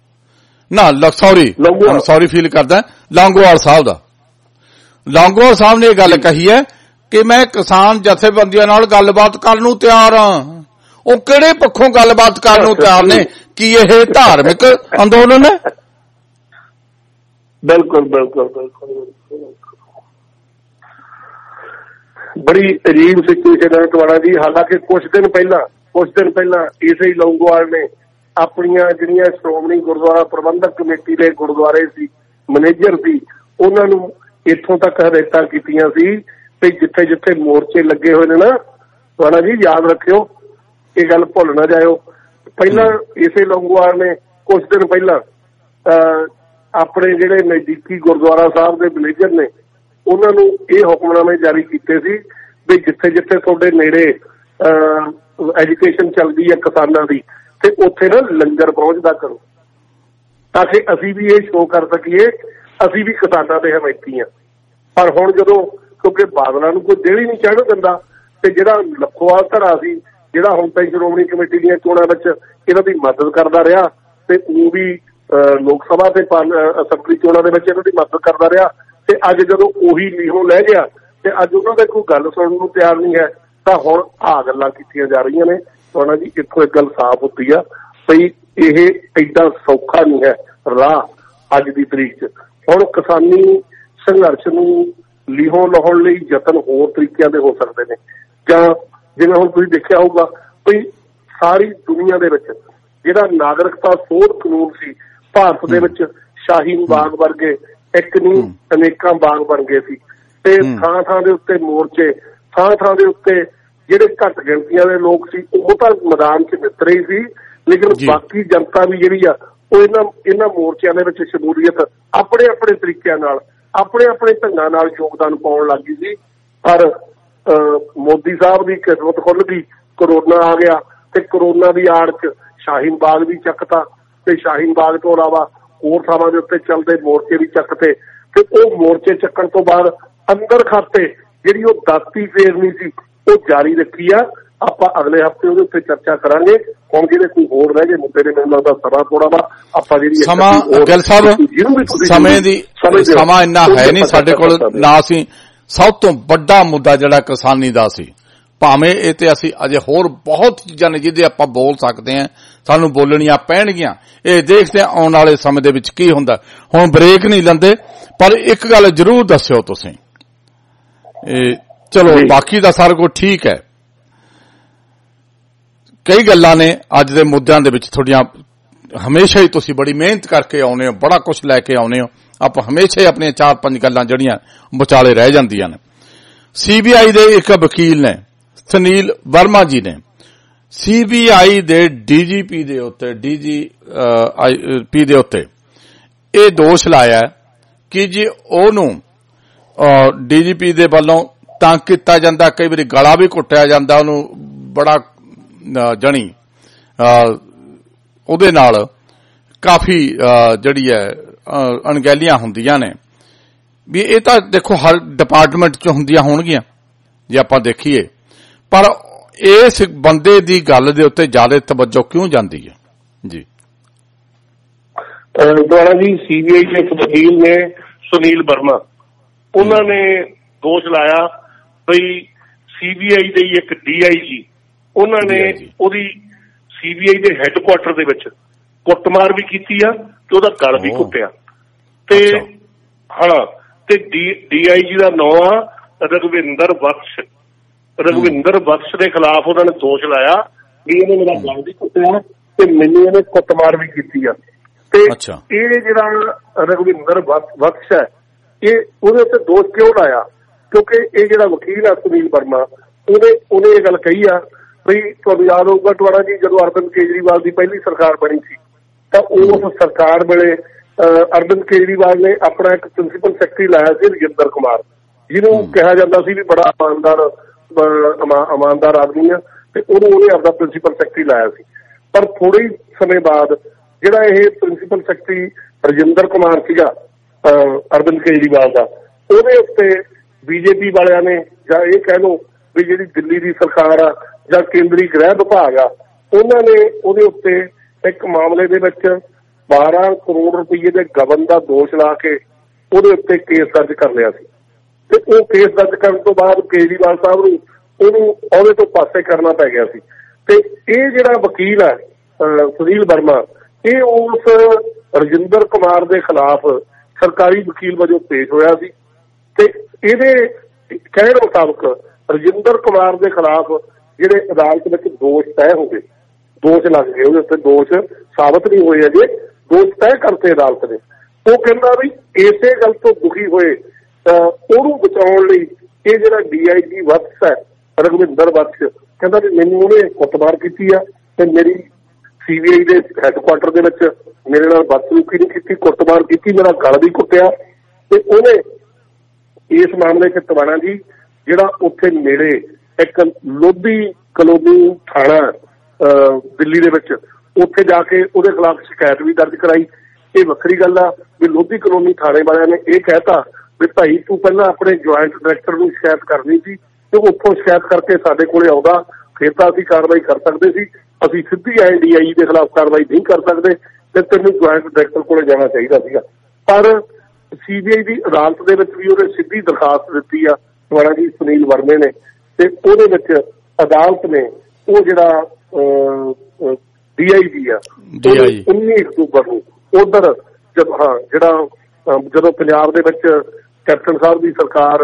ਸੌਰੀ ਫੀਲ ਕਰਦਾ, ਲੌਂਗੋਵਾਲ ਸਾਹਿਬ ਦਾ। ਲੌਂਗੋਵਾਲ ਸਾਹਿਬ ਨੇ ਇਹ ਗੱਲ ਕਹੀ ਹੈ ਕਿ ਮੈਂ ਕਿਸਾਨ ਜਥੇਬੰਦੀਆਂ ਨਾਲ ਗੱਲਬਾਤ ਕਰਨ ਨੂੰ ਤਿਆਰ ਹਾਂ। ਉਹ ਕਿਹੜੇ ਪੱਖੋਂ ਗੱਲਬਾਤ ਕਰਨ ਨੂੰ ਤਿਆਰ ਨੇ? ਕੀ ਇਹ ਧਾਰਮਿਕ ਅੰਦੋਲਨ ਹੈ? ਬਿਲਕੁਲ। ਬੜੀ ਅਜੀਬ ਸਿਚੁਏਸ਼ਨ ਹੈ ਤੁਹਾਡਾ ਜੀ। ਹਾਲਾਂਕਿ ਕੁਝ ਦਿਨ ਪਹਿਲਾਂ ਇਸੇ ਹੀ ਲੌਂਗੋਵਾਲ ਨੇ ਆਪਣੀਆਂ ਜਿਹੜੀਆਂ ਸ਼੍ਰੋਮਣੀ ਗੁਰਦੁਆਰਾ ਪ੍ਰਬੰਧਕ ਕਮੇਟੀ ਦੇ ਗੁਰਦੁਆਰੇ ਸੀ, ਮੈਨੇਜਰ ਸੀ, ਉਹਨਾਂ ਨੂੰ ਇੱਥੋਂ ਤੱਕ ਹਦਾਇਤਾਂ ਕੀਤੀਆਂ ਸੀ ਵੀ ਜਿੱਥੇ ਜਿੱਥੇ ਮੋਰਚੇ ਲੱਗੇ ਹੋਏ ਨੇ ਨਾ, ਤੁਹਾਡਾ ਜੀ ਯਾਦ ਰੱਖਿਓ, ਇਹ ਗੱਲ ਭੁੱਲ ਨਾ ਜਾਇਓ। ਪਹਿਲਾਂ ਇਸੇ ਲੌਂਗੋਵਾਲ ਨੇ ਕੁਝ ਦਿਨ ਪਹਿਲਾਂ ਆਪਣੇ ਜਿਹੜੇ ਨਜ਼ਦੀਕੀ ਗੁਰਦੁਆਰਾ ਸਾਹਿਬ ਦੇ ਮੈਨੇਜਰ ਨੇ ਉਹਨਾਂ ਨੂੰ ਇਹ ਹੁਕਮਨਾਮੇ ਜਾਰੀ ਕੀਤੇ ਸੀ ਵੀ ਜਿੱਥੇ ਜਿੱਥੇ ਤੁਹਾਡੇ ਨੇੜੇ ਐਜੂਕੇਸ਼ਨ ਚੱਲਦੀ ਹੈ ਕਿਸਾਨਾਂ ਦੀ, ਤੇ ਉੱਥੇ ਨਾ ਲੰਗਰ ਪਹੁੰਚਦਾ ਕਰੋ, ਤਾਂ ਕਿ ਅਸੀਂ ਵੀ ਇਹ ਸ਼ੋਅ ਕਰ ਸਕੀਏ ਅਸੀਂ ਵੀ ਕਿਸਾਨਾਂ ਦੇ ਹਮਾਇਤੀ ਹਾਂ। ਪਰ ਹੁਣ ਜਦੋਂ, ਕਿਉਂਕਿ ਬਾਦਲਾਂ ਨੂੰ ਕੋਈ ਦਿਲ ਹੀ ਨਹੀਂ ਚੜ੍ਹਨ ਦਿੰਦਾ, ਤੇ ਜਿਹੜਾ ਲਖੋਵਾਲ ਧੜਾ ਸੀ, ਜਿਹੜਾ ਹੁਣ ਤਾਈਂ ਸ਼੍ਰੋਮਣੀ ਕਮੇਟੀ ਦੀਆਂ ਚੋਣਾਂ ਵਿੱਚ ਇਹਨਾਂ ਦੀ ਮਦਦ ਕਰਦਾ ਰਿਹਾ ਤੇ ਉਹ ਵੀ ਲੋਕ ਸਭਾ ਤੇ ਅਸੈਂਬਲੀ ਚੋਣਾਂ ਦੇ ਵਿੱਚ ਇਹਨਾਂ ਦੀ ਮਦਦ ਕਰਦਾ ਰਿਹਾ। ਤੇ ਅੱਜ ਜਦੋਂ ਉਹੀ ਲੀਹੋਂ ਲੈ ਗਿਆ ਤੇ ਅੱਜ ਉਹਨਾਂ ਦੇ ਕੋਈ ਗੱਲ ਸੁਣਨ ਨੂੰ ਤਿਆਰ ਨਹੀਂ ਹੈ, ਤਾਂ ਹੁਣ ਆਹ ਗੱਲਾਂ ਕੀਤੀਆਂ ਜਾ ਰਹੀਆਂ ਨੇ। ਸੋਨਾ ਜੀ ਇੱਥੋਂ ਇੱਕ ਗੱਲ ਸਾਫ਼ ਹੁੰਦੀ ਆ ਬਈ ਇਹ ਏਡਾ ਸੌਖਾ ਨਹੀਂ ਹੈ ਰਾਹ ਅੱਜ ਦੀ ਤਰੀਕ 'ਚ। ਹੁਣ ਕਿਸਾਨੀ ਸੰਘਰਸ਼ ਨੂੰ ਲੀਹੋਂ ਲਾਉਣ ਲਈ ਯਤਨ ਹੋਰ ਤਰੀਕਿਆਂ ਦੇ ਹੋ ਸਕਦੇ ਨੇ, ਜਾਂ ਜਿਵੇਂ ਹੁਣ ਤੁਸੀਂ ਦੇਖਿਆ ਹੋਊਗਾ ਬਈ ਸਾਰੀ ਦੁਨੀਆ ਦੇ ਵਿੱਚ ਜਿਹੜਾ ਨਾਗਰਿਕਤਾ ਸੋਧ ਕਾਨੂੰਨ ਸੀ, ਭਾਰਤ ਦੇ ਵਿੱਚ ਸ਼ਾਹੀਨ ਬਾਗ ਵਰਗੇ ਇੱਕ ਨਹੀਂ ਅਨੇਕਾਂ ਬਾਗ ਬਣ ਗਏ ਸੀ ਤੇ ਥਾਂ ਥਾਂ ਦੇ ਉੱਤੇ ਮੋਰਚੇ, ਥਾਂ ਥਾਂ ਦੇ ਉੱਤੇ ਜਿਹੜੇ ਘੱਟ ਗਿਣਤੀਆਂ ਦੇ ਲੋਕ ਸੀ ਉਹ ਤਾਂ ਮੈਦਾਨ 'ਚ ਨਿਤਰੇ ਹੀ ਸੀ, ਲੇਕਿਨ ਬਾਕੀ ਜਨਤਾ ਵੀ ਜਿਹੜੀ ਆ ਉਹ ਇਹਨਾਂ ਮੋਰਚਿਆਂ ਦੇ ਵਿੱਚ ਸ਼ਮੂਲੀਅਤ ਆਪਣੇ ਆਪਣੇ ਤਰੀਕਿਆਂ ਨਾਲ, ਆਪਣੇ ਆਪਣੇ ਢੰਗਾਂ ਨਾਲ ਯੋਗਦਾਨ ਪਾਉਣ ਲੱਗ ਗਈ ਸੀ। ਪਰ ਮੋਦੀ ਸਾਹਿਬ ਦੀ ਕਿਸਮਤ ਖੁੱਲ ਗਈ, ਕਰੋਨਾ ਆ ਗਿਆ ਤੇ ਕਰੋਨਾ ਦੀ ਆੜ 'ਚ ਸ਼ਾਹੀਨ ਬਾਗ ਵੀ ਚੱਕਤਾ ਤੇ ਸ਼ਾਹੀਨ ਬਾਗ ਤੋਂ ਇਲਾਵਾ ਹੋਰ ਥਾਵਾਂ ਦੇ ਉੱਤੇ ਚੱਲਦੇ ਮੋਰਚੇ ਵੀ ਚੱਕਤੇ ਤੇ ਉਹ ਮੋਰਚੇ ਚੱਕਣ ਤੋਂ ਬਾਅਦ ਅੰਦਰ ਖਾਤੇ ਜਿਹੜੀ ਉਹ ਦਾਤੀ ਫੇਰਨੀ ਸੀ ਉਹ ਜਾਰੀ ਰੱਖੀ ਆ। ਆਪਾਂ ਅਗਲੇ ਹਫ਼ਤੇ ਉਹਦੇ ਉੱਤੇ ਚਰਚਾ ਕਰਾਂਗੇ। ਹੁਣ ਜਿਹੜੇ ਕੋਈ ਹੋਰ ਰਹਿ ਗਏ ਮੁੱਦੇ ਨੇ, ਮੈਨੂੰ ਲੱਗਦਾ ਸਮਾਂ ਥੋੜਾ ਵਾ, ਆਪਾਂ ਜਿਹੜੀ ਸਮਾਂ ਗਿੱਲ ਸਾਹਿਬ ਸਮਾਂ ਇੰਨਾ ਹੈ ਨਹੀਂ ਸਾਡੇ ਕੋਲ, ਨਾ ਅਸੀਂ ਸਭ ਤੋਂ ਵੱਡਾ ਮੁੱਦਾ ਜਿਹੜਾ ਕਿਸਾਨੀ ਦਾ ਸੀ, ਭਾਵੇਂ ਇਹ ਤੇ ਅਸੀਂ ਅਜੇ ਹੋਰ ਬਹੁਤ ਚੀਜ਼ਾਂ ਨੇ ਜਿਹਦੇ ਆਪਾਂ ਬੋਲ ਸਕਦੇ ਹਾਂ, ਸਾਨੂੰ ਬੋਲਣੀਆਂ ਪੈਣਗੀਆਂ। ਇਹ ਦੇਖਦੇ ਆਉਣ ਵਾਲੇ ਸਮੇਂ ਦੇ ਵਿੱਚ ਕੀ ਹੁੰਦਾ। ਹੁਣ ਬ੍ਰੇਕ ਨਹੀਂ ਲੈਂਦੇ, ਪਰ ਇੱਕ ਗੱਲ ਜ਼ਰੂਰ ਦੱਸਿਓ ਤੁਸੀਂ, ਚਲੋ ਬਾਕੀ ਦਾ ਸਾਰਾ ਕੁਝ ਠੀਕ ਹੈ, ਕਈ ਗੱਲਾਂ ਨੇ ਅੱਜ ਦੇ ਮੁੱਦਿਆਂ ਦੇ ਵਿੱਚ ਤੁਹਾਡੀਆਂ, ਹਮੇਸ਼ਾ ਹੀ ਤੁਸੀਂ ਬੜੀ ਮਿਹਨਤ ਕਰਕੇ ਆਉਨੇ ਹੋ, ਬੜਾ ਕੁਝ ਲੈ ਕੇ ਆਉਨੇ ਹੋ। ਆਪਾਂ ਹਮੇਸ਼ਾ ਹੀ ਆਪਣੀਆਂ 4-5 ਗੱਲਾਂ ਜਿਹੜੀਆਂ ਵਿਚਾਲੇ ਰਹਿ ਜਾਂਦੀਆਂ ਨੇ। CBI ਦੇ ਇੱਕ ਵਕੀਲ ਨੇ, ਸੁਨੀਲ ਵਰਮਾ ਜੀ ਨੇ CBI ਦੇ DGP ਦੇ ਉੱਤੇ ਇਹ ਦੋਸ਼ ਲਾਇਆ ਕਿ ਜੀ ਉਹਨੂੰ DGP ਦੇ ਵੱਲੋਂ ਤੰਗ ਕੀਤਾ ਜਾਂਦਾ, ਕਈ ਵਾਰੀ ਗਲਾ ਵੀ ਘੁੱਟਿਆ ਜਾਂਦਾ, ਉਹਨੂੰ ਬੜਾ ਜਣੀ ਉਹਦੇ ਨਾਲ ਕਾਫੀ ਜਿਹੜੀ ਹੈ ਅਣਗਹਿਲੀਆਂ ਹੁੰਦੀਆਂ ਨੇ। ਵੀ ਇਹ ਤਾਂ ਦੇਖੋ ਹਰ ਡਿਪਾਰਟਮੈਂਟ 'ਚ ਹੁੰਦੀਆਂ ਹੋਣਗੀਆਂ ਜੇ ਆਪਾਂ ਦੇਖੀਏ, ਪਰ ਇਸ ਬੰਦੇ ਦੀ ਗੱਲ ਦੇ ਉੱਤੇ ਜ਼ਿਆਦਾ ਤਵੱਜੋ ਕਿਉਂ ਜਾਂਦੀ ਹੈ ਜੀ? ਦੁਆਰਾ ਜੀ CBI ਦੇ ਇੱਕ ਵਕੀਲ ਨੇ ਸੁਨੀਲ ਵਰਮਾ, ਉਹਨਾਂ ਨੇ ਦੋਸ਼ ਲਾਇਆ ਬਈ CBI ਦੇ ਇੱਕ DIG ਉਹਨਾਂ ਨੇ ਉਹਦੀ CBI ਦੇ ਹੈੱਡਕੁਆਟਰ ਦੇ ਵਿੱਚ ਕੁੱਟਮਾਰ ਵੀ ਕੀਤੀ ਆ ਤੇ ਉਹਦਾ ਗਲ ਵੀ ਘੁੱਟਿਆ ਤੇ ਹਾਂ, ਤੇ DIG ਦਾ ਨਾਂ ਆ ਰਘਵਿੰਦਰ ਬਖਸ਼ ਦੇ ਖਿਲਾਫ ਉਹਨਾਂ ਨੇ ਦੋਸ਼ ਲਾਇਆ ਵੀ ਇਹਨੇ ਮੇਰਾ ਗਲ ਵੀ ਘੁੱਟਿਆ ਤੇ ਮੈਨੂੰ ਇਹਨੇ ਕੁੱਟਮਾਰ ਵੀ ਕੀਤੀ ਆ। ਤੇ ਇਹ ਜਿਹੜਾ ਰਘਵਿੰਦਰ ਬਖਸ਼ ਹੈ, ਇਹ ਉਹਦੇ ਉੱਤੇ ਦੋਸ਼ ਕਿਉਂ ਲਾਇਆ? ਕਿਉਂਕਿ ਇਹ ਜਿਹੜਾ ਵਕੀਲ ਆ ਸੁਨੀਲ ਵਰਮਾ, ਉਹਨੇ ਇਹ ਗੱਲ ਕਹੀ ਆ ਬਈ ਤੁਹਾਨੂੰ ਯਾਦ ਹੋਊਗਾ ਟਵਾੜਾ ਜੀ, ਜਦੋਂ ਅਰਵਿੰਦ ਕੇਜਰੀਵਾਲ ਦੀ ਪਹਿਲੀ ਸਰਕਾਰ ਬਣੀ ਸੀ ਤਾਂ ਉਸ ਸਰਕਾਰ ਵੇਲੇ ਅਰਵਿੰਦ ਕੇਜਰੀਵਾਲ ਨੇ ਆਪਣਾ ਇੱਕ ਪ੍ਰਿੰਸੀਪਲ ਸੈਕਟਰੀ ਲਾਇਆ ਸੀ ਰਜਿੰਦਰ ਕੁਮਾਰ, ਜਿਹਨੂੰ ਕਿਹਾ ਜਾਂਦਾ ਸੀ ਵੀ ਬੜਾ ਇਮਾਨਦਾਰ ਆਦਮੀ ਆ, ਤੇ ਉਹਨੇ ਆਪਦਾ ਪ੍ਰਿੰਸੀਪਲ ਸੈਕਟਰੀ ਲਾਇਆ ਸੀ। ਪਰ ਥੋੜੇ ਸਮੇਂ ਬਾਅਦ ਜਿਹੜਾ ਇਹ ਪ੍ਰਿੰਸੀਪਲ ਸੈਕਟਰੀ ਰਜਿੰਦਰ ਕੁਮਾਰ ਸੀਗਾ ਅਰਵਿੰਦ ਕੇਜਰੀਵਾਲ ਦਾ, ਉਹਦੇ ਉੱਤੇ BJP ਵਾਲਿਆਂ ਨੇ, ਜਾਂ ਇਹ ਕਹਿ ਲਓ ਵੀ ਜਿਹੜੀ ਦਿੱਲੀ ਦੀ ਸਰਕਾਰ ਆ ਜਾਂ ਕੇਂਦਰੀ ਗ੍ਰਹਿ ਵਿਭਾਗ ਆ, ਉਹਨਾਂ ਨੇ ਉਹਦੇ ਉੱਤੇ ਇੱਕ ਮਾਮਲੇ ਦੇ ਵਿੱਚ 12 ਕਰੋੜ ਰੁਪਏ ਦੇ ਗਬਨ ਦਾ ਦੋਸ਼ ਲਾ ਕੇ ਉਹਦੇ ਉੱਤੇ ਕੇਸ ਦਰਜ ਕਰ ਲਿਆ ਸੀ। ਤੇ ਉਹ ਕੇਸ ਦਰਜ ਕਰਨ ਤੋਂ ਬਾਅਦ ਕੇਜਰੀਵਾਲ ਸਾਹਿਬ ਨੂੰ ਉਹਨੂੰ ਉਹਦੇ ਤੋਂ ਪਾਸੇ ਕਰਨਾ ਪੈ ਗਿਆ ਸੀ। ਤੇ ਇਹ ਜਿਹੜਾ ਵਕੀਲ ਹੈ ਸੁਨੀਲ ਵਰਮਾ, ਇਹ ਉਸ ਰਜਿੰਦਰ ਕੁਮਾਰ ਦੇ ਖਿਲਾਫ ਸਰਕਾਰੀ ਵਕੀਲ ਵਜੋਂ ਪੇਸ਼ ਹੋਇਆ ਸੀ ਤੇ ਇਹਦੇ ਕਹਿਣ ਮੁਤਾਬਕ ਰਜਿੰਦਰ ਕੁਮਾਰ ਦੇ ਖਿਲਾਫ ਜਿਹੜੇ ਅਦਾਲਤ ਵਿੱਚ ਦੋਸ਼ ਤੈਅ ਹੋ ਗਏ, ਦੋਸ਼ ਲੱਗ ਗਏ, ਉਹਦੇ ਉੱਤੇ ਦੋਸ਼ ਸਾਬਤ ਨਹੀਂ ਹੋਏ ਅਜੇ, ਦੋਸ਼ ਤੈਅ ਕਰਤੇ ਅਦਾਲਤ ਨੇ। ਉਹ ਕਹਿੰਦਾ ਵੀ ਇਸੇ ਗੱਲ ਤੋਂ ਦੁਖੀ ਹੋਏ ਉਹਨੂੰ ਬਚਾਉਣ ਲਈ ਇਹ ਜਿਹੜਾ DIG ਬਖਸ਼ ਹੈ ਰਘਵਿੰਦਰ ਬਖਸ਼, ਕਹਿੰਦਾ ਵੀ ਮੈਨੂੰ ਉਹਨੇ ਕੁੱਟਮਾਰ ਕੀਤੀ ਆ ਤੇ ਮੇਰੀ CBI ਦੇ ਹੈੱਡਕੁਆਟਰ ਦੇ ਵਿੱਚ ਮੇਰੇ ਨਾਲ ਬਦਸਲੂਕੀ ਨਹੀਂ ਕੀਤੀ, ਕੁੱਟਮਾਰ ਕੀਤੀ, ਮੇਰਾ ਗਲ ਵੀ ਘੁੱਟਿਆ। ਤੇ ਉਹਨੇ ਇਸ ਮਾਮਲੇ 'ਚ ਟਵਾਣਾ ਜੀ ਜਿਹੜਾ ਉੱਥੇ ਨੇੜੇ ਇੱਕ ਲੋਧੀ ਕਲੋਨੀ ਥਾਣਾ ਦਿੱਲੀ ਦੇ ਵਿੱਚ, ਉੱਥੇ ਜਾ ਕੇ ਉਹਦੇ ਖਿਲਾਫ ਸ਼ਿਕਾਇਤ ਵੀ ਦਰਜ ਕਰਾਈ। ਇਹ ਵੱਖਰੀ ਗੱਲ ਆ ਵੀ ਲੋਧੀ ਕਲੋਨੀ ਥਾਣੇ ਵਾਲਿਆਂ ਨੇ ਇਹ ਕਹਿਤਾ ਵੀ ਭਾਈ ਤੂੰ ਪਹਿਲਾਂ ਆਪਣੇ ਜੁਆਇੰਟ ਡਾਇਰੈਕਟਰ ਨੂੰ ਸ਼ਿਕਾਇਤ ਕਰਨੀ ਸੀ ਤੇ ਉੱਥੋਂ ਸ਼ਿਕਾਇਤ ਕਰਕੇ ਸਾਡੇ ਕੋਲੇ ਆਉਂਦਾ, ਫਿਰ ਤਾਂ ਅਸੀਂ ਕਾਰਵਾਈ ਕਰ ਸਕਦੇ ਸੀ, ਅਸੀਂ ਸਿੱਧੀ DIG ਦੇ ਖਿਲਾਫ ਕਾਰਵਾਈ ਨਹੀਂ ਕਰ ਸਕਦੇ ਤੇ ਤੈਨੂੰ ਜੁਆਇੰਟ ਡਾਇਰੈਕਟਰ ਕੋਲੇ ਜਾਣਾ ਚਾਹੀਦਾ ਸੀਗਾ। ਪਰ CBI ਦੀ ਅਦਾਲਤ ਦੇ ਵਿੱਚ ਵੀ ਉਹਨੇ ਸਿੱਧੀ ਦਰਖਾਸਤ ਦਿੱਤੀ ਆ ਦੁਆਰਾ ਜੀ ਸੁਨੀਲ ਵਰਮੇ ਨੇ, ਤੇ ਉਹਦੇ ਵਿੱਚ ਅਦਾਲਤ ਨੇ ਉਹ ਜਿਹੜਾ DIG ਆ 19 ਅਕਤੂਬਰ ਨੂੰ ਉਧਰ ਜਦੋਂ ਪੰਜਾਬ ਦੇ ਵਿੱਚ ਕੈਪਟਨ ਸਾਹਿਬ ਦੀ ਸਰਕਾਰ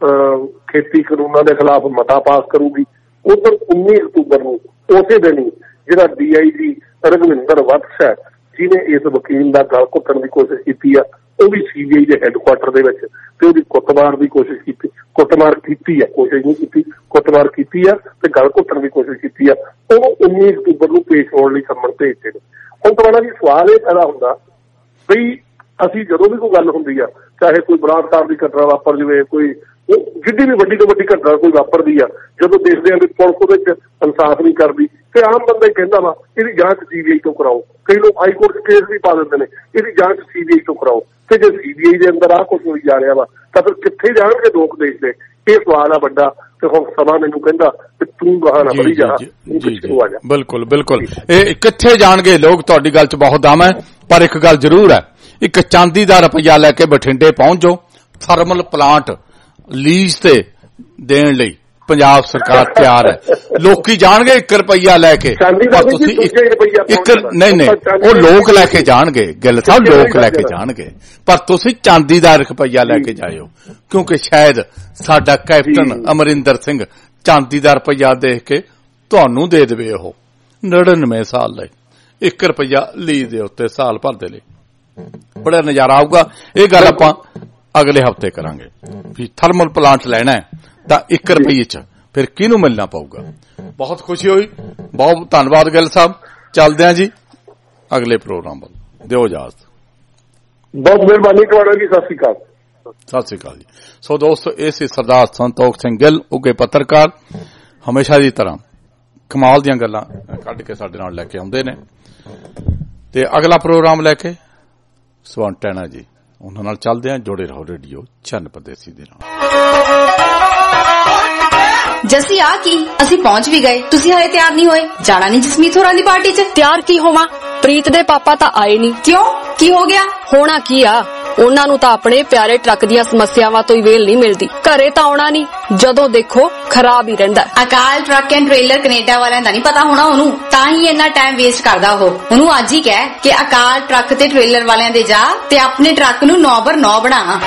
ਖੇਤੀ ਕਾਨੂੰਨਾਂ ਦੇ ਖਿਲਾਫ ਮਤਾ ਪਾਸ ਕਰੂਗੀ, ਉਧਰ 19 ਅਕਤੂਬਰ ਨੂੰ ਉਸੇ ਦਿਨ ਹੀ ਜਿਹੜਾ DIG ਰਘਵਿੰਦਰ ਵਤਸ ਹੈ ਜਿਹਨੇ ਇਸ ਵਕੀਲ ਦਾ ਗਲ ਘੁੱਟਣ ਦੀ ਕੋਸ਼ਿਸ਼ ਕੀਤੀ ਆ, ਉਹ ਵੀ CBI ਦੇ ਹੈੱਡਕੁਆਟਰ ਦੇ ਵਿੱਚ ਤੇ ਉਹਦੀ ਕੁੱਟਮਾਰ ਦੀ ਕੋਸ਼ਿਸ਼ ਕੀਤੀ ਆ, ਕੋਸ਼ਿਸ਼ ਨਹੀਂ ਕੀਤੀ, ਕੁੱਟਮਾਰ ਕੀਤੀ ਆ ਤੇ ਗਲ ਘੁੱਟਣ ਦੀ ਕੋਸ਼ਿਸ਼ ਕੀਤੀ ਆ। ਉਹਨੂੰ 19 ਅਕਤੂਬਰ ਨੂੰ ਪੇਸ਼ ਹੋਣ ਲਈ ਸੰਮਨ ਭੇਜਦੇ ਨੇ। ਹੁਣ ਤੁਹਾਡਾ ਜੀ ਸਵਾਲ ਇਹ ਪੈਦਾ ਹੁੰਦਾ ਬਈ ਅਸੀਂ ਜਦੋਂ ਵੀ ਕੋਈ ਗੱਲ ਹੁੰਦੀ ਆ, ਚਾਹੇ ਕੋਈ ਬਲਾਤਕਾਰ ਦੀ ਘਟਨਾ ਵਾਪਰ ਜਾਵੇ, ਕੋਈ ਜਿੱਡੀ ਵੀ ਵੱਡੀ ਤੋਂ ਵੱਡੀ ਘਟਨਾ ਕੋਈ ਵਾਪਰਦੀ ਆ, ਜਦੋਂ ਦੇਖਦੇ ਆ ਵੀ ਪੁਲਿਸ ਉਹਦੇ ਵਿੱਚ ਇਨਸਾਫ ਨਹੀਂ ਕਰਦੀ ਤੇ ਆਮ ਬੰਦਾ ਹੀ ਕਹਿੰਦਾ ਵਾ ਇਹਦੀ ਜਾਂਚ CBI ਤੋਂ ਕਰਾਓ। ਕਈ ਲੋਕ ਹਾਈ ਕੋਰਟ 'ਚ ਕੇਸ ਵੀ ਪਾ ਦਿੰਦੇ ਨੇ ਇਹਦੀ ਜਾਂਚ CBI ਤੋਂ ਕਰਾਓ। ਤੇ ਜੇ CBI ਦੇ ਅੰਦਰ ਆਹ ਕੁਛ ਹੋਈ ਜਾ ਰਿਹਾ ਵਾ ਤਾਂ ਫਿਰ ਕਿੱਥੇ ਜਾਣਗੇ ਲੋਕ ਦੇਸ਼ ਦੇ? ਇਹ ਸਵਾਲ ਆ ਵੱਡਾ। ਤੇ ਹੁਣ ਸਮਾਂ ਮੈਨੂੰ ਕਹਿੰਦਾ ਕਿ ਤੂੰ ਗਾਹਾਂ ਨਾ ਵਧੀ ਜਾ, ਪਿੱਛੇ ਆ ਜਾ। ਬਿਲਕੁਲ ਬਿਲਕੁਲ, ਇਹ ਕਿੱਥੇ ਜਾਣਗੇ ਲੋਕ? ਤੁਹਾਡੀ ਗੱਲ 'ਚ ਬਹੁਤ ਦਮ ਹੈ, ਪਰ ਇੱਕ ਗੱਲ ਜ਼ਰੂਰ ਹੈ, ਇੱਕ ਚਾਂਦੀ ਦਾ ਰੁਪਈਆ ਲੈ ਕੇ ਬਠਿੰਡੇ ਪਹੁੰਚ ਜਾਓ। ਥਰਮਲ ਪਲਾਂਟ ਲੀਜ਼ ਤੇ ਦੇਣ ਲਈ ਪੰਜਾਬ ਸਰਕਾਰ ਤਿਆਰ ਹੈ। ਲੋਕੀ ਜਾਣਗੇ 1 ਰੁਪਈਆ ਲੈ ਕੇ, ਪਰ ਤੁਸੀਂ ਨਹੀਂ ਉਹ ਲੋਕ ਲੈ ਕੇ ਜਾਣਗੇ, ਗਿੱਲ ਸਾਹਿਬ ਲੋਕ ਲੈ ਕੇ ਜਾਣਗੇ, ਪਰ ਤੁਸੀਂ ਚਾਂਦੀ ਦਾ ਰੁਪਈਆ ਲੈ ਕੇ ਜਾਇਓ, ਕਿਉਂਕਿ ਸ਼ਾਇਦ ਸਾਡਾ ਕੈਪਟਨ ਅਮਰਿੰਦਰ ਸਿੰਘ ਚਾਂਦੀ ਦਾ ਰੁਪਈਆ ਦੇਖ ਕੇ ਤੁਹਾਨੂੰ ਦੇ ਦੇਵੇ ਉਹ 99 ਸਾਲ ਲਈ 1 ਰੁਪਈਆ ਲੀਜ਼ ਦੇ ਉੱਤੇ ਸਾਲ ਭਰ ਦੇ ਲਈ। ਬੜਾ ਨਜ਼ਾਰਾ ਆਊਗਾ। ਇਹ ਗੱਲ ਆਪਾਂ ਅਗਲੇ ਹਫ਼ਤੇ ਕਰਾਂਗੇ ਵੀ ਥਰਮਲ ਪਲਾਂਟ ਲੈਣਾ ਹੈ ਤਾਂ 1 ਰੁਪਈਏ 'ਚ ਫਿਰ ਕਿਹਨੂੰ ਮਿਲਣਾ ਪਊਗਾ। ਬਹੁਤ ਖੁਸ਼ੀ ਹੋਈ, ਬਹੁਤ ਧੰਨਵਾਦ ਗਿੱਲ ਸਾਹਿਬ। ਚੱਲਦੇ ਹਾਂ ਜੀ ਅਗਲੇ ਪ੍ਰੋਗਰਾਮ ਵੱਲ, ਦਿਓ ਇਜਾਜ਼ਤ। ਬਹੁਤ ਮਿਹਰਬਾਨੀ ਤੁਹਾਡਾ ਜੀ, ਸਤਿ ਸ਼੍ਰੀ ਅਕਾਲ। ਸਤਿ ਸ਼੍ਰੀ ਅਕਾਲ ਜੀ। ਸੋ ਦੋਸਤੋ, ਇਹ ਸੀ ਸਰਦਾਰ ਸੰਤੋਖ ਸਿੰਘ ਗਿੱਲ, ਉੱਘੇ ਪੱਤਰਕਾਰ, ਹਮੇਸ਼ਾ ਦੀ ਤਰ੍ਹਾਂ ਕਮਾਲ ਦੀਆਂ ਗੱਲਾਂ ਕੱਢ ਕੇ ਸਾਡੇ ਨਾਲ ਲੈ ਕੇ ਆਉਂਦੇ ਨੇ। ਤੇ ਅਗਲਾ ਪ੍ਰੋਗਰਾਮ ਲੈ ਕੇ ਸਵੰਟ ਟੈਣਾ ਜੀ, ਉਹਨਾਂ ਨਾਲ ਚੱਲਦੇ ਹਾਂ। ਜੁੜੇ ਰਹੋ ਰੇਡੀਓ ਚੰਨ ਪਰਦੇਸੀ ਦੇ ਨਾਲ। ਜੱਸੀ ਆ ਕੀ, ਅਸੀਂ ਪਹੁੰਚ ਵੀ ਗਏ, ਤੁਸੀਂ ਹਲੇ ਤਿਆਰ ਨਹੀਂ ਹੋਏ? ਜਾਣਾ ਨਹੀਂ ਜਸਮੀਤ ਹੋਰਾਂ ਦੀ ਪਾਰਟੀ 'ਚ? ਤਿਆਰ ਕੀ ਹੋਵਾਂ, ਪ੍ਰੀਤ ਦੇ ਪਾਪਾ ਤਾਂ ਆਏ ਨਹੀਂ। ਕਿਉਂ, ਕੀ ਹੋ ਗਿਆ? ਹੋਣਾ ਕੀ ਆ, ਉਹਨਾਂ ਨੂੰ ਤਾਂ ਆਪਣੇ ਪਿਆਰੇ ਟਰੱਕ ਦੀਆਂ ਸਮੱਸਿਆਵਾਂ ਤੋਂ ਹੀ ਵੇਲ ਨਹੀਂ ਮਿਲਦੀ। ਘਰੇ ਤਾਂ ਆਉਣਾ ਨਹੀਂ, ਜਦੋਂ ਦੇਖੋ ਖਰਾਬ ਹੀ ਰਹਿੰਦਾ। Akal truck and trailer Canada ਵਾਲਿਆਂ ਦਾ ਨਹੀਂ ਪਤਾ ਹੋਣਾ ਉਹਨੂੰ, ਤਾਂ ਹੀ ਇੰਨਾ ਟਾਈਮ ਵੇਸਟ ਕਰਦਾ ਉਹਨੂੰ ਅੱਜ ਹੀ ਕਹਿ ਕਿ ਅਕਾਲ ਟਰੱਕ ਤੇ ਟ੍ਰੇਲਰ ਵਾਲਿਆਂ ਦੇ ਜਾ ਤੇ ਆਪਣੇ ਟਰੱਕ ਨੂੰ 9x9 ਬਣਾ।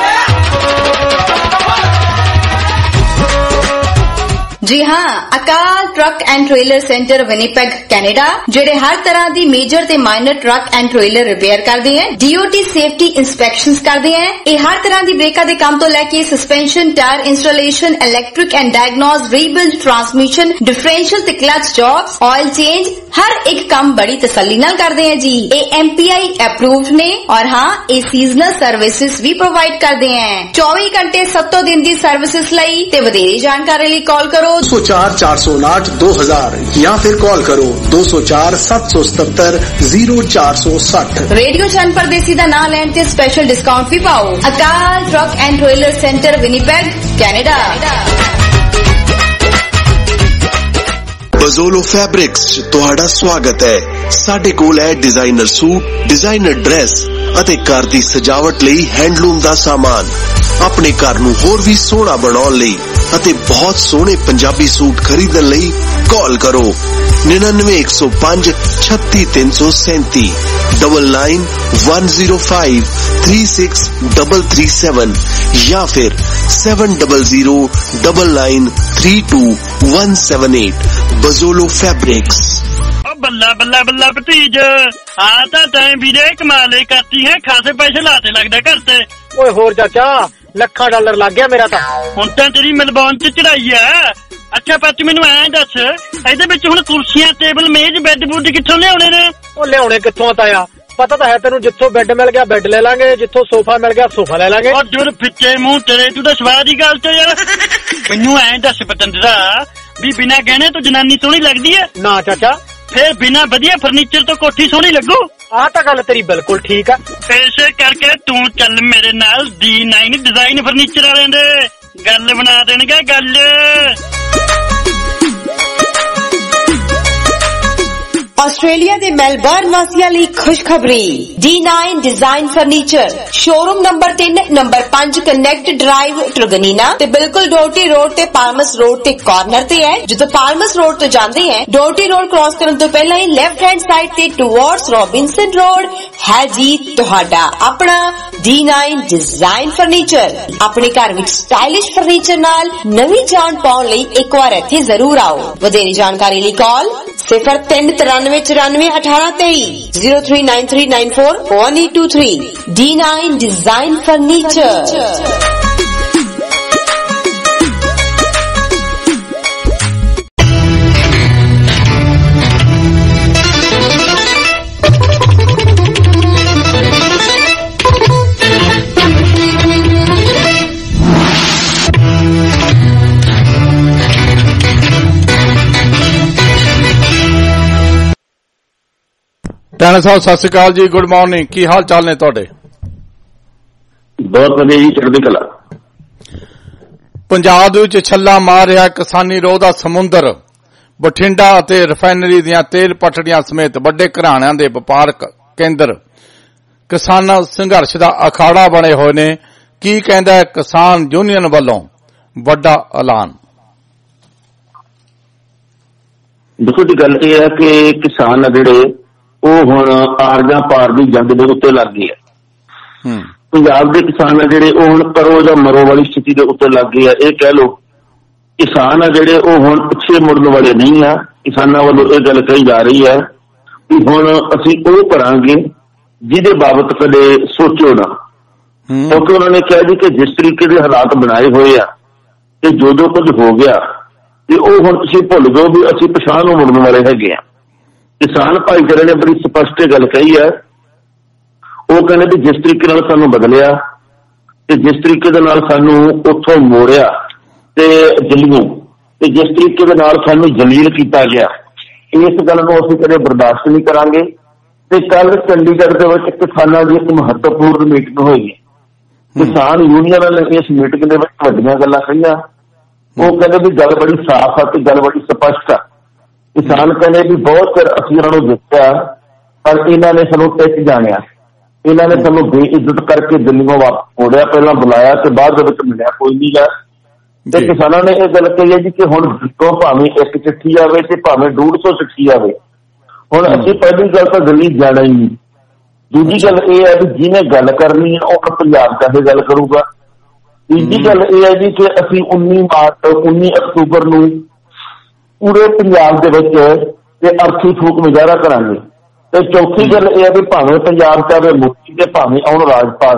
जी हाँ, Akal truck and trailer centre Winnipeg Canada ਜਿਹੜੇ ਹਰ ਤਰ੍ਹਾਂ ਦੀ ਮੇਜਰ ਤੇ minor truck and trailer repair ਕਰਦੇ हैं, DOT ਸੇਫਟੀ ਇੰਸਪੈਕਸ਼ਨਸ ਕਰਦੇ हैं। ਇਹ ਹਰ ਤਰ੍ਹਾਂ ਦੀ ਬ੍ਰੇਕਾਂ ਦੇ ਕੰਮ ਤੋਂ ਲੈ ਕੇ suspension, tyre installation, electric and diagnose, rebuild, transmission, differential ਤੇ ਕਲਚ ਜੌਬਸ, ਆਇਲ ਚੇਂਜ, हर एक काम बड़ी तसल्ली नाल करते हैं जी। ये MPI अप्रूव्ड ने और हाँ, ये सीजनल सर्विसेज भी प्रोवाइड करते हैं। 24 घंटे 7 दिन की सर्विसेज लई ते वधेरी जानकारी लिए कॉल करो 204 409 2000 या फिर कॉल करो 204 777 0460। रेडियो चैन परदेसी दा नाम लैन ते स्पेशल डिस्काउंट भी पाओ। Akal truck and trailer centre Winnipeg Canada. बजोलो फैब्रिक्स तुहाड़ा स्वागत है। साडे कोल है डिजाइनर सूट, डिजाइनर ड्रेस ਅਤੇ ਘਰ ਦੀ ਸਜਾਵਟ ਲਈ ਹੈਂਡਲੂਮ ਦਾ ਸਾਮਾਨ। ਆਪਣੇ ਘਰ ਨੂੰ ਹੋਰ ਵੀ ਸੋਹਣਾ ਬਣਾਉਣ ਲਈ ਅਤੇ ਬਹੁਤ ਸੋਹਣੇ ਪੰਜਾਬੀ ਸੂਟ ਖਰੀਦਣ ਲਈ ਕਾਲ ਕਰੋ 99 105 36337 99 105 36337 ਜਾਂ ਫਿਰ 7009932178। ਬਜ਼ੋਲੋ ਫੈਬਰਿक्स। ਬੱਲਾ ਬੱਲਾ ਬੱਲਾ ਭਤੀਜ, ਆ ਤਾਂ ਤੈਂ ਵੀਰੇ ਕਮਾਲੇ ਕਰਤੀ ਹੈ, ਖਾਸੇ ਪੈਸੇ ਲਾਤੇ ਲੱਗਦਾ ਘਰ ਤੇ। ਓਏ ਹੋਰ ਚਾਚਾ, ਲੱਖਾਂ ਡਾਲਰ ਲੱਗ ਗਿਆ ਮੇਰਾ ਤਾਂ। ਹੁਣ ਤਾਂ ਤੇਰੀ ਮੈਲਬੌਰਨ ਚ ਚੜਾਈ ਆ। ਅੱਛਾ ਪਰ ਤੂੰ ਮੈਨੂੰ ਐਂ ਦੱਸ, ਇਹਦੇ ਵਿੱਚ ਹੁਣ ਕੁਰਸੀਆਂ, ਟੇਬਲ, ਮੇਜ਼, ਬੈੱਡ ਬੁੱਡ ਕਿੱਥੋਂ ਲਿਆਉਣੇ ਨੇ? ਉਹ ਲਿਆਉਣੇ ਕਿੱਥੋਂ ਤਾਇਆ, ਪਤਾ ਤਾਂ ਹੈ ਤੈਨੂੰ, ਜਿੱਥੋਂ ਬੈੱਡ ਮਿਲ ਗਿਆ ਬੈੱਡ ਲੈ ਲਾਂਗੇ, ਜਿੱਥੋਂ ਸੋਫਾ ਮਿਲ ਗਿਆ ਸੋਫਾ ਲੈ ਲਾਂਗੇ। ਔਰ ਜੁਰ ਫਿੱਟੇ ਮੂੰਹ ਤੇਰੇ, ਤੂੰ ਤਾਂ ਸਵਾਦ ਦੀ ਗੱਲ ਤੇ ਯਾਰ। ਮੈਨੂੰ ਐਂ ਦੱਸ ਪਤੰਦਰਾ, ਵੀ ਬਿਨਾਂ ਗਹਿਣੇ ਤੋਂ ਜਨਾਨੀ ਸੋਹਣੀ ਲੱਗਦੀ ਹੈ? ਨਾ ਚਾਚਾ। ਫੇਰ ਬਿਨਾਂ ਵਧੀਆ ਫਰਨੀਚਰ ਤੋਂ ਕੋਠੀ ਸੋਹਣੀ ਲੱਗੂ? ਆਹ ਤਾਂ ਗੱਲ ਤੇਰੀ ਬਿਲਕੁਲ ਠੀਕ ਆ। ਇਸੇ ਕਰਕੇ ਤੂੰ ਚੱਲ ਮੇਰੇ ਨਾਲ D9 ਡਿਜ਼ਾਈਨ ਫਰਨੀਚਰ ਵਾਲਿਆਂ ਦੇ, ਗੱਲ ਬਣਾ ਦੇਣਗੇ ਗੱਲ। ਆਸਟ੍ਰੇਲੀਆ ਦੇ ਮੈਲਬਰਨ ਵਾਸੀਆਂ ਲਈ ਖੁਸ਼ਖਬਰੀ D9 design furniture showroom number 3 number 5 connect drive Truganina ਤੇ ਬਿਲਕੁਲ ਡੋਰਟੀ ਰੋਡ ਤੇ ਪਾਲਮਸ ਰੋਡ ਤੇ ਕਾਰਨਰ ਤੇ ਹੈ। ਜਦੋਂ ਪਾਲਮਸ ਰੋਡ ਤੋਂ ਜਾਂਦੇ ਹੈ ਡੋਰਟੀ ਰੋਡ ਕ੍ਰਾਸ ਕਰਨ ਤੋਂ ਪਹਿਲਾਂ ਹੀ ਲੈਫਟ ਹੈਂਡ ਸਾਈਡ ਤੇ ਟੁਵਰਡਸ ਰੋਬਿਨਸਨ ਰੋਡ ਹੈ ਜੀ ਤੁਹਾਡਾ ਆਪਣਾ D9 ਡਿਜ਼ਾਈਨ ਫਰਨੀਚਰ। ਆਪਣੇ ਘਰ ਵਿੱਚ ਸਟਾਈਲਿਸ਼ ਫਰਨੀਚਰ ਨਾਲ ਨਵੀਂ ਜਾਨ ਪਾਉਣ ਲਈ ਇੱਕ ਵਾਰ ਇੱਥੇ ਜ਼ਰੂਰ ਆਓ। ਵਧੇਰੇ ਜਾਣਕਾਰੀ ਲਈ ਕਾਲ 0393941823 0393941823 D9 ਡਿਜ਼ਾਈਨ ਫਰਨੀਚਰ। ਟਾਣਾ ਸਾਹਿਬ ਸਤਿ ਸ਼੍ਰੀ ਅਕਾਲ ਜੀ, ਗੁੱਡ ਮਾਰਨਿੰਗ, ਕੀ ਹਾਲ ਚਾਲ ਨੇ ਤੁਹਾਡੇ? ਬਹੁਤ ਵਧੀਆ ਜੀ, ਚੜ੍ਹਦੀ ਕਲਾ। ਪੰਜਾਬ ਦੇ ਵਿੱਚ ਛੱਲਾ ਮਾਰ ਰਿਹਾ ਕਿਸਾਨੀ ਰੋਹ ਦਾ ਸਮੁੰਦਰ। ਬਠਿੰਡਾ ਅਤੇ ਰਿਫਾਈਨਰੀ ਦੀਆਂ ਤੇਲ ਪਟੜੀਆਂ ਸਮੇਤ ਵੱਡੇ ਘਰਾਣਿਆਂ ਦੇ ਵਪਾਰਕ ਕੇਂਦਰ ਕਿਸਾਨ ਸੰਘਰਸ਼ ਦਾ ਅਖਾੜਾ ਬਣੇ ਹੋਏ ਨੇ। ਕੀ ਕਹਿੰਦਾ ਹੈ ਕਿਸਾਨ ਯੂਨੀਅਨ ਵੱਲੋਂ ਵੱਡਾ ਐਲਾਨ? ਦੇਖੋ ਜੀ, ਗੱਲ ਇਹ ਹੈ ਕਿ ਕਿਸਾਨ ਜਿਹੜੇ ਉਹ ਹੁਣ ਆਰ ਜਾਂ ਪਾਰ ਦੀ ਜੰਗ ਦੇ ਉੱਤੇ ਲੱਗ ਗਏ ਆ। ਪੰਜਾਬ ਦੇ ਕਿਸਾਨ ਆ ਜਿਹੜੇ ਉਹ ਹੁਣ ਕਰੋ ਜਾਂ ਮਰੋ ਵਾਲੀ ਸਥਿਤੀ ਦੇ ਉੱਤੇ ਲੱਗ ਗਏ ਆ। ਇਹ ਕਹਿ ਲਓ ਕਿਸਾਨ ਆ ਜਿਹੜੇ ਉਹ ਹੁਣ ਪਿੱਛੇ ਮੁੜਨ ਵਾਲੇ ਨਹੀਂ ਆ। ਕਿਸਾਨਾਂ ਵੱਲੋਂ ਇਹ ਗੱਲ ਕਹੀ ਜਾ ਰਹੀ ਹੈ ਕਿ ਹੁਣ ਅਸੀਂ ਉਹ ਕਰਾਂਗੇ ਜਿਹਦੇ ਬਾਬਤ ਕਦੇ ਸੋਚੋ ਨਾ। ਕਿਉਂਕਿ ਉਹਨਾਂ ਨੇ ਕਿਹਾ ਜੀ ਕਿ ਜਿਸ ਤਰੀਕੇ ਦੇ ਹਾਲਾਤ ਬਣਾਏ ਹੋਏ ਆ ਤੇ ਜੋ ਕੁਝ ਹੋ ਗਿਆ ਤੇ ਉਹ ਹੁਣ ਤੁਸੀਂ ਭੁੱਲ ਜਾਓ ਵੀ ਅਸੀਂ ਪਿਛਾਂਹ ਨੂੰ ਮੁੜਨ ਵਾਲੇ ਹੈਗੇ ਆ। ਕਿਸਾਨ ਭਾਈਚਾਰੇ ਨੇ ਬੜੀ ਸਪਸ਼ਟ ਗੱਲ ਕਹੀ ਹੈ। ਉਹ ਕਹਿੰਦੇ ਵੀ ਜਿਸ ਤਰੀਕੇ ਨਾਲ ਸਾਨੂੰ ਬਦਲਿਆ ਤੇ ਜਿਸ ਤਰੀਕੇ ਦੇ ਨਾਲ ਸਾਨੂੰ ਉੱਥੋਂ ਮੋੜਿਆ ਤੇ ਦਿੱਲੀੋਂ ਤੇ ਜਿਸ ਤਰੀਕੇ ਦੇ ਨਾਲ ਸਾਨੂੰ ਜਲੀਲ ਕੀਤਾ ਗਿਆ, ਇਸ ਗੱਲ ਨੂੰ ਅਸੀਂ ਕਦੇ ਬਰਦਾਸ਼ਤ ਨਹੀਂ ਕਰਾਂਗੇ। ਤੇ ਕੱਲ ਚੰਡੀਗੜ੍ਹ ਦੇ ਵਿੱਚ ਕਿਸਾਨਾਂ ਦੀ ਇੱਕ ਮਹੱਤਵਪੂਰਨ ਮੀਟਿੰਗ ਹੋਈ। ਕਿਸਾਨ ਯੂਨੀਅਨਾਂ ਨੇ ਇਸ ਮੀਟਿੰਗ ਦੇ ਵਿੱਚ ਵੱਡੀਆਂ ਗੱਲਾਂ ਕਹੀਆਂ। ਉਹ ਕਹਿੰਦੇ ਵੀ ਗੱਲ ਬੜੀ ਸਾਫ਼ ਆ ਤੇ ਗੱਲ ਬੜੀ ਸਪਸ਼ਟ ਆ। ਕਿਸਾਨ ਕਹਿੰਦੇ ਵੀ ਬਹੁਤ ਚਿਰ ਅਸੀਂ ਉਹਨਾਂ ਨੂੰ ਦਿੱਤਾ ਪਰ ਇਹਨਾਂ ਨੇ ਸਾਨੂੰ ਟਿੱਚ ਜਾਣਿਆ, ਇਹਨਾਂ ਨੇ ਸਾਨੂੰ ਬੇਇੱਜ਼ਤ ਕਰਕੇ ਦਿੱਲੀੋਂ ਵਾਪਸ ਮੋੜਿਆ, ਪਹਿਲਾਂ ਬੁਲਾਇਆ ਤੇ ਬਾਅਦ ਦੇ ਵਿੱਚ ਮਿਲਿਆ ਕੋਈ ਨਹੀਂ ਗਾ। ਤੇ ਕਿਸਾਨਾਂ ਨੇ ਇਹ ਗੱਲ ਕਹੀ ਹੈ ਜੀ ਕਿ ਹੁਣ ਦਿੱਤੋਂ ਭਾਵੇਂ ਇੱਕ ਚਿੱਠੀ ਆਵੇ ਤੇ ਭਾਵੇਂ 150 ਚਿੱਠੀ ਆਵੇ, ਹੁਣ ਅਸੀਂ ਪਹਿਲੀ ਗੱਲ ਤਾਂ ਦਿੱਲੀ ਜਾਣਾ ਹੀ ਨਹੀਂ। ਦੂਜੀ ਗੱਲ ਇਹ ਹੈ ਵੀ ਜਿਹਨੇ ਗੱਲ ਕਰਨੀ ਹੈ ਉਹ ਪੰਜਾਬ ਜਾ ਕੇ ਗੱਲ ਕਰੂਗਾ। ਤੀਜੀ ਗੱਲ ਇਹ ਹੈ ਜੀ ਕਿ ਅਸੀਂ 19 ਅਕਤੂਬਰ ਨੂੰ ਪੂਰੇ ਪੰਜਾਬ ਦੇ ਵਿੱਚ ਤੇ ਅਰਥੀ ਫੂਕ ਮੁਜ਼ਾਹਰਾ ਕਰਾਂਗੇ। ਤੇ ਚੌਥੀ ਗੱਲ ਇਹ ਹੈ ਵੀ ਭਾਵੇਂ ਪੰਜਾਬ ਚ ਆਵੇ ਮੁਖੀ ਤੇ ਭਾਵੇਂ ਆਉਣ ਰਾਜਪਾਲ,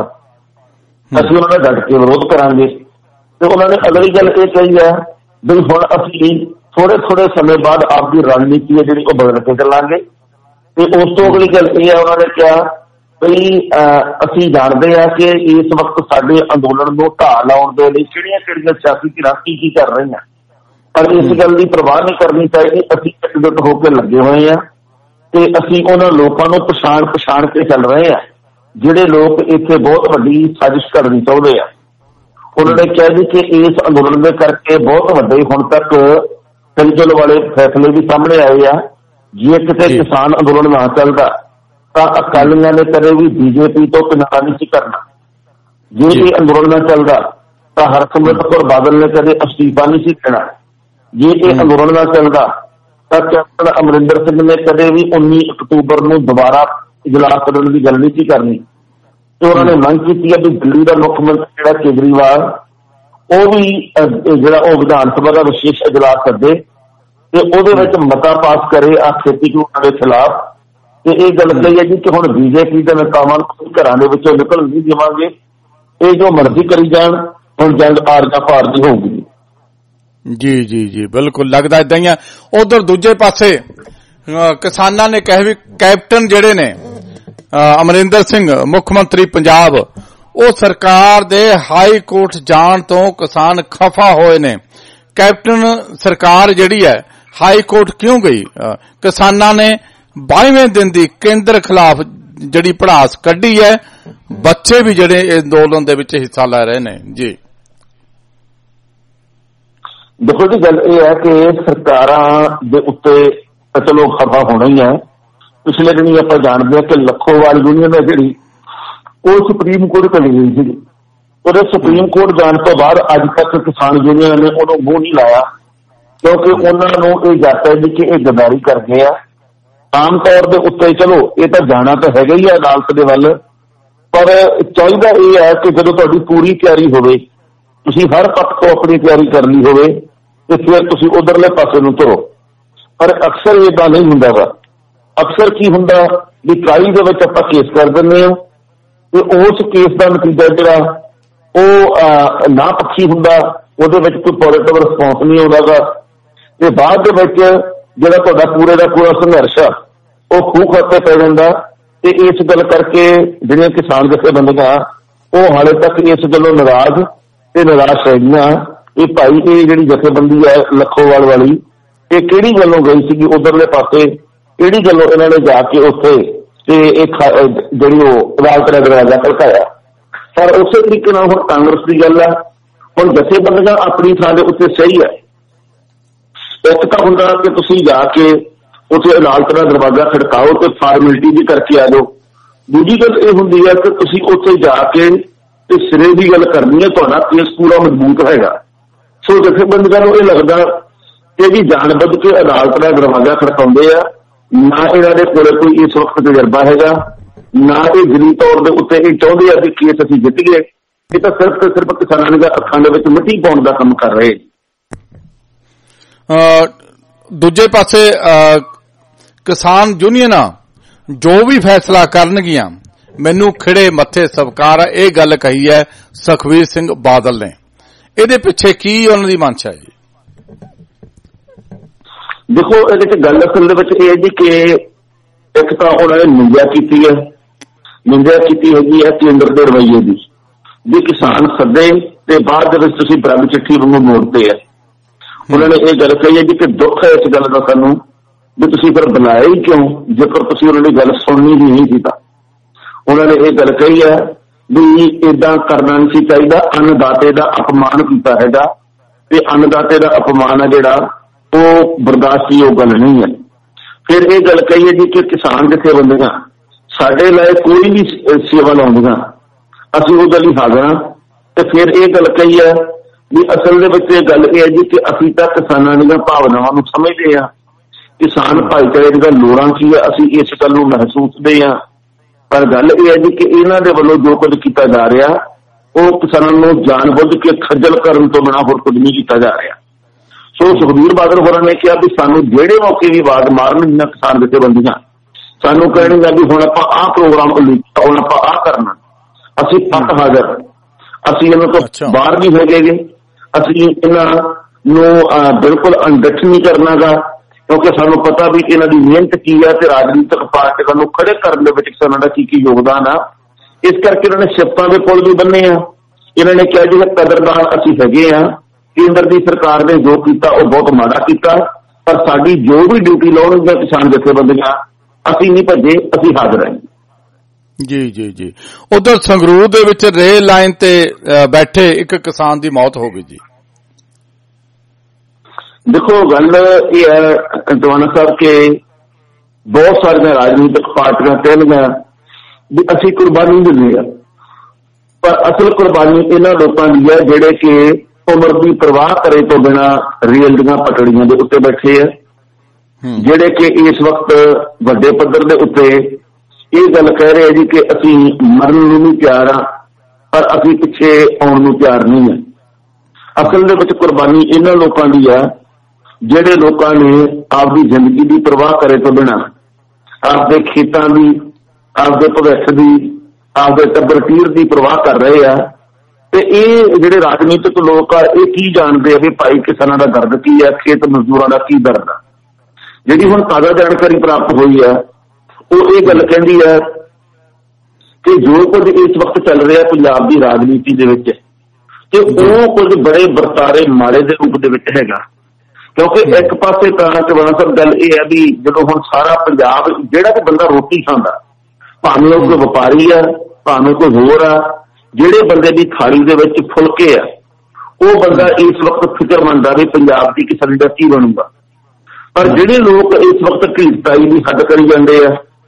ਅਸੀਂ ਉਹਨਾਂ ਦਾ ਡਟ ਕੇ ਵਿਰੋਧ ਕਰਾਂਗੇ। ਤੇ ਉਹਨਾਂ ਨੇ ਅਗਲੀ ਗੱਲ ਇਹ ਕਹੀ ਹੈ ਵੀ ਹੁਣ ਅਸੀਂ ਥੋੜੇ ਸਮੇਂ ਬਾਅਦ ਆਪਦੀ ਰਣਨੀਤੀ ਹੈ ਜਿਹੜੀ ਉਹ ਬਦਲ ਕੇ ਚੱਲਾਂਗੇ। ਤੇ ਉਸ ਤੋਂ ਅਗਲੀ ਗੱਲ ਇਹ ਹੈ, ਉਹਨਾਂ ਨੇ ਕਿਹਾ ਵੀ ਅਸੀਂ ਜਾਣਦੇ ਹਾਂ ਕਿ ਇਸ ਵਕਤ ਸਾਡੇ ਅੰਦੋਲਨ ਨੂੰ ਢਾਹ ਲਾਉਣ ਦੇ ਲਈ ਕਿਹੜੀਆਂ ਸਿਆਸੀ ਧਿਰਾਂ ਕੀ ਕਰ ਰਹੀਆਂ, ਪਰ ਇਸ ਗੱਲ ਦੀ ਪਰਵਾਹ ਨਹੀਂ ਕਰਨੀ ਚਾਹੀਦੀ। ਅਸੀਂ ਇਕਜੁੱਟ ਹੋ ਕੇ ਲੱਗੇ ਹੋਏ ਆ ਤੇ ਅਸੀਂ ਉਹਨਾਂ ਲੋਕਾਂ ਨੂੰ ਪਛਾਣ ਕੇ ਚੱਲ ਰਹੇ ਆ ਜਿਹੜੇ ਲੋਕ ਇੱਥੇ ਬਹੁਤ ਵੱਡੀ ਸਾਜ਼ਿਸ਼ ਕਰਨੀ ਚਾਹੁੰਦੇ ਆ। ਉਹਨਾਂ ਨੇ ਕਿਹਾ ਜੀ ਕਿ ਇਸ ਅੰਦੋਲਨ ਦੇ ਕਰਕੇ ਬਹੁਤ ਵੱਡੇ ਹੁਣ ਤੱਕ ਚਲਚਲ ਵਾਲੇ ਫੈਸਲੇ ਵੀ ਸਾਹਮਣੇ ਆਏ ਆ। ਜੇ ਕਿਤੇ ਕਿਸਾਨ ਅੰਦੋਲਨ ਨਾ ਚੱਲਦਾ ਤਾਂ ਅਕਾਲੀਆਂ ਨੇ ਕਦੇ ਵੀ BJP ਤੋਂ ਕਿਨਾਰਾ ਨਹੀਂ ਸੀ ਕਰਨਾ। ਜੇ ਇਹ ਅੰਦੋਲਨ ਨਾ ਚੱਲਦਾ ਤਾਂ ਹਰਸਿਮਰਤ ਕੌਰ ਬਾਦਲ ਨੇ ਕਦੇ ਅਸਤੀਫਾ ਨਹੀਂ ਸੀ ਦੇਣਾ। ਜੇ ਇਹ ਅੰਦੋਲਨ ਨਾ ਚੱਲਦਾ ਤਾਂ ਕੈਪਟਨ ਅਮਰਿੰਦਰ ਸਿੰਘ ਨੇ ਕਦੇ ਵੀ 19 ਅਕਤੂਬਰ ਨੂੰ ਦੁਬਾਰਾ ਇਜਲਾਸ ਕਰਨ ਦੀ ਗੱਲ ਨਹੀਂ ਸੀ ਕਰਨੀ। ਤੇ ਉਹਨਾਂ ਨੇ ਮੰਗ ਕੀਤੀ ਹੈ ਵੀ ਦਿੱਲੀ ਦਾ ਮੁੱਖ ਮੰਤਰੀ ਜਿਹੜਾ ਕੇਜਰੀਵਾਲ ਉਹ ਵੀ ਉਹ ਵਿਧਾਨ ਸਭਾ ਦਾ ਵਿਸ਼ੇਸ਼ ਇਜਲਾਸ ਸੱਦੇ ਤੇ ਉਹਦੇ ਵਿੱਚ ਮਤਾ ਪਾਸ ਕਰੇ ਆ ਖੇਤੀ ਕਾਨੂੰਨਾਂ ਦੇ ਖਿਲਾਫ। ਤੇ ਇਹ ਗੱਲ ਕਹੀ ਹੈ ਜੀ ਕਿ ਹੁਣ BJP ਦੇ ਨੇਤਾਵਾਂ ਨੂੰ ਘਰਾਂ ਦੇ ਵਿੱਚੋਂ ਨਿਕਲ ਨਹੀਂ ਦੇਵਾਂਗੇ, ਇਹ ਜੋ ਮਰਜ਼ੀ ਕਰੀ ਜਾਣ, ਹੁਣ ਜੰਗ ਆਰ ਜਾਂ ਪਾਰ ਦੀ ਹੋਊਗੀ। ਜੀ ਬਿਲਕੁਲ ਲੱਗਦਾ ਏਦਾਂ ਹੀ ਆ। ਉਧਰ ਦੂਜੇ ਪਾਸੇ ਕਿਸਾਨਾਂ ਨੇ ਕਿਹਾ ਵੀ ਕੈਪਟਨ ਜਿਹੜੇ ਨੇ ਅਮਰਿੰਦਰ ਸਿੰਘ ਮੁੱਖ ਮੰਤਰੀ ਪੰਜਾਬ, ਉਹ ਸਰਕਾਰ ਦੇ ਹਾਈ ਕੋਰਟ ਜਾਣ ਤੋਂ ਕਿਸਾਨ ਖਫਾ ਹੋਏ ਨੇ। ਕੈਪਟਨ ਸਰਕਾਰ ਜਿਹੜੀ ਹੈ ਹਾਈ ਕੋਰਟ ਕਿਉਂ ਗਈ? ਕਿਸਾਨਾਂ ਨੇ 22ਵੇਂ ਦਿਨ ਦੀ ਕੇਂਦਰ ਖਿਲਾਫ ਜਿਹੜੀ ਭੜਾਸ ਕੱਢੀ ਹੈ। ਬੱਚੇ ਵੀ ਜਿਹੜੇ ਇਸ ਅੰਦੋਲਨ ਦੇ ਵਿੱਚ ਹਿੱਸਾ ਲੈ ਰਹੇ ਨੇ। ਜੀ ਦੇਖੋ ਜੀ, ਗੱਲ ਇਹ ਹੈ ਕਿ ਸਰਕਾਰਾਂ ਦੇ ਉੱਤੇ ਚਲੋ ਖਫਾ ਹੋਣਾ ਹੀ ਹੈ, ਪਿਛਲੇ ਦਿਨੀ ਆਪਾਂ ਜਾਣਦੇ ਹਾਂ ਕਿ ਲੱਖੋਵਾਲ ਯੂਨੀਅਨ ਹੈ ਜਿਹੜੀ ਉਹ ਸੁਪਰੀਮ ਕੋਰਟ ਚਲੀ ਗਈ ਸੀ। ਉਹਦੇ ਸੁਪਰੀਮ ਕੋਰਟ ਜਾਣ ਤੋਂ ਬਾਅਦ ਅੱਜ ਤੱਕ ਕਿਸਾਨ ਯੂਨੀਅਨ ਨੇ ਉਹਨੂੰ ਮੂੰਹ ਨਹੀਂ ਲਾਇਆ, ਕਿਉਂਕਿ ਉਹਨਾਂ ਨੂੰ ਇਹ ਜਾਪਦਾ ਜੀ ਕਿ ਇਹ ਗਦਾਰੀ ਕਰ ਗਏ ਆ। ਆਮ ਤੌਰ ਦੇ ਉੱਤੇ ਚਲੋ ਇਹ ਤਾਂ ਜਾਣਾ ਤਾਂ ਹੈਗਾ ਹੀ ਆ ਅਦਾਲਤ ਦੇ ਵੱਲ, ਪਰ ਚਾਹੀਦਾ ਇਹ ਹੈ ਕਿ ਜਦੋਂ ਤੁਹਾਡੀ ਪੂਰੀ ਤਿਆਰੀ ਹੋਵੇ, ਤੁਸੀਂ ਹਰ ਪੱਖ ਤੋਂ ਆਪਣੀ ਤਿਆਰੀ ਕਰ ਲਈ ਹੋਵੇ ਤੇ ਫਿਰ ਤੁਸੀਂ ਉਧਰਲੇ ਪਾਸੇ ਨੂੰ ਤੁਰੋ। ਪਰ ਅਕਸਰ ਏਦਾਂ ਨਹੀਂ ਹੁੰਦਾ ਗਾ। ਅਕਸਰ ਕੀ ਹੁੰਦਾ ਵੀ ਟਰਾਈ ਦੇ ਵਿੱਚ ਆਪਾਂ ਕੇਸ ਕਰ ਦਿੰਦੇ ਹਾਂ ਤੇ ਉਸ ਕੇਸ ਦਾ ਨਤੀਜਾ ਜਿਹੜਾ ਉਹ ਨਾ ਪੱਖੀ ਹੁੰਦਾ, ਉਹਦੇ ਵਿੱਚ ਕੋਈ ਪੋਜ਼ੀਟਿਵ ਰਿਸਪੌਂਸ ਨਹੀਂ ਆਉਂਦਾ ਗਾ ਤੇ ਬਾਅਦ ਦੇ ਵਿੱਚ ਜਿਹੜਾ ਤੁਹਾਡਾ ਪੂਰੇ ਦਾ ਪੂਰਾ ਸੰਘਰਸ਼ ਆ ਉਹ ਖੂਹ ਖਾਤੇ ਪੈ ਜਾਂਦਾ। ਤੇ ਇਸ ਗੱਲ ਕਰਕੇ ਜਿਹੜੀਆਂ ਕਿਸਾਨ ਜਥੇਬੰਦੀਆਂ ਉਹ ਹਾਲੇ ਤੱਕ ਇਸ ਗੱਲੋਂ ਨਾਰਾਜ਼ ਤੇ ਨਿਰਾਸ਼ ਹੈਗੀਆਂ ਵੀ ਭਾਈ ਇਹ ਜਿਹੜੀ ਜਥੇਬੰਦੀ ਹੈ ਲੱਖੋਵਾਲ ਵਾਲੀ ਇਹ ਕਿਹੜੀ ਗੱਲੋਂ ਗਈ ਸੀਗੀ ਉਧਰਲੇ ਪਾਸੇ, ਕਿਹੜੀ ਗੱਲੋਂ ਇਹਨਾਂ ਨੇ ਜਾ ਕੇ ਉੱਥੇ ਤੇ ਇਹ ਜਿਹੜੀ ਉਹ ਅਦਾਲਤ ਦਾ ਦਰਵਾਜ਼ਾ ਖੜਕਾਇਆ। ਪਰ ਉਸੇ ਤਰੀਕੇ ਨਾਲ ਹੁਣ ਕਾਂਗਰਸ ਦੀ ਗੱਲ ਹੈ, ਹੁਣ ਜਥੇਬੰਦੀਆਂ ਆਪਣੀ ਥਾਂ ਦੇ ਉੱਤੇ ਸਹੀ ਹੈ। ਇੱਕ ਤਾਂ ਹੁੰਦਾ ਕਿ ਤੁਸੀਂ ਜਾ ਕੇ ਉੱਥੇ ਅਦਾਲਤ ਦਾ ਦਰਵਾਜ਼ਾ ਖੜਕਾਓ ਤੇ ਫਾਰਮੈਲਿਟੀ ਵੀ ਕਰਕੇ ਆ ਜਾਓ। ਦੂਜੀ ਗੱਲ ਇਹ ਹੁੰਦੀ ਹੈ ਕਿ ਤੁਸੀਂ ਉੱਥੇ ਜਾ ਕੇ ਤੇ ਸਿਰੇ ਦੀ ਗੱਲ ਕਰਨੀ ਹੈ, ਤੁਹਾਡਾ ਕੇਸ ਪੂਰਾ ਮਜ਼ਬੂਤ ਹੈਗਾ। ਸੋ ਜਥੇਬੰਦੀਆਂ ਨੂੰ ਇਹ ਲੱਗਦਾ ਕਿ ਜੀ ਜਾਣਬੁੱਝ ਕੇ ਅਦਾਲਤ ਦਾ ਦਰਵਾਜ਼ਾ ਖੜਕਾਉਂਦੇ ਆ, ਨਾ ਇਹਨਾਂ ਦੇ ਕੋਲ ਕੋਈ ਇਸ ਵਕਤ ਤਜਰਬਾ ਹੈਗਾ, ਨਾ ਇਹ ਜਰੀ ਤੌਰ ਦੇ ਉੱਤੇ ਇਹ ਚਾਹੁੰਦੇ ਆ ਕਿ ਕੇਸ ਅਸੀਂ ਜਿੱਤ ਗਏ। ਇਹ ਤਾਂ ਸਿਰਫ ਤੇ ਸਿਰਫ ਕਿਸਾਨਾਂ ਦੇ ਅੱਖਾਂ ਦੇ ਵਿੱਚ ਮਿੱਟੀ ਪਾਉਣ ਦਾ ਕੰਮ ਕਰ ਰਹੇ। ਦੂਜੇ ਪਾਸੇ ਕਿਸਾਨ ਯੂਨੀਅਨਾਂ ਜੋ ਵੀ ਫੈਸਲਾ ਕਰਨਗੀਆਂ ਮੈਨੂੰ ਖਿੜੇ ਮੱਥੇ ਸਵੀਕਾਰ ਹੈ, ਇਹ ਗੱਲ ਕਹੀ ਹੈ ਸੁਖਬੀਰ ਸਿੰਘ ਬਾਦਲ ਨੇ। ਇਹਦੇ ਪਿੱਛੇ ਕੀ ਉਹਨਾਂ ਦੀ ਮਨਸ਼ਾ ਹੈ ਜੀ? ਦੇਖੋ ਇਹਦੇ ਚ ਗੱਲ ਅਸਲ ਦੇ ਵਿੱਚ ਇਹ ਹੈ ਜੀ ਕਿ ਇੱਕ ਤਾਂ ਉਹਨਾਂ ਨੇ ਨਿੰਦਿਆ ਕੀਤੀ ਹੈਗੀ ਹੈ ਕੇਂਦਰ ਦੇ ਰਵੱਈਏ ਦੀ, ਵੀ ਕਿਸਾਨ ਸੱਦੇ ਤੇ ਬਾਅਦ ਦੇ ਵਿੱਚ ਤੁਸੀਂ ਬਰੰਗ ਚਿੱਠੀ ਵਾਂਗੂ ਮੋੜਦੇ ਆ। ਉਹਨਾਂ ਨੇ ਇਹ ਗੱਲ ਕਹੀ ਹੈ ਜੀ ਕਿ ਦੁੱਖ ਹੈ ਇਸ ਗੱਲ ਦਾ ਸਾਨੂੰ ਵੀ ਤੁਸੀਂ ਫਿਰ ਬੁਲਾਇਆ ਹੀ ਕਿਉਂ ਜੇਕਰ ਤੁਸੀਂ ਉਹਨਾਂ ਦੀ ਗੱਲ ਸੁਣਨੀ ਹੀ ਨਹੀਂ ਸੀ ਤਾਂ। ਉਹਨਾਂ ਨੇ ਇਹ ਗੱਲ ਕਹੀ ਹੈ ਵੀ ਏਦਾਂ ਕਰਨਾ ਨਹੀਂ ਸੀ ਚਾਹੀਦਾ, ਅੰਨਦਾਤੇ ਦਾ ਅਪਮਾਨ ਕੀਤਾ ਹੈਗਾ ਤੇ ਅੰਨਦਾਤੇ ਦਾ ਅਪਮਾਨ ਹੈ ਜਿਹੜਾ ਉਹ ਬਰਦਾਸ਼ਤਯੋਗ ਗੱਲ ਨਹੀਂ ਹੈ। ਫਿਰ ਇਹ ਗੱਲ ਕਹੀ ਹੈ ਜੀ ਕਿ ਕਿਸਾਨ ਜਥੇਬੰਦੀਆਂ ਸਾਡੇ ਲਈ ਕੋਈ ਵੀ ਸੇਵਾ ਲਾਉਂਦੀਆਂ ਅਸੀਂ ਉਹਦੇ ਲਈ ਹਾਜ਼ਰ ਹਾਂ। ਤੇ ਫਿਰ ਇਹ ਗੱਲ ਕਹੀ ਹੈ ਵੀ ਅਸਲ ਦੇ ਵਿੱਚ ਇਹ ਗੱਲ ਇਹ ਹੈ ਜੀ ਕਿ ਅਸੀਂ ਤਾਂ ਕਿਸਾਨਾਂ ਦੀਆਂ ਭਾਵਨਾਵਾਂ ਨੂੰ ਸਮਝਦੇ ਹਾਂ, ਕਿਸਾਨ ਭਾਈਚਾਰੇ ਦੀਆਂ ਲੋੜਾਂ ਕੀ ਹੈ ਅਸੀਂ ਇਸ ਗੱਲ ਨੂੰ ਮਹਿਸੂਸਦੇ ਹਾਂ। ਪਰ ਗੱਲ ਇਹ ਹੈ ਜੀ ਕਿ ਇਹਨਾਂ ਦੇ ਵੱਲੋਂ ਜੋ ਕੁਝ ਕੀਤਾ ਜਾ ਰਿਹਾ ਉਹ ਕਿਸਾਨਾਂ ਨੂੰ ਜਾਣਬੁੱਝ ਕੇ ਖੱਜਲ ਕਰਨ ਤੋਂ ਬਿਨਾਂ ਹੋਰ ਕੁਝ ਨਹੀਂ ਕੀਤਾ ਜਾ ਰਿਹਾ। ਸੋ ਸੁਖਬੀਰ ਬਾਦਲ ਹੋਰਾਂ ਨੇ ਕਿਹਾ ਵੀ ਸਾਨੂੰ ਜਿਹੜੇ ਮੌਕੇ ਵੀ ਆਵਾਜ਼ ਮਾਰਨਗੀਆਂ ਕਿਸਾਨ ਜਥੇਬੰਦੀਆਂ, ਸਾਨੂੰ ਕਹਿਣਗੀਆਂ ਵੀ ਹੁਣ ਆਪਾਂ ਆਹ ਪ੍ਰੋਗਰਾਮ ਉਲੀਕਾ, ਹੁਣ ਆਪਾਂ ਆਹ ਕਰਨਾ, ਅਸੀਂ ਪੱਕ ਹਾਜ਼ਰ, ਅਸੀਂ ਇਹਨਾਂ ਤੋਂ ਬਾਹਰ ਨਹੀਂ ਹੈਗੇ, ਅਸੀਂ ਇਹਨਾਂ ਨੂੰ ਬਿਲਕੁਲ ਅਣਡਿੱਠ ਨਹੀਂ ਕਰਨਾਗਾ ਕਿਉਂਕਿ ਸਾਨੂੰ ਪਤਾ ਵੀ ਇਹਨਾਂ ਦੀ ਮਿਹਨਤ ਕੀ ਹੈ ਤੇ ਰਾਜਨੀਤਿਕ ਪਾਰਟੀਆਂ ਨੂੰ ਖੜੇ ਕਰਨ ਦੇ ਵਿੱਚ ਕਿਸਾਨਾਂ ਦਾ ਕੀ ਯੋਗਦਾਨ ਆ। ਇਸ ਕਰਕੇ ਇਹਨਾਂ ਨੇ ਸਿਫਤਾਂ ਦੇ ਪੁਲ ਵੀ ਬੰਨੇ ਆ। ਇਹਨਾਂ ਨੇ ਕਿਹਾ ਜੀ ਕਦਰਦਾਨ ਅਸੀਂ ਹੈਗੇ ਆ, ਕੇਂਦਰ ਦੀ ਸਰਕਾਰ ਨੇ ਜੋ ਕੀਤਾ ਉਹ ਬਹੁਤ ਮਾੜਾ ਕੀਤਾ, ਪਰ ਸਾਡੀ ਜੋ ਵੀ ਡਿਊਟੀ ਲਾਉਣਗੀਆਂ ਕਿਸਾਨ ਜਥੇਬੰਦੀਆਂ ਅਸੀਂ ਨਹੀਂ ਭੱਜੇ, ਅਸੀਂ ਹਾਜ਼ਰ ਹਾਂ। ਜੀ ਜੀ ਜੀ। ਉਧਰ ਸੰਗਰੂਰ ਦੇ ਵਿੱਚ ਰੇਲ ਲਾਈਨ ਤੇ ਬੈਠੇ ਇੱਕ ਕਿਸਾਨ ਦੀ ਮੌਤ ਹੋ ਗਈ ਜੀ। ਦੇਖੋ ਗੱਲ ਇਹ ਹੈ ਦਵਾਨਾ ਸਾਹਿਬ ਕਿ ਬਹੁਤ ਸਾਰੀਆਂ ਰਾਜਨੀਤਿਕ ਪਾਰਟੀਆਂ ਕਹਿਣਗੀਆਂ ਵੀ ਅਸੀਂ ਕੁਰਬਾਨੀ ਦਿੰਦੇ ਹਾਂ, ਪਰ ਅਸਲ ਕੁਰਬਾਨੀ ਇਹਨਾਂ ਲੋਕਾਂ ਦੀ ਹੈ ਜਿਹੜੇ ਕਿ ਉਮਰ ਦੀ ਪਰਵਾਹ ਕਰੇ ਤੋਂ ਬਿਨਾਂ ਰੇਲ ਦੀਆਂ ਪਟੜੀਆਂ ਦੇ ਉੱਤੇ ਬੈਠੇ ਆ, ਜਿਹੜੇ ਕਿ ਇਸ ਵਕਤ ਵੱਡੇ ਪੱਧਰ ਦੇ ਉੱਤੇ ਇਹ ਗੱਲ ਕਹਿ ਰਹੇ ਜੀ ਕਿ ਅਸੀਂ ਮਰਨ ਨੂੰ ਨਹੀਂ ਤਿਆਰ ਹਾਂ ਪਰ ਅਸੀਂ ਪਿੱਛੇ ਆਉਣ ਨੂੰ ਤਿਆਰ ਨਹੀਂ ਹਾਂ। ਅਸਲ ਦੇ ਵਿੱਚ ਕੁਰਬਾਨੀ ਇਹਨਾਂ ਲੋਕਾਂ ਦੀ ਹੈ ਜਿਹੜੇ ਲੋਕਾਂ ਨੇ ਆਪਦੀ ਜ਼ਿੰਦਗੀ ਦੀ ਪਰਵਾਹ ਕਰੇ ਤੋਂ ਬਿਨਾਂ ਆਪਦੇ ਖੇਤਾਂ ਦੀ, ਆਪਦੇ ਭਵਿੱਖ ਦੀ, ਆਪਦੇ ਟੱਬਰ ਟੀਰ ਦੀ ਪਰਵਾਹ ਕਰ ਰਹੇ ਆ। ਤੇ ਇਹ ਜਿਹੜੇ ਰਾਜਨੀਤਿਕ ਲੋਕ ਆ ਇਹ ਕੀ ਜਾਣਦੇ ਆ ਵੀ ਭਾਈ ਕਿਸਾਨਾਂ ਦਾ ਦਰਦ ਕੀ ਹੈ, ਖੇਤ ਮਜ਼ਦੂਰਾਂ ਦਾ ਕੀ ਦਰਦ ਆ। ਜਿਹੜੀ ਹੁਣ ਤਾਜ਼ਾ ਜਾਣਕਾਰੀ ਪ੍ਰਾਪਤ ਹੋਈ ਹੈ ਉਹ ਇਹ ਗੱਲ ਕਹਿੰਦੀ ਹੈ ਕਿ ਜੋ ਕੁਝ ਇਸ ਵਕਤ ਚੱਲ ਰਿਹਾ ਪੰਜਾਬ ਦੀ ਰਾਜਨੀਤੀ ਦੇ ਵਿੱਚ ਤੇ ਉਹ ਕੁਝ ਬੜੇ ਵਰਤਾਰੇ ਮਾੜੇ ਦੇ ਰੂਪ ਦੇ ਵਿੱਚ ਹੈਗਾ। ਕਿਉਂਕਿ ਇੱਕ ਪਾਸੇ ਤਾਂ ਚਵਾਨਾ ਸਾਹਿਬ ਗੱਲ ਇਹ ਹੈ ਵੀ ਜਦੋਂ ਹੁਣ ਸਾਰਾ ਪੰਜਾਬ ਜਿਹੜਾ ਕਿ ਬੰਦਾ ਰੋਟੀ ਖਾਂਦਾ, ਭਾਵੇਂ ਉਹ ਕੋਈ ਵਪਾਰੀ ਆ ਭਾਵੇਂ ਕੋਈ ਹੋਰ ਆ, ਜਿਹੜੇ ਬੰਦੇ ਦੀ ਥਾਲੀ ਦੇ ਵਿੱਚ ਫੁਲਕੇ ਆ ਉਹ ਬੰਦਾ ਇਸ ਵਕਤ ਫਿਕਰਮੰਦ ਆ ਵੀ ਪੰਜਾਬ ਦੀ ਕਿਸਾਨੀ ਦਾ ਕੀ ਬਣੂਗਾ। ਪਰ ਜਿਹੜੇ ਲੋਕ ਇਸ ਵਕਤ ਢੀਠਤਾਈ ਦੀ ਹੱਦ ਕਰੀ ਜਾਂਦੇ ਆ,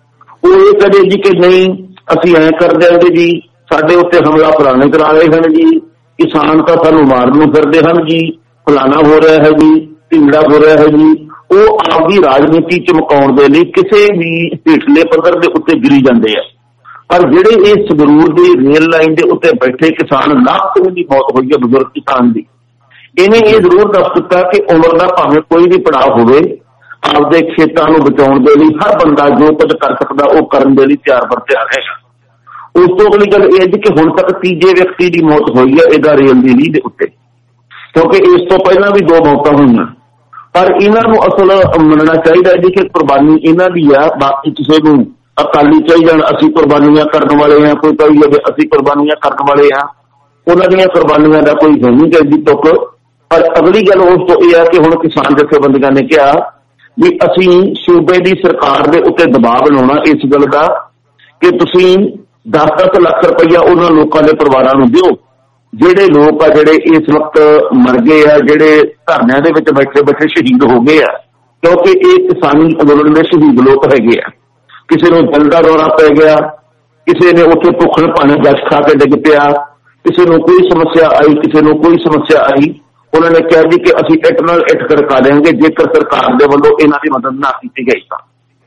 ਉਹ ਇਹ ਕਹੇ ਜੀ ਕਿ ਨਹੀਂ ਅਸੀਂ ਐਂ ਕਰ ਦਿਆਂਗੇ ਜੀ, ਸਾਡੇ ਉੱਤੇ ਹਮਲਾ ਫਲਾਣੇ ਕਰਾ ਰਹੇ ਹਨ ਜੀ, ਕਿਸਾਨ ਤਾਂ ਸਾਨੂੰ ਮਾਰਨ ਨੂੰ ਫਿਰਦੇ ਹਨ ਜੀ, ਫਲਾਣਾ ਹੋ ਰਿਹਾ ਹੈ ਜੀ, ਢਿੰਗੜਾ ਹੋ ਰਿਹਾ ਹੈ ਜੀ। ਉਹ ਆਪਦੀ ਰਾਜਨੀਤੀ ਚਮਕਾਉਣ ਦੇ ਲਈ ਕਿਸੇ ਵੀ ਹੇਠਲੇ ਪੱਧਰ ਦੇ ਉੱਤੇ ਗਿਰੀ ਜਾਂਦੇ ਆ। ਪਰ ਜਿਹੜੇ ਇਹ ਸੰਗਰੂਰ ਦੀ ਰੇਲ ਲਾਈਨ ਦੇ ਉੱਤੇ ਬੈਠੇ ਕਿਸਾਨ, ਲੱਖ ਦੀ ਮੌਤ ਹੋਈ ਹੈ ਬਜ਼ੁਰਗ ਕਿਸਾਨ ਦੀ, ਇਹਨੇ ਇਹ ਜ਼ਰੂਰ ਦੱਸ ਦਿੱਤਾ ਕਿ ਉਮਰ ਦਾ ਭਾਵੇਂ ਕੋਈ ਵੀ ਪੜਾਅ ਹੋਵੇ, ਆਪਦੇ ਖੇਤਾਂ ਨੂੰ ਬਚਾਉਣ ਦੇ ਲਈ ਹਰ ਬੰਦਾ ਜੋ ਕੁਝ ਕਰ ਸਕਦਾ ਉਹ ਕਰਨ ਦੇ ਲਈ ਤਿਆਰ ਬਰ ਤਿਆਰ ਹੈਗਾ। ਉਸ ਤੋਂ ਅਗਲੀ ਗੱਲ ਇਹ ਜੀ ਕਿ ਹੁਣ ਤੱਕ ਤੀਜੇ ਵਿਅਕਤੀ ਦੀ ਮੌਤ ਹੋਈ ਹੈ ਇਹਦਾ ਰੇਲ ਦੀ ਲੀਹ ਦੇ ਉੱਤੇ, ਕਿਉਂਕਿ ਇਸ ਤੋਂ ਪਹਿਲਾਂ ਵੀ 2 ਮੌਤਾਂ ਹੋਈਆਂ। ਪਰ ਇਹਨਾਂ ਨੂੰ ਅਸਲ ਮੰਨਣਾ ਚਾਹੀਦਾ ਜੀ ਕਿ ਕੁਰਬਾਨੀ ਇਹਨਾਂ ਦੀ ਆ, ਬਾਕੀ ਕਿਸੇ ਨੂੰ ਅਕਾਲੀ ਚਾਹੀ ਜਾਣ ਅਸੀਂ ਕੁਰਬਾਨੀਆਂ ਕਰਨ ਵਾਲੇ ਹਾਂ, ਕੋਈ ਕਹੀ ਜਾਵੇ ਅਸੀਂ ਕੁਰਬਾਨੀਆਂ ਕਰਨ ਵਾਲੇ ਹਾਂ, ਉਹਨਾਂ ਦੀਆਂ ਕੁਰਬਾਨੀਆਂ ਦਾ ਕੋਈ ਹੈ ਨਹੀਂ ਚਾਹੀਦੀ ਤੁੱਕ। ਪਰ ਅਗਲੀ ਗੱਲ ਉਸ ਤੋਂ ਇਹ ਆ ਕਿ ਹੁਣ ਕਿਸਾਨ ਜਥੇਬੰਦੀਆਂ ਨੇ ਕਿਹਾ ਵੀ ਅਸੀਂ ਸੂਬੇ ਦੀ ਸਰਕਾਰ ਦੇ ਉੱਤੇ ਦਬਾਅ ਬਣਾਉਣਾ ਇਸ ਗੱਲ ਦਾ ਕਿ ਤੁਸੀਂ 10-10 ਲੱਖ ਰੁਪਈਆ ਉਹਨਾਂ ਲੋਕਾਂ ਦੇ ਪਰਿਵਾਰਾਂ ਨੂੰ ਦਿਓ ਜਿਹੜੇ ਲੋਕ ਆ ਜਿਹੜੇ ਇਸ ਵਕਤ ਮਰ ਗਏ ਆ, ਜਿਹੜੇ ਧਰਨਿਆਂ ਦੇ ਵਿੱਚ ਬੈਠੇ ਬੈਠੇ ਸ਼ਹੀਦ ਹੋ ਗਏ ਆ, ਕਿਉਂਕਿ ਇਹ ਕਿਸਾਨੀ ਅੰਦੋਲਨ ਦੇ ਸ਼ਹੀਦ ਲੋਕ ਹੈਗੇ ਆ। ਕਿਸੇ ਨੂੰ ਦਿਲ ਦਾ ਦੌਰਾ ਪੈ ਗਿਆ, ਕਿਸੇ ਨੇ ਉੱਥੇ ਭੁੱਖਣ ਭਾਣੇ ਗੱਛ ਖਾ ਕੇ ਡਿੱਗ ਪਿਆ, ਕਿਸੇ ਨੂੰ ਕੋਈ ਸਮੱਸਿਆ ਆਈ, ਕਿਸੇ ਨੂੰ ਕੋਈ ਸਮੱਸਿਆ ਆਈ, ਉਹਨਾਂ ਨੇ ਕਿਹਾ ਜੀ ਕਿ ਅਸੀਂ ਇੱਟ ਨਾਲ ਇੱਟ ਖੜਕਾ ਦੇਵਾਂਗੇ ਜੇਕਰ ਸਰਕਾਰ ਦੇ ਵੱਲੋਂ ਇਹਨਾਂ ਦੀ ਮਦਦ ਨਾ ਕੀਤੀ ਗਈ ਤਾਂ।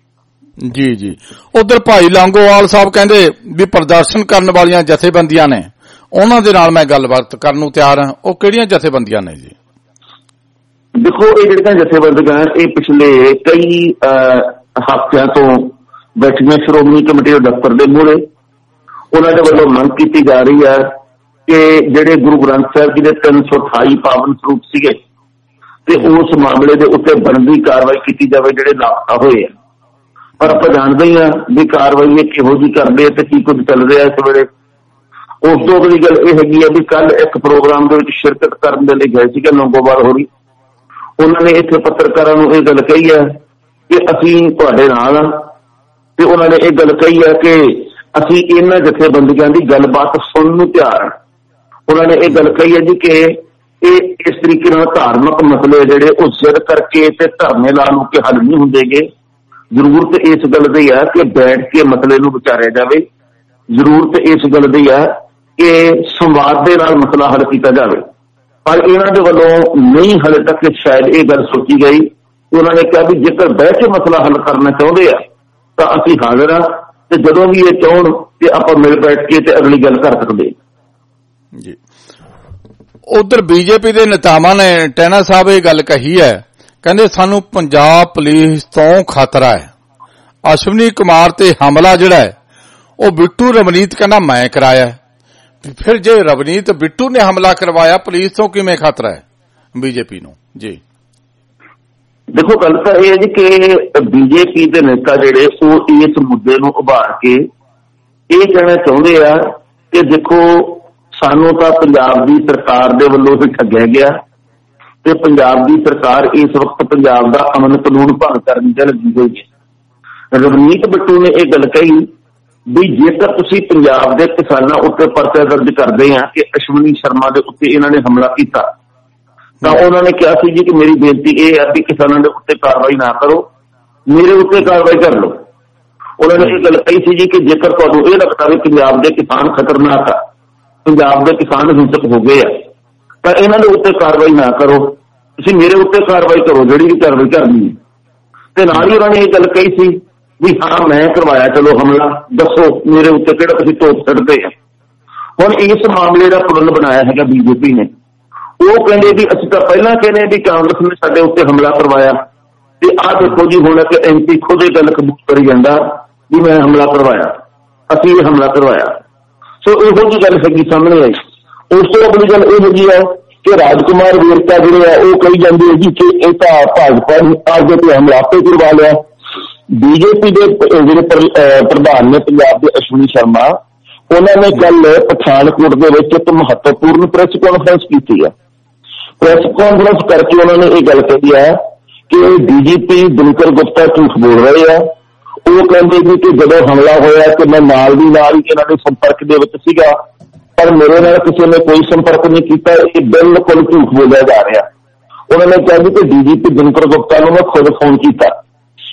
ਜੀ ਜੀ। ਉਧਰ ਭਾਈ ਲੌਂਗੋਵਾਲ ਸਾਹਿਬ ਕਹਿੰਦੇ ਵੀ ਪ੍ਰਦਰਸ਼ਨ ਕਰਨ ਵਾਲੀਆਂ ਜਥੇਬੰਦੀਆਂ ਨੇ, ਉਹਨਾਂ ਦੇ ਨਾਲ ਮੈਂ ਗੱਲਬਾਤ ਕਰਨ ਨੂੰ ਤਿਆਰ ਹਾਂ। ਉਹ ਕਿਹੜੀਆਂ ਜਥੇਬੰਦੀਆਂ ਨੇ ਜੀ? ਦੇਖੋ ਇਹ ਜਿਹੜੀਆਂ ਜਥੇਬੰਦੀਆਂ ਇਹ ਪਿਛਲੇ ਕਈ ਹਫ਼ਤਿਆਂ ਤੋਂ ਬੈਠੀਆਂ ਸ਼੍ਰੋਮਣੀ ਕਮੇਟੀ ਦੇ ਦਫ਼ਤਰ ਦੇ ਮੂਹਰੇ, ਉਹਨਾਂ ਦੇ ਵੱਲੋਂ ਮੰਗ ਕੀਤੀ ਜਾ ਰਹੀ ਹੈ ਕਿ ਜਿਹੜੇ ਗੁਰੂ ਗ੍ਰੰਥ ਸਾਹਿਬ ਜੀ ਦੇ 328 ਪਾਵਨ ਸਰੂਪ ਸੀਗੇ ਤੇ ਉਸ ਮਾਮਲੇ ਦੇ ਉੱਤੇ ਬਣਦੀ ਕਾਰਵਾਈ ਕੀਤੀ ਜਾਵੇ ਜਿਹੜੇ ਲਾਪਤਾ ਹੋਏ ਆ। ਪਰ ਆਪਾਂ ਜਾਣਦੇ ਹੀ ਹਾਂ ਵੀ ਕਾਰਵਾਈ ਕਿਹੋ ਜਿਹੀ ਕਰਦੇ ਤੇ ਕੀ ਕੁਝ ਚੱਲ ਰਿਹਾ ਇਸ ਵੇਲੇ। ਉਸ ਤੋਂ ਅਗਲੀ ਗੱਲ ਇਹ ਹੈਗੀ ਆ ਵੀ ਕੱਲ ਇੱਕ ਪ੍ਰੋਗਰਾਮ ਦੇ ਵਿੱਚ ਸ਼ਿਰਕਤ ਕਰਨ ਦੇ ਲਈ ਗਏ ਸੀਗੇ ਲੌਂਗੋਵਾਲ ਹੋਰੀ, ਉਹਨਾਂ ਨੇ ਇੱਥੇ ਪੱਤਰਕਾਰਾਂ ਨੂੰ ਇਹ ਗੱਲ ਕਹੀ ਹੈ ਕਿ ਅਸੀਂ ਤੁਹਾਡੇ ਨਾਲ ਆ, ਤੇ ਉਹਨਾਂ ਨੇ ਇਹ ਗੱਲ ਕਹੀ ਹੈ ਕਿ ਅਸੀਂ ਇਹਨਾਂ ਜਥੇਬੰਦੀਆਂ ਦੀ ਗੱਲਬਾਤ ਸੁਣਨ ਨੂੰ ਤਿਆਰ ਹਾਂ। ਉਹਨਾਂ ਨੇ ਇਹ ਗੱਲ ਕਹੀ ਹੈ ਜੀ ਕਿ ਇਹ ਇਸ ਤਰੀਕੇ ਨਾਲ ਧਾਰਮਿਕ ਮਸਲੇ ਜਿਹੜੇ ਉਹ ਜ਼ਿੱਦ ਕਰਕੇ ਤੇ ਧਰਨੇ ਲਾ ਨੂੰ ਕੇ ਹੱਲ ਨਹੀਂ ਹੁੰਦੇਗੇ। ਜ਼ਰੂਰਤ ਇਸ ਗੱਲ ਦੀ ਹੈ ਕਿ ਬੈਠ ਕੇ ਮਸਲੇ ਨੂੰ ਵਿਚਾਰਿਆ ਜਾਵੇ, ਜ਼ਰੂਰਤ ਇਸ ਗੱਲ ਦੀ ਹੈ ਕਿ ਸੰਵਾਦ ਦੇ ਨਾਲ ਮਸਲਾ ਹੱਲ ਕੀਤਾ ਜਾਵੇ। ਪਰ ਇਹਨਾਂ ਦੇ ਵੱਲੋਂ ਨਹੀਂ ਹਾਲੇ ਤੱਕ ਸ਼ਾਇਦ ਇਹ ਗੱਲ ਸੋਚੀ ਗਈ। ਉਹਨਾਂ ਨੇ ਕਿਹਾ ਵੀ ਜੇਕਰ ਬੈਠ ਕੇ ਮਸਲਾ ਹੱਲ ਕਰਨਾ ਚਾਹੁੰਦੇ ਆ ਤਾਂ ਅਸੀਂ ਹਾਜ਼ਰ ਹਾਂ ਤੇ ਜਦੋਂ ਵੀ ਇਹ ਚਾਹਣ ਕਿ ਆਪਾਂ ਮਿਲ ਬੈਠ ਕੇ ਤੇ ਅਗਲੀ ਗੱਲ ਕਰ ਸਕਦੇ ਜੀ। ਉਧਰ ਬੀਜੇਪੀ ਦੇ ਨੇਤਾਵਾਂ ਨੇ ਟੈਨਾ ਸਾਹਿਬ ਇਹ ਗੱਲ ਕਹੀ ਹੈ, ਕਹਿੰਦੇ ਸਾਨੂੰ ਪੰਜਾਬ ਪੁਲਿਸ ਤੋਂ ਖਤਰਾ ਹੈ। ਅਸ਼ਵਨੀ ਕੁਮਾਰ ਤੇ ਹਮਲਾ ਜਿਹੜਾ ਹੈ ਉਹ ਬਿੱਟੂ ਰਵਨੀਤ ਕਹਿੰਦਾ ਮੈਂ ਕਰਾਇਆ, ਫਿਰ ਜੇ ਰਵਨੀਤ ਬਿੱਟੂ ਨੇ ਹਮਲਾ ਕਰਵਾਇਆ ਪੁਲਿਸ ਤੋਂ ਕਿਵੇਂ ਖਤਰਾ ਹੈ ਬੀਜੇਪੀ ਨੂੰ? ਜੀ ਦੇਖੋ ਗੱਲ ਤਾਂ ਇਹ ਹੈ ਜੀ ਕਿ ਬੀਜੇਪੀ ਦੇ ਨੇਤਾ ਜਿਹੜੇ ਉਹ ਇਸ ਮੁੱਦੇ ਨੂੰ ਉਭਾਰ ਕੇ ਇਹ ਕਹਿਣਾ ਚਾਹੁੰਦੇ ਆ ਕਿ ਦੇਖੋ ਸਾਨੂੰ ਤਾਂ ਪੰਜਾਬ ਦੀ ਸਰਕਾਰ ਦੇ ਵੱਲੋਂ ਹੀ ਠੱਗਿਆ ਗਿਆ ਤੇ ਪੰਜਾਬ ਦੀ ਸਰਕਾਰ ਇਸ ਵਕਤ ਪੰਜਾਬ ਦਾ ਅਮਨ ਕਾਨੂੰਨ ਭੰਗ ਕਰਨ ਚ ਲੱਗੀ ਹੋਈ ਹੈ। ਰਵਨੀਤ ਬਿੱਟੂ ਨੇ ਇਹ ਗੱਲ ਕਹੀ ਵੀ ਜੇਕਰ ਤੁਸੀਂ ਪੰਜਾਬ ਦੇ ਕਿਸਾਨਾਂ ਉੱਤੇ ਪਰਚਾ ਦਰਜ ਕਰਦੇ ਆ ਕਿ ਅਸ਼ਵਨੀ ਸ਼ਰਮਾ ਦੇ ਉੱਤੇ ਇਹਨਾਂ ਨੇ ਹਮਲਾ ਕੀਤਾ ਤਾਂ ਉਹਨਾਂ ਨੇ ਕਿਹਾ ਸੀ ਜੀ ਕਿ ਮੇਰੀ ਬੇਨਤੀ ਇਹ ਹੈ ਕਿ ਕਿਸਾਨਾਂ ਦੇ ਉੱਤੇ ਕਾਰਵਾਈ ਨਾ ਕਰੋ, ਮੇਰੇ ਉੱਤੇ ਕਾਰਵਾਈ ਕਰ ਲਓ। ਉਹਨਾਂ ਨੇ ਇਹ ਗੱਲ ਕਹੀ ਸੀ ਜੀ ਕਿ ਜੇਕਰ ਤੁਹਾਨੂੰ ਇਹ ਲੱਗਦਾ ਵੀ ਪੰਜਾਬ ਦੇ ਕਿਸਾਨ ਖਤਰਨਾਕ ਆ, ਪੰਜਾਬ ਦੇ ਕਿਸਾਨ ਹਿੰਸਕ ਹੋ ਗਏ ਆ, ਤਾਂ ਇਹਨਾਂ ਦੇ ਉੱਤੇ ਕਾਰਵਾਈ ਨਾ ਕਰੋ, ਤੁਸੀਂ ਮੇਰੇ ਉੱਤੇ ਕਾਰਵਾਈ ਕਰੋ ਜਿਹੜੀ ਵੀ ਕਾਰਵਾਈ ਕਰਨੀ ਹੈ। ਤੇ ਨਾਲ ਹੀ ਉਹਨਾਂ ਨੇ ਇਹ ਗੱਲ ਕਹੀ ਸੀ ਵੀ ਹਾਂ ਮੈਂ ਕਰਵਾਇਆ, ਚਲੋ ਹਮਲਾ ਦੱਸੋ ਮੇਰੇ ਉੱਤੇ ਕਿਹੜਾ ਤੁਸੀਂ ਤੋਪ ਛੱਡਦੇ ਆ। ਹੁਣ ਇਸ ਮਾਮਲੇ ਦਾ ਪੁਰਨ ਬਣਾਇਆ ਹੈਗਾ ਬੀਜੇਪੀ ਨੇ। ਉਹ ਕਹਿੰਦੇ ਵੀ ਅਸੀਂ ਤਾਂ ਪਹਿਲਾਂ ਕਹਿੰਦੇ ਵੀ ਕਾਂਗਰਸ ਨੇ ਸਾਡੇ ਉੱਤੇ ਹਮਲਾ ਕਰਵਾਇਆ ਤੇ ਆਹ ਦੇਖੋ ਜੀ ਹੁਣ ਕਿ ਐਮਪੀ ਖੁਦ ਇਹ ਗੱਲ ਕਬੂਲ ਕਰੀ ਜਾਂਦਾ ਵੀ ਮੈਂ ਹਮਲਾ ਕਰਵਾਇਆ, ਅਸੀਂ ਇਹ ਹਮਲਾ ਕਰਵਾਇਆ। ਸੋ ਇਹੋ ਜਿਹੀ ਗੱਲ ਹੈਗੀ ਸਾਹਮਣੇ ਆਈ। ਉਸ ਤੋਂ ਅਗਲੀ ਗੱਲ ਇਹ ਹੈਗੀ ਹੈ ਕਿ ਰਾਜਕੁਮਾਰ ਵੇਰਕਾ ਜਿਹੜੇ ਆ ਉਹ ਕਹੀ ਜਾਂਦੇ ਹੈ ਜੀ ਕਿ ਇਹ ਤਾਂ ਭਾਜਪਾ ਨੇ ਅੱਗੇ ਤੇ ਹਮਲਾ ਆਪੇ ਕਰਵਾ ਲਿਆ। ਬੀਜੇਪੀ ਦੇ ਜਿਹੜੇ ਪ੍ਰਧਾਨ ਨੇ ਪੰਜਾਬ ਦੇ ਅਸ਼ਵਨੀ ਸ਼ਰਮਾ, ਉਹਨਾਂ ਨੇ ਕੱਲ ਪਠਾਨਕੋਟ ਦੇ ਵਿੱਚ ਇੱਕ ਮਹੱਤਵਪੂਰਨ ਪ੍ਰੈਸ ਕਾਨਫਰੰਸ ਕੀਤੀ ਹੈ। ਪ੍ਰੈਸ ਕਾਨਫਰੰਸ ਕਰਕੇ ਉਹਨਾਂ ਨੇ ਇਹ ਗੱਲ ਕਹੀ ਹੈ ਕਿ ਡੀਜੀਪੀ ਦਿਨਕਰ ਗੁਪਤਾ ਝੂਠ ਬੋਲ ਰਹੇ ਆ। ਉਹ ਕਹਿੰਦੇ ਸੀ ਕਿ ਜਦੋਂ ਹਮਲਾ ਹੋਇਆ ਕਿ ਮੈਂ ਨਾਲ ਦੀ ਨਾਲ ਹੀ ਇਹਨਾਂ ਦੇ ਸੰਪਰਕ ਦੇ ਵਿੱਚ ਸੀਗਾ, ਪਰ ਮੇਰੇ ਨਾਲ ਕਿਸੇ ਨੇ ਕੋਈ ਸੰਪਰਕ ਨਹੀਂ ਕੀਤਾ। ਇਹ ਬਿਲਕੁਲ ਝੂਠ ਬੋਲਿਆ ਜਾ ਰਿਹਾ। ਉਹਨਾਂ ਨੇ ਕਿਹਾ ਕਿ ਡੀਜੀਪੀ ਦਿਨਕਰ ਗੁਪਤਾ ਨੂੰ ਮੈਂ ਖੁਦ ਫੋਨ ਕੀਤਾ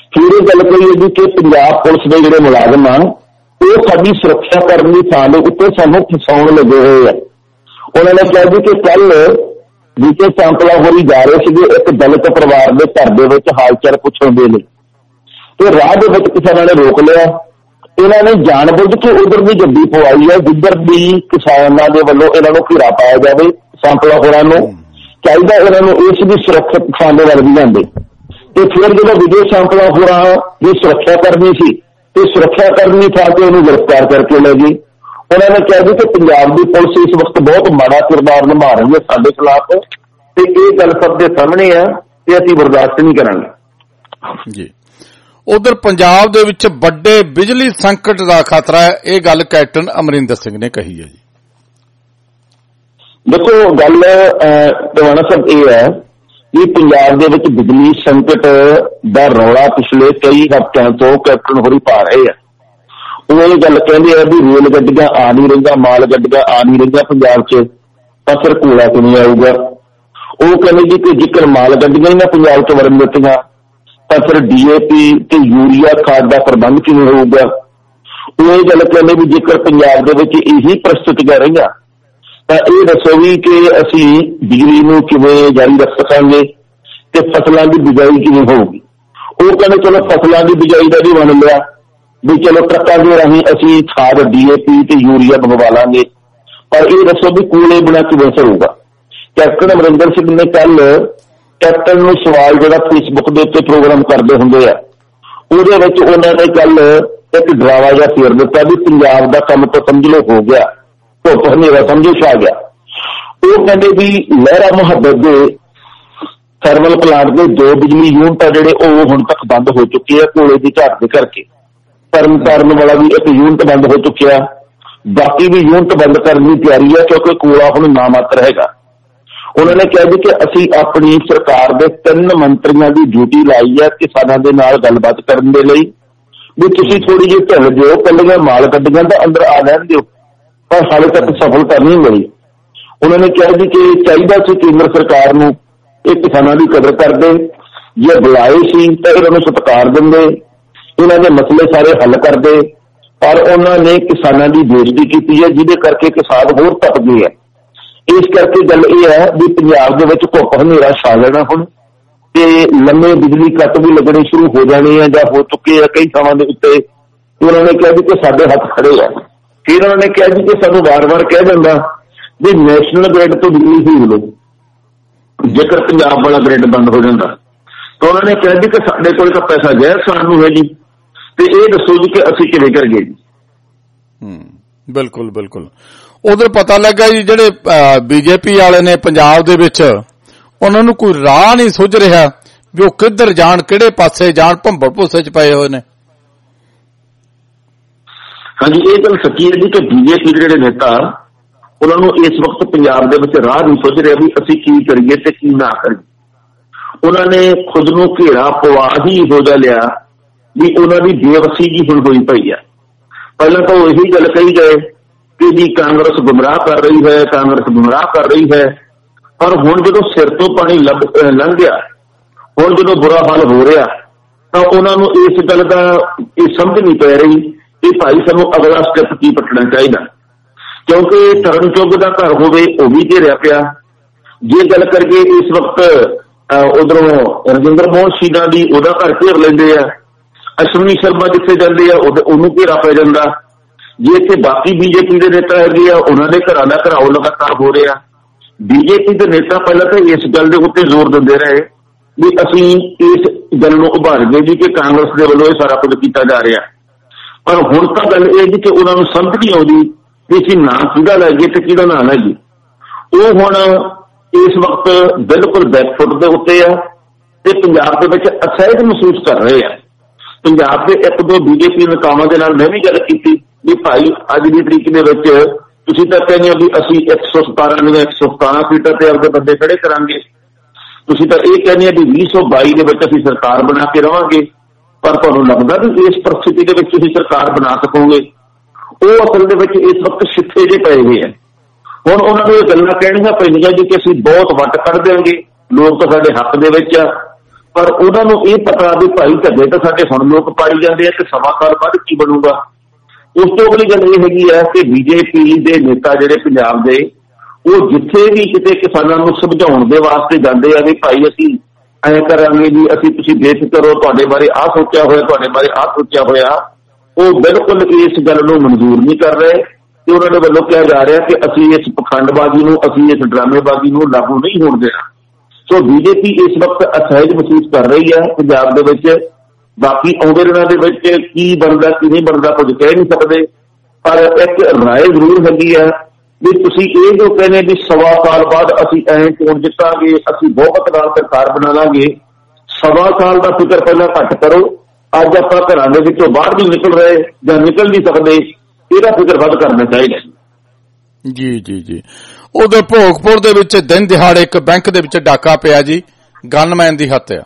फिर ये गल कही जी कि पंजाब पुलिस के जिहड़े मुलाजम आ वो साडी सुरक्षा करने की थां दे उत्ते सानूं फसाउण लगे हुए हैं। उन्होंने कहा जी कि कल बीके सैंपला होरी जा रहे थे एक दलित परिवार के घर के हाल चाल पुछण दे लई, तो राह दे विच किसानां ने रोक लिया। इन्हां ने जानबुझ के उधर की गड्डी पवाई है जिधर भी किसानां दे वल्लों इन्हां नूं घेरा पाया जाए। सैंपला होरां नूं चाहिए इन्हां नूं इस दी सुरक्षित थां दे वल भी जांदे, तो फिर जो विजय सैंपला होरां की सुरक्षा करनी सी तो सुरक्षा करनी था कि उन्हें गिरफ्तार करके ले गई। उन्होंने कहा जी कि पंजाब की पुलिस इस वक्त बहुत माड़ा किरदार निभा रही है साडे खिलाफ, तो ये गल सबके सामने है कि असीं बर्दाश्त नहीं करांगे जी। उधर पंजाब दे विच बड़े बिजली संकट का खतरा है, ये गल कैप्टन अमरिंदर सिंह ने कही है जी। देखो गल दवाना साहब ये है कि पंजाब दे विच बिजली संकट दा रौला पिछले कई हफ्तिਆਂ ਤੋਂ कैप्टन होरी पा रहे हैं। वो ये गल कहते हैं भी रेल गड्डियां आ नहीं रही, माल गड्डियां आ नहीं रही पंजाब च, तो फिर कूड़ा किवें आऊगा। वो कहते जी कि जेकर माल गड्डियां ही ना पंजाब च वड़न दित्तियां तो फिर DAP ते यूरिया खाद का प्रबंध किवें होऊगा। वो ये गल कहते भी जेकर पंजाब दे विच यही परिस्थितियां रहियां तो ये दसो भी कि असी बिजली नूं किवें जारी रख सकांगे ते फसलों की बिजाई किवें होगी। वो कहते चलो फसलों की बिजाई का भी बन लिया भी चलो ट्रकों के राही असी खाद DAP ते यूरिया मंगवा लांगे, पर ये दसो भी कूड़े बिना किवें सरूगा। कैप्टन अमरिंदर सिंह ने कल कैप्टन नूं सवाल जिहड़ा फेसबुक के उत्ते प्रोग्राम करते होंगे आ उहदे विच उन्होंने कल एक डरावा जिहा फेर दिता भी पंजाब का काम तो समझ लो हो गया, धुप हनेरा समझो छा गया। वो कहते भी लहरा मुहब्बत के थर्मल प्लांट के 2 बिजली यूनिट जिहड़े हुण तक बंद हो चुके हैं कोले की घाट के करके। तरन वाला भी एक यूनिट बंद हो चुका, बाकी भी यूनिट बंद करने की तैयारी है क्योंकि कूड़ा हुण ना मात्र हैगा। उन्होंने कहा जी कि असी अपनी सरकार के 3 मंत्रियों की ड्यूटी लाई है किसानों के नाल गलबात करने के लिए भी तुसीं थोड़ी जी ढिल दिओ, कल्लियां माल गड्डियां तो अंदर आ लैण दिओ, पर हाले तक सफलता नहीं मिली। उन्होंने कहा जी कि चाहिए सी केंद्र सरकार नूं ये किसानों की कदर करदे, जे बुलाए सी तो इन्होंने सत्कार दिंदे, इन्हों के मसले सारे हल करदे, पर उन्होंने किसानों की बेइज्जती की है जिहदे करके किसान होर तप गए हैं। इस करके गल यह है भी पंजाब दे विच धुप हनेरा छा जाना हुण ते लंबे बिजली कट भी लगने शुरू हो जाने हैं जां हो चुके हैं कई थावां दे उत्ते। उन्होंने कहा जी कि साडे हथ खड़े हैं। फिर उन्होंने कहा जी कि सानूं वार-वार कह दिंदा भी नैशनल ग्रिड तो बिजली खरीद लो जेकर पंजाब वाला ग्रिड बंद हो जाता। तो उन्होंने कहा जी कि साडे कोल तां पैसा गैर सानूं है जी, तो ये दसो जी कि असीं किवें करिए जी। बिल्कुल बिल्कुल। उधर पता लगा जी जिहड़े BJP वाले ने पंजाब दे विच उन्हां नूं कोई राह नहीं सुझ रहा भी वो किधर जाण, किहड़े पासे जाण, भंबल भुस्से च पए होए ने। हाँ जी, ये गल सच्ची है जी कि BJP के जिहड़े नेता उन्होंने इस वक्त पंजाब दे विच राह नहीं सुझ रहा भी असीं की करिए ते की ना करिए। उन्होंने खुद नूं घेरा पवा ही हो जा लिया भी उन्हां दी बेवसी जी हुण होई पई है। पहले तो यही गल कही गए कि जी कांग्रेस गुमराह कर रही है, कांग्रेस गुमराह कर रही है, पर हुण जो सिर तो पानी लंघ गया, हुण जो बुरा हाल हो रहा तो उन्होंने इस गल का समझ नहीं पै रही कि भाई सानू अगला स्टैप की पटना चाहिए, क्योंकि तरन चुग का घर होवे वो भी घेरिया पिया। जे गल करके इस वक्त उधरों रजिंदर मोहन शीना की उहदा घर घेर लेंदे आ, अश्विनी शर्मा जिथे जाते हैं उन्होंने घेरा पै जाता। जे इतने बाकी BJP के नेता है उन्होंने घर का घराव लगातार हो रहा। BJP के नेता पहले तो इस गल के उत्ते जोर देंदे रहे भी असीं इस गल नूं उभारीए जी कि कांग्रेस के वल्लों सारा कुछ किया जा रहा, पर हुण तां गल यह जी कि उन्होंने समझ नहीं आउंदी भी असीं नाम किहदा लैईए ते किहदा ना लैईए। वो हुण इस वक्त बिल्कुल बैकफुट के उत्ते आ ते पंजाब दे विच असहज महसूस कर रहे हैं। पंजाब के 1-2 BJP नेतावां दे नाल मैं भी गल कीती भी भाई अज की तरीक के तुसीं तां कहंदे हो भी असीं 117 ਦੀਆਂ 117 सीटां ते आपदे बंदे खड़े करांगे, तुसीं तां इह कहंदे हो भी 2022 ਦੇ ਵਿੱਚ ਅਸੀਂ ਸਰਕਾਰ ਬਣਾ ਕੇ ਰਵਾਂਗੇ, पर ਤੁਹਾਨੂੰ लगदा भी इस परिस्थिति ਦੇ ਵਿੱਚ ਤੁਸੀਂ ਸਰਕਾਰ ਬਣਾ ਸਕੋਗੇ। ਉਹ ਅਸਲ ਦੇ ਵਿੱਚ ਇਸ ਵਕਤ ਛਿੱਥੇ ਜਿਹੇ ਪਏ ਹੋਏ ਆ। ਹੁਣ ਉਹਨਾਂ ਨੂੰ ਇਹ ਗੱਲਾਂ ਕਹਿਣੀਆਂ ਪੈਂਦੀਆਂ ਜੀ ਕਿ ਅਸੀਂ ਬਹੁਤ ਵੱਟ ਕੱਢ ਦੇਵਾਂਗੇ, ਲੋਕ ਤਾਂ ਸਾਡੇ ਹੱਕ ਦੇ ਵਿੱਚ ਆ, ਪਰ ਉਹਨਾਂ ਨੂੰ ਇਹ ਪਤਾ ਵੀ ਭਾਈ ਝੱਗੇ ਤਾਂ ਸਾਡੇ ਹੁਣ ਲੋਕ ਪਾਈ ਜਾਂਦੇ ਆ ਕਿ ਸਵਾ ਸਾਲ ਬਾਅਦ ਕੀ ਬਣੂਗਾ। ਉਸ ਤੋਂ ਅਗਲੀ ਗੱਲ ਇਹ ਹੈਗੀ ਹੈ ਕਿ ਬੀਜੇਪੀ ਦੇ ਨੇਤਾ ਜਿਹੜੇ ਪੰਜਾਬ ਦੇ, ਉਹ ਜਿੱਥੇ ਵੀ ਕਿਤੇ ਕਿਸਾਨਾਂ ਨੂੰ ਸਮਝਾਉਣ ਦੇ ਵਾਸਤੇ ਜਾਂਦੇ ਆ ਵੀ ਭਾਈ ਅਸੀਂ ਐਂ ਕਰਾਂਗੇ ਜੀ, ਅਸੀਂ ਤੁਸੀਂ ਬੇਫਿਕਰ ਰਹੋ, ਤੁਹਾਡੇ ਬਾਰੇ ਆਹ ਸੋਚਿਆ ਹੋਇਆ, ਤੁਹਾਡੇ ਬਾਰੇ ਆਹ ਸੋਚਿਆ ਹੋਇਆ, ਉਹ ਬਿਲਕੁਲ ਇਸ ਗੱਲ ਨੂੰ ਮਨਜ਼ੂਰ ਨਹੀਂ ਕਰ ਰਹੇ ਤੇ ਉਹਨਾਂ ਦੇ ਵੱਲੋਂ ਕਿਹਾ ਜਾ ਰਿਹਾ ਕਿ ਅਸੀਂ ਇਸ ਪਖੰਡਬਾਜ਼ੀ ਨੂੰ, ਅਸੀਂ ਇਸ ਡਰਾਮੇਬਾਜ਼ੀ ਨੂੰ ਲਾਗੂ ਨਹੀਂ ਹੋਣ ਦੇਣਾ। ਸੋ ਬੀਜੇਪੀ ਇਸ ਵਕਤ ਅਸਹਿਜ ਮਹਿਸੂਸ ਕਰ ਰਹੀ ਹੈ ਪੰਜਾਬ ਦੇ ਵਿੱਚ। ਬਾਕੀ ਆਉਂਦੇ ਦਿਨਾਂ ਦੇ ਵਿੱਚ ਕੀ ਬਣਦਾ ਕੀ ਨਹੀਂ ਬਣਦਾ ਕੁਝ ਕਹਿ ਨਹੀਂ ਸਕਦੇ, ਪਰ ਇੱਕ ਰਾਏ ਜ਼ਰੂਰ ਹੈਗੀ ਹੈ ਵੀ ਤੁਸੀਂ ਇਹ ਜੋ ਕਹਿੰਦੇ ਵੀ ਸਵਾ ਸਾਲ ਬਾਅਦ ਅਸੀਂ ਐਂ ਚੋਣ ਜਿੱਤਾਂਗੇ, ਅਸੀਂ ਬਹੁਮਤ ਨਾਲ ਸਰਕਾਰ ਬਣਾ ਲਾਂਗੇ, ਸਵਾ ਸਾਲ ਦਾ ਫਿਕਰ ਪਹਿਲਾਂ ਘੱਟ ਕਰੋ। ਅੱਜ ਆਪਾਂ ਘਰਾਂ ਦੇ ਵਿੱਚੋਂ ਬਾਹਰ ਨਹੀਂ ਨਿਕਲ ਰਹੇ ਜਾਂ ਨਿਕਲ ਨਹੀਂ ਸਕਦੇ, ਇਹਦਾ ਫਿਕਰ ਵੱਧ ਕਰਨਾ ਚਾਹੀਦਾ। ਜੀ ਜੀ ਜੀ। ਉਧਰ ਭੋਗਪੁਰ ਦੇ ਵਿੱਚ ਦਿਨ ਦਿਹਾੜੇ ਇੱਕ ਬੈਂਕ ਦੇ ਵਿੱਚ ਡਾਕਾ ਪਿਆ ਜੀ, ਗਨਮੈਨ ਦੀ ਹੱਤਿਆ।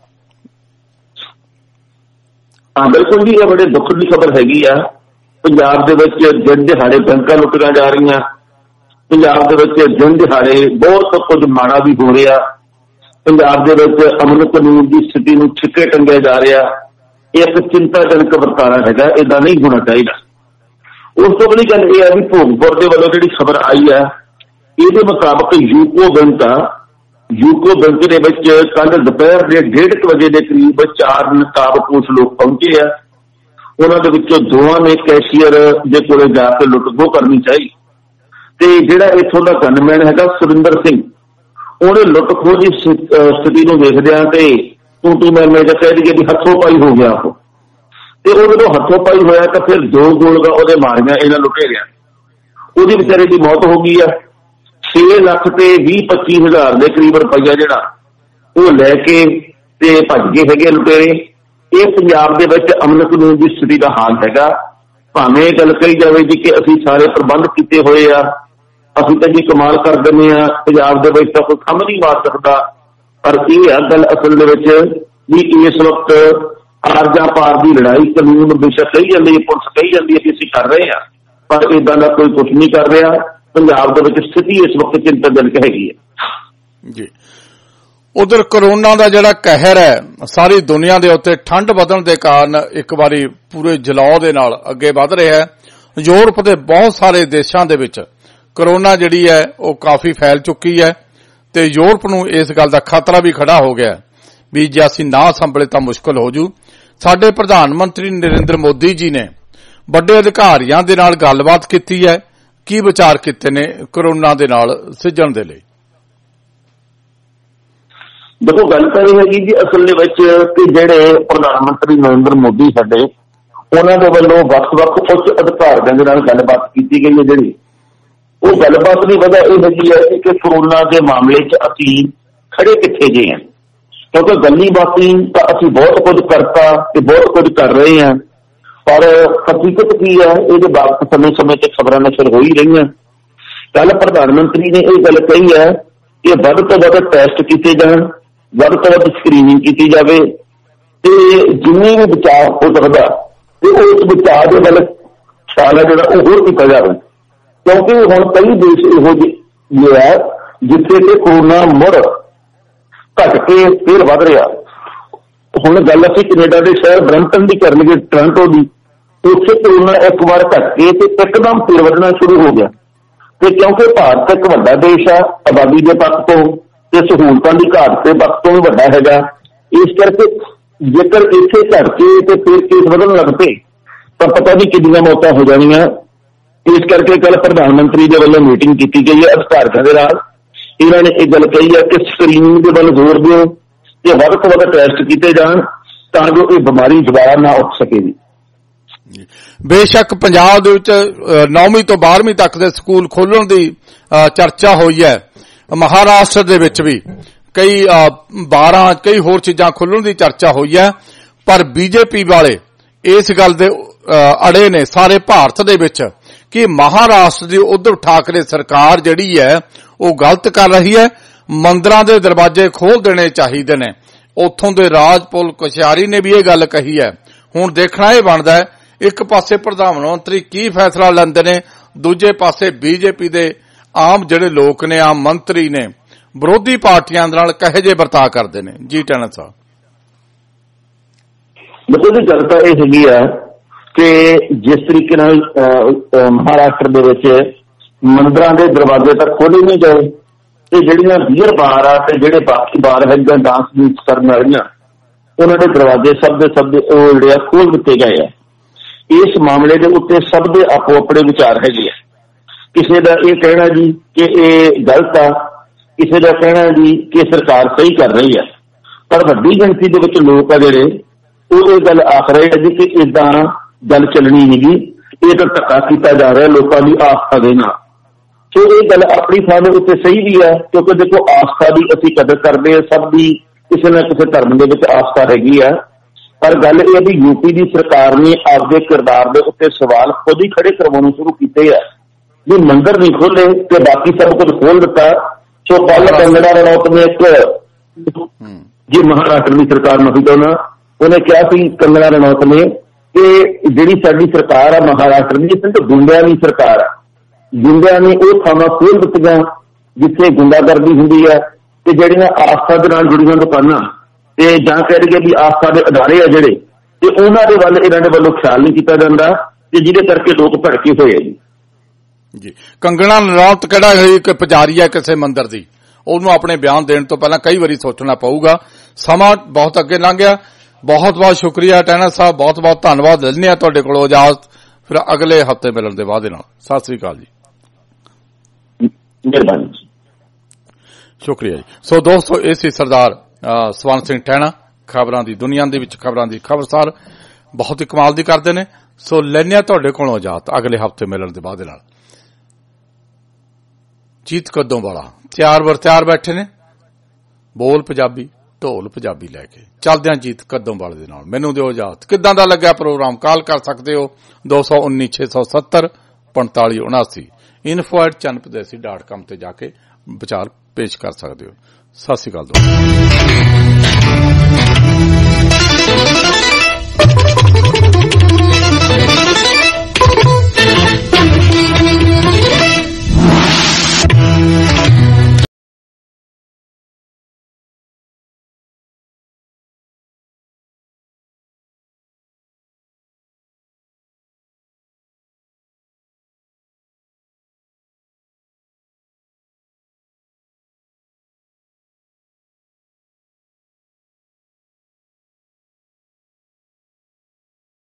ਹਾਂ ਬਿਲਕੁਲ ਜੀ, ਇਹ ਬੜੇ ਦੁੱਖ ਦੀ ਖਬਰ ਹੈਗੀ ਆ। ਪੰਜਾਬ ਦੇ ਵਿੱਚ ਦਿਨ ਦਿਹਾੜੇ ਬੈਂਕਾਂ ਲੁੱਟੀਆਂ ਜਾ ਰਹੀਆਂ, ਪੰਜਾਬ ਦੇ ਵਿੱਚ ਦਿਨ ਦਿਹਾੜੇ ਬਹੁਤ ਕੁਝ ਮਾੜਾ ਵੀ ਹੋ ਰਿਹਾ, ਪੰਜਾਬ ਦੇ ਵਿੱਚ ਅਮਨ ਕਾਨੂੰਨ ਦੀ ਸਥਿਤੀ ਨੂੰ ਛਿੱਕੇ ਟੰਗਿਆ ਜਾ ਰਿਹਾ। ਇਹ ਇੱਕ ਚਿੰਤਾਜਨਕ ਵਰਤਾਰਾ ਹੈਗਾ, ਏਦਾਂ ਨਹੀਂ ਹੋਣਾ ਚਾਹੀਦਾ। ਉਸ ਤੋਂ ਅਗਲੀ ਗੱਲ ਇਹ ਹੈ ਵੀ ਭੋਗਪੁਰ ਦੇ ਵੱਲੋਂ ਜਿਹੜੀ ਖਬਰ ਆਈ ਹੈ, ਇਹਦੇ ਮੁਤਾਬਕ ਯੂਕੋ ਬੈਂਕ ਦੇ ਵਿੱਚ ਕੱਲ ਦੁਪਹਿਰ ਦੇ 1:30 ਵਜੇ ਦੇ ਕਰੀਬ 4 ਨਕਾਬਪੋਸ਼ ਲੋਕ ਪਹੁੰਚੇ ਆ। ਉਹਨਾਂ ਦੇ ਵਿੱਚੋਂ ਦੋਵਾਂ ਨੇ ਕੈਸ਼ੀਅਰ ਦੇ ਕੋਲੇ ਜਾ ਕੇ ਲੁੱਟ-ਖੋਹ ਕਰਨੀ ਚਾਹੀ ਤੇ ਜਿਹੜਾ ਇੱਥੋਂ ਦਾ ਗਨਮੈਨ ਹੈਗਾ ਸੁਰਿੰਦਰ ਸਿੰਘ, ਉਹਨੇ ਲੁੱਟ-ਖੋਹ ਦੀ ਸਥਿਤੀ ਨੂੰ ਵੇਖਦਿਆਂ ਤੇ ਤੂੰ ਮੈਂ ਜਾਂ ਕਹਿ ਦਈਏ ਵੀ ਹੱਥੋਂ ਪਾਈ ਹੋ ਗਿਆ ਉਹ, ਤੇ ਉਹ ਜਦੋਂ ਹੱਥੋਂ ਪਾਈ ਹੋਇਆ ਤਾਂ ਫਿਰ 2 ਗੋਲੀਆਂ ਉਹਦੇ ਮਾਰੀਆਂ ਇਹਨਾਂ ਲੁਟੇਰਿਆਂ। ਉਹਦੀ ਵਿਚਾਰੇ ਦੀ ਮੌਤ ਹੋ ਗਈ ਆ। 6 ਲੱਖ ਤੇ 20-25 ਹਜ਼ਾਰ ਦੇ ਕਰੀਬ ਰੁਪਈਆ ਜਿਹੜਾ ਉਹ ਲੈ ਕੇ ਤੇ ਭੱਜ ਗਏ ਹੈਗੇ ਲੁਟੇਰੇ। ਇਹ ਪੰਜਾਬ ਦੇ ਵਿੱਚ ਅਮਨ ਕਾਨੂੰਨ ਦੀ ਸਥਿਤੀ ਦਾ ਹਾਲ ਹੈਗਾ। ਭਾਵੇਂ ਇਹ ਗੱਲ ਕਹੀ ਜਾਵੇ ਜੀ ਕਿ ਅਸੀਂ ਸਾਰੇ ਪ੍ਰਬੰਧ ਕੀਤੇ ਹੋਏ ਆ, ਅਸੀਂ ਤਾਂ ਜੀ ਕਮਾਲ ਕਰ ਦਿੰਦੇ ਆ, ਪੰਜਾਬ ਦੇ ਵਿੱਚ ਤਾਂ ਕੋਈ ਖੰਭ ਨਹੀਂ ਮਾਰ ਸਕਦਾ, ਪਰ ਇਹ ਆ ਗੱਲ ਅਸਲ ਦੇ ਵਿੱਚ ਵੀ ਇਸ ਵਕਤ ਆਰ ਜਾਂ ਪਾਰ ਦੀ ਲੜਾਈ ਕਾਨੂੰਨ ਬੇਸ਼ੱਕ ਕਹੀ ਜਾਂਦੀ ਹੈ, ਪੁਲਿਸ ਕਹੀ ਜਾਂਦੀ ਹੈ ਕਿ ਅਸੀਂ ਕਰ ਰਹੇ ਹਾਂ, ਪਰ ਏਦਾਂ ਦਾ ਕੋਈ ਕੁਝ ਨਹੀਂ ਕਰ ਰਿਹਾ। ਪੰਜਾਬ ਦੇ ਵਿੱਚ ਸਥਿਤੀ ਇਸ ਵਕਤ ਚਿੰਤਾਜਨਕ ਹੈਗੀ ਹੈ ਜੀ। ਉਧਰ ਕਰੋਨਾ ਦਾ ਜਿਹੜਾ ਕਹਿਰ ਹੈ ਸਾਰੀ ਦੁਨੀਆ ਦੇ ਉੱਤੇ ਠੰਡ ਵਧਣ ਦੇ ਕਾਰਨ ਇੱਕ ਵਾਰੀ ਪੂਰੇ ਜਲਾਉ ਦੇ ਨਾਲ ਅੱਗੇ ਵਧ ਰਿਹਾ ਹੈ। ਯੂਰਪ ਦੇ ਬਹੁਤ ਸਾਰੇ ਦੇਸ਼ਾਂ ਦੇ ਵਿੱਚ ਕਰੋਨਾ ਜਿਹੜੀ ਹੈ ਉਹ ਕਾਫੀ ਫੈਲ ਚੁੱਕੀ ਹੈ ਤੇ ਯੂਰਪ ਨੂੰ ਇਸ ਗੱਲ ਦਾ ਖਤਰਾ ਵੀ ਖੜਾ ਹੋ ਗਿਆ ਵੀ ਜੇ ਅਸੀਂ ਨਾ ਸੰਭਲੇ ਤਾਂ ਮੁਸ਼ਕਲ ਹੋ ਜੂ। ਸਾਡੇ ਪ੍ਰਧਾਨ ਮੰਤਰੀ ਨਰਿੰਦਰ ਮੋਦੀ ਜੀ ਨੇ ਵੱਡੇ ਅਧਿਕਾਰੀਆਂ ਦੇ ਨਾਲ ਗੱਲਬਾਤ ਕੀਤੀ ਹੈ। ਕੀ ਵਿਚਾਰ ਕੀਤੇ ਨੇ ਕਰੋਨਾ ਦੇ ਨਾਲ ਸਿੱਝਣ ਦੇ ਲਈ? ਦੇਖੋ ਗੱਲ ਤਾਂ ਇਹ ਹੈਗੀ ਜੀ ਅਸਲ ਦੇ ਵਿੱਚ ਕਿ ਜਿਹੜੇ ਪ੍ਰਧਾਨ ਮੰਤਰੀ ਨਰਿੰਦਰ ਮੋਦੀ ਸਾਡੇ, ਉਹਨਾਂ ਦੇ ਵੱਲੋਂ ਵੱਖ-ਵੱਖ ਉੱਚ ਅਧਿਕਾਰੀਆਂ ਦੇ ਨਾਲ ਗੱਲਬਾਤ ਕੀਤੀ ਗਈ ਹੈ। ਜਿਹੜੀ ਉਹ ਗੱਲਬਾਤ ਦੀ ਵਜ੍ਹਾ ਇਹ ਹੈਗੀ ਹੈ ਕਿ ਕਰੋਨਾ ਦੇ ਮਾਮਲੇ 'ਚ ਅਸੀਂ ਖੜੇ ਕਿੱਥੇ ਗਏ ਹਾਂ, ਕਿਉਂਕਿ ਗੱਲੀ ਬਾਤੀ ਤਾਂ ਅਸੀਂ ਬਹੁਤ ਕੁਝ ਕਰਤਾ ਤੇ ਬਹੁਤ ਕੁਝ ਕਰ ਰਹੇ ਹਾਂ, ਪਰ ਹਕੀਕਤ ਕੀ ਹੈ ਇਹਦੇ ਬਾਅਦ ਸਮੇਂ-ਸਮੇਂ ਤੇ ਖਬਰਾਂ ਨਸ਼ਰ ਹੋ ਹੀ ਰਹੀਆਂ। ਕੱਲ ਪ੍ਰਧਾਨ ਮੰਤਰੀ ਨੇ ਇਹ ਗੱਲ ਕਹੀ ਹੈ ਕਿ ਵੱਧ ਤੋਂ ਵੱਧ ਟੈਸਟ ਕੀਤੇ ਜਾਣ, ਵੱਧ ਤੋਂ ਵੱਧ ਸਕਰੀਨਿੰਗ ਕੀਤੀ ਜਾਵੇ ਤੇ ਜਿੰਨੇ ਵੀ ਬਚਾਅ ਹੋ ਸਕਦਾ ਤੇ ਉਸ ਬਚਾਅ ਦੇ ਵੱਲ ਖਿਆਲ ਹੈ ਜਿਹੜਾ ਉਹ ਹੋਰ ਕੀਤਾ ਜਾਵੇ, ਕਿਉਂਕਿ ਹੁਣ ਕਈ ਦੇਸ਼ ਇਹੋ ਜਿਹੇ ਹੈ ਜਿੱਥੇ ਕਿ ਕਰੋਨਾ ਮੁੜ ਘਟ ਕੇ ਫਿਰ ਵੱਧ ਰਿਹਾ। ਹੁਣ ਗੱਲ ਅਸੀਂ ਕੈਨੇਡਾ ਦੇ ਸ਼ਹਿਰ ਬਰੈਂਪਟਨ ਦੀ ਕਰ ਲਈਏ, ਟੋਰਾਂਟੋ ਦੀ, ਉੱਥੇ ਕਰੋਨਾ ਇੱਕ ਵਾਰ ਘਟ ਕੇ ਤੇ ਇੱਕਦਮ ਫਿਰ ਵਧਣਾ ਸ਼ੁਰੂ ਹੋ ਗਿਆ। ਤੇ ਕਿਉਂਕਿ ਭਾਰਤ ਇੱਕ ਵੱਡਾ ਦੇਸ਼ ਆ, ਆਬਾਦੀ ਦੇ ਪੱਖ ਤੋਂ ਤੇ ਸਹੂਲਤਾਂ ਦੀ ਘਾਟ ਦੇ ਪੱਖ ਤੋਂ ਵੀ ਵੱਡਾ ਹੈਗਾ, ਇਸ ਕਰਕੇ ਜੇਕਰ ਇੱਥੇ ਘਟ ਕੇ ਤੇ ਫਿਰ ਕੇਸ ਵਧਣ ਲੱਗ ਪਏ ਤਾਂ ਪਤਾ ਨਹੀਂ ਕਿੰਨੀਆਂ ਮੌਤਾਂ ਹੋ ਜਾਣੀਆਂ। ਇਸ ਕਰਕੇ ਕੱਲ ਪ੍ਰਧਾਨ ਮੰਤਰੀ ਦੇ ਵੱਲੋਂ ਮੀਟਿੰਗ ਕੀਤੀ ਗਈ ਹੈ ਅਧਿਕਾਰੀਆਂ ਦੇ ਨਾਲ। ਇਹਨਾਂ ਨੇ ਇਹ ਗੱਲ ਕਹੀ ਹੈ ਕਿ ਸਕਰੀਨਿੰਗ ਦੇ ਵੱਲ ਜ਼ੋਰ ਦਿਓ ਤੇ ਵੱਧ ਤੋਂ ਵੱਧ ਟੈਸਟ ਕੀਤੇ ਜਾਣ ਤਾਂ ਜੋ ਇਹ ਬਿਮਾਰੀ ਦੁਬਾਰਾ ਨਾ ਉੱਠ ਸਕੇ ਜੀ। ਬੇਸ਼ੱਕ ਪੰਜਾਬ ਦੇ ਵਿੱਚ 9ਵੀਂ ਤੋਂ 12ਵੀਂ ਤੱਕ ਦੇ ਸਕੂਲ ਖੋਲ੍ਹਣ ਦੀ ਚਰਚਾ ਹੋਈ ਹੈ, ਮਹਾਰਾਸ਼ਟਰ ਦੇ ਵਿੱਚ ਵੀ ਕਈ 12 ਕਈ ਹੋਰ ਚੀਜ਼ਾਂ ਖੋਲ੍ਹਣ ਦੀ ਚਰਚਾ ਹੋਈ ਹੈ, ਪਰ ਬੀਜੇਪੀ ਵਾਲੇ ਇਸ ਗੱਲ ਦੇ ਅੜੇ ਨੇ ਸਾਰੇ ਭਾਰਤ ਦੇ ਵਿੱਚ ਕਿ ਮਹਾਰਾਸ਼ਟਰ ਦੀ ਉਧਵ ਠਾਕਰੇ ਸਰਕਾਰ ਜਿਹੜੀ ਹੈ ਉਹ ਗਲਤ ਕਰ ਰਹੀ ਹੈ। ਮੰਦਰਾਂ ਦੇ ਦਰਵਾਜ਼ੇ ਖੋਲ ਦੇਣੇ ਚਾਹੀਦੇ ਨੇ। ਉੱਥੋਂ ਦੇ ਰਾਜਪਾਲ ਕੋਸ਼ਿਆਰੀ ਨੇ ਵੀ ਇਹ ਗੱਲ ਕਹੀ ਹੈ। ਹੁਣ ਦੇਖਣਾ ਇਹ ਬਣਦਾ ਹੈ ਇੱਕ ਪਾਸੇ ਪ੍ਰਧਾਨ ਮੰਤਰੀ ਕੀ ਫੈਸਲਾ ਲੈਂਦੇ ਨੇ, ਦੂਜੇ ਪਾਸੇ ਬੀਜੇਪੀ ਦੇ ਆਮ ਜਿਹੜੇ ਲੋਕ ਨੇ, ਆਮ ਮੰਤਰੀ ਨੇ, ਵਿਰੋਧੀ ਪਾਰਟੀਆਂ ਦੇ ਨਾਲ ਕਹੇ ਜੇ ਵਰਤਾਅ ਕਰਦੇ ਨੇ। ਜੀ ਟੈਨਰ ਸਾਹਿਬ। ਦੇਖੋ ਜੀ ਗੱਲ ਤਾਂ ਇਹ ਹੈਗੀ ਆ ਕਿ ਜਿਸ ਤਰੀਕੇ ਨਾਲ ਮਹਾਰਾਸ਼ਟਰ ਦੇ ਵਿੱਚ ਮੰਦਰਾਂ ਦੇ ਦਰਵਾਜ਼ੇ ਤਾਂ ਖੋਲ੍ਹੇ ਨਹੀਂ ਗਏ ਤੇ ਜਿਹੜੀਆਂ ਬੀਅਰ ਬਾਰ ਆ ਤੇ ਜਿਹੜੇ ਬਾਕੀ ਬਾਰ ਹੈਗੇ ਡਾਂਸ ਮੀਟ ਕਰਨ ਵਾਲੀਆਂ ਉਹਨਾਂ ਦੇ ਦਰਵਾਜ਼ੇ ਸਭ ਦੇ ਉਹ ਜਿਹੜੇ ਆ ਖੋਲ੍ਹ ਦਿੱਤੇ ਗਏ ਆ। ਇਸ ਮਾਮਲੇ ਦੇ ਉੱਤੇ ਸਭ ਦੇ ਆਪੋ ਆਪਣੇ ਵਿਚਾਰ ਹੈਗੇ ਆ। ਕਿਸੇ ਦਾ ਇਹ ਕਹਿਣਾ ਜੀ ਕਿ ਇਹ ਗਲਤ ਆ, ਕਿਸੇ ਦਾ ਕਹਿਣਾ ਜੀ ਕਿ ਸਰਕਾਰ ਸਹੀ ਕਰ ਰਹੀ ਹੈ, ਪਰ ਵੱਡੀ ਗਿਣਤੀ ਦੇ ਵਿੱਚ ਲੋਕ ਆ ਜਿਹੜੇ ਉਹ ਇਹ ਗੱਲ ਆਖ ਰਹੇ ਆ ਜੀ ਕਿ ਏਦਾਂ ਗੱਲ ਚੱਲਣੀ ਨਹੀਂ, ਇਹ ਤਾਂ ਧੱਕਾ ਕੀਤਾ ਜਾ ਰਿਹਾ ਲੋਕਾਂ ਦੀ ਆਸਥਾ ਦੇ ਨਾਲ। ਸੋ ਇਹ ਗੱਲ ਆਪਣੀ ਥਾਂ ਦੇ ਉੱਤੇ ਸਹੀ ਵੀ ਹੈ, ਕਿਉਂਕਿ ਦੇਖੋ ਆਸਥਾ ਦੀ ਅਸੀਂ ਕਦਰ ਕਰਦੇ ਹਾਂ, ਸਭ ਦੀ ਕਿਸੇ ਨਾ ਕਿਸੇ ਧਰਮ ਦੇ ਵਿੱਚ ਆਸਥਾ ਹੈਗੀ ਆ। ਪਰ ਗੱਲ ਇਹ ਵੀ ਯੂਪੀ ਦੀ ਸਰਕਾਰ ਨੇ ਆਪਦੇ ਕਿਰਦਾਰ ਦੇ ਉੱਤੇ ਸਵਾਲ ਖੁਦ ਹੀ ਖੜੇ ਕਰਵਾਉਣੇ ਸ਼ੁਰੂ ਕੀਤੇ ਆ ਵੀ ਮੰਦਿਰ ਨਹੀਂ ਖੋਲੇ ਤੇ ਬਾਕੀ ਸਭ ਕੁਝ ਖੋਲ ਦਿੱਤਾ। ਸੋ ਕੱਲ ਕੰਗਣਾ ਰਣੌਤ ਨੇ ਇੱਕ ਜੀ ਮਹਾਰਾਸ਼ਟਰ ਦੀ ਸਰਕਾਰ ਨੂੰ ਉਹਨੇ ਕਿਹਾ ਸੀ ਕੰਗਣਾ ਰਣੌਤ ਨੇ ਕਿ ਜਿਹੜੀ ਸਾਡੀ ਸਰਕਾਰ ਆ ਮਹਾਰਾਸ਼ਟਰ ਦੀ ਸਿਰਫ ਗੁੰਡਿਆਂ ਦੀ ਸਰਕਾਰ ਆ, ਗੁੰਡਿਆਂ ਨੇ ਉਹ ਥਾਵਾਂ ਖੋਲ ਦਿੱਤੀਆਂ ਜਿੱਥੇ ਗੁੰਡਾਗਰਦੀ ਹੁੰਦੀ ਆ ਤੇ ਜਿਹੜੀਆਂ ਆਸਥਾ ਦੇ ਨਾਲ ਜੁੜੀਆਂ ਦੁਕਾਨਾਂ ਤੇ ਜਾਂ ਕਹਿ ਲਈਏ ਵੀ ਆਸਥਾ ਦੇ ਅਦਾਰੇ ਆ ਜਿਹੜੇ ਤੇ ਉਹਨਾਂ ਦੇ ਵੱਲ ਇਹਨਾਂ ਦੇ ਵੱਲੋਂ ਖਿਆਲ ਨਹੀਂ ਕੀਤਾ ਜਾਂਦਾ ਤੇ ਜਿਹਦੇ ਕਰਕੇ ਲੋਕ ਭੜਕੇ ਹੋਏ ਆ ਜੀ। ਕੰਗਣਾ ਰਣੌਤ ਕਿਹੜਾ ਇੱਕ ਪੁਜਾਰੀ ਹੈ ਕਿਸੇ ਮੰਦਿਰ ਦੀ, ਉਹਨੂੰ ਆਪਣੇ ਬਿਆਨ ਦੇਣ ਤੋਂ ਪਹਿਲਾਂ ਕਈ ਵਾਰੀ ਸੋਚਣਾ ਪਊਗਾ। ਸਮਾਂ ਬਹੁਤ ਅੱਗੇ ਲੰਘ ਗਿਆ। ਬਹੁਤ ਬਹੁਤ ਸ਼ੁਕਰੀਆ ਟੈਣਾ ਸਾਹਿਬ, ਬਹੁਤ ਬਹੁਤ ਧੰਨਵਾਦ। ਲੈਂਦੇ ਹਾਂ ਤੁਹਾਡੇ ਕੋਲੋਂ ਇਜਾਜ਼ਤ, ਫਿਰ ਅਗਲੇ ਹਫ਼ਤੇ ਮਿਲਣ ਦੇ ਵਾਅਦੇ ਨਾਲ। ਸਤਿ ਸ੍ਰੀ ਅਕਾਲ ਜੀ। ਮਿਹਰਬਾਨੀ, ਸ਼ੁਕਰੀਆ ਜੀ। ਸੋ ਦੋਸਤੋ, ਇਹ ਸੀ ਸਰਦਾਰ ਸਵਰਨ ਸਿੰਘ ਟੈਣਾ। ਖਬਰਾਂ ਦੀ ਦੁਨੀਆ ਦੇ ਵਿੱਚ ਖਬਰਾਂ ਦੀ ਖਬਰਸਾਰ ਬਹੁਤ ਹੀ ਕਮਾਲ ਦੀ ਕਰਦੇ ਨੇ। ਸੋ ਲੈਂਦੇ ਹਾਂ ਤੁਹਾਡੇ ਕੋਲੋਂ ਇਜਾਜ਼ਤ, ਅਗਲੇ ਹਫ਼ਤੇ ਮਿਲਣ ਦੇ ਵਾਅਦੇ ਨਾਲ। ਜੀਤ ਕਦੋਂ ਵਾਲਾ ਤਿਆਰ ਬੈਠੇ ਨੇ, ਬੋਲ ਪੰਜਾਬੀ ਢੋਲ ਪੰਜਾਬੀ ਲੈ ਕੇ ਚੱਲਦੇ ਹਾਂ ਜੀਤ ਕਦੋਂ ਵਾਲੇ ਦੇ ਨਾਲ। ਮੈਨੂੰ ਦਿਓ ਇਜਾਜ਼ਤ। ਕਿੱਦਾਂ ਦਾ ਲੱਗਿਆ ਪ੍ਰੋਗਰਾਮ? ਕਾਲ ਕਰ ਸਕਦੇ ਹੋ 219 670 4579 info@chanpadesi.com ਤੇ ਜਾ ਕੇ ਵਿਚਾਰ ਪੇਸ਼ ਕਰ ਸਕਦੇ ਹੋ। ਸਤਿ ਸ੍ਰੀ ਅਕਾਲ ਦੋਸਤੋ।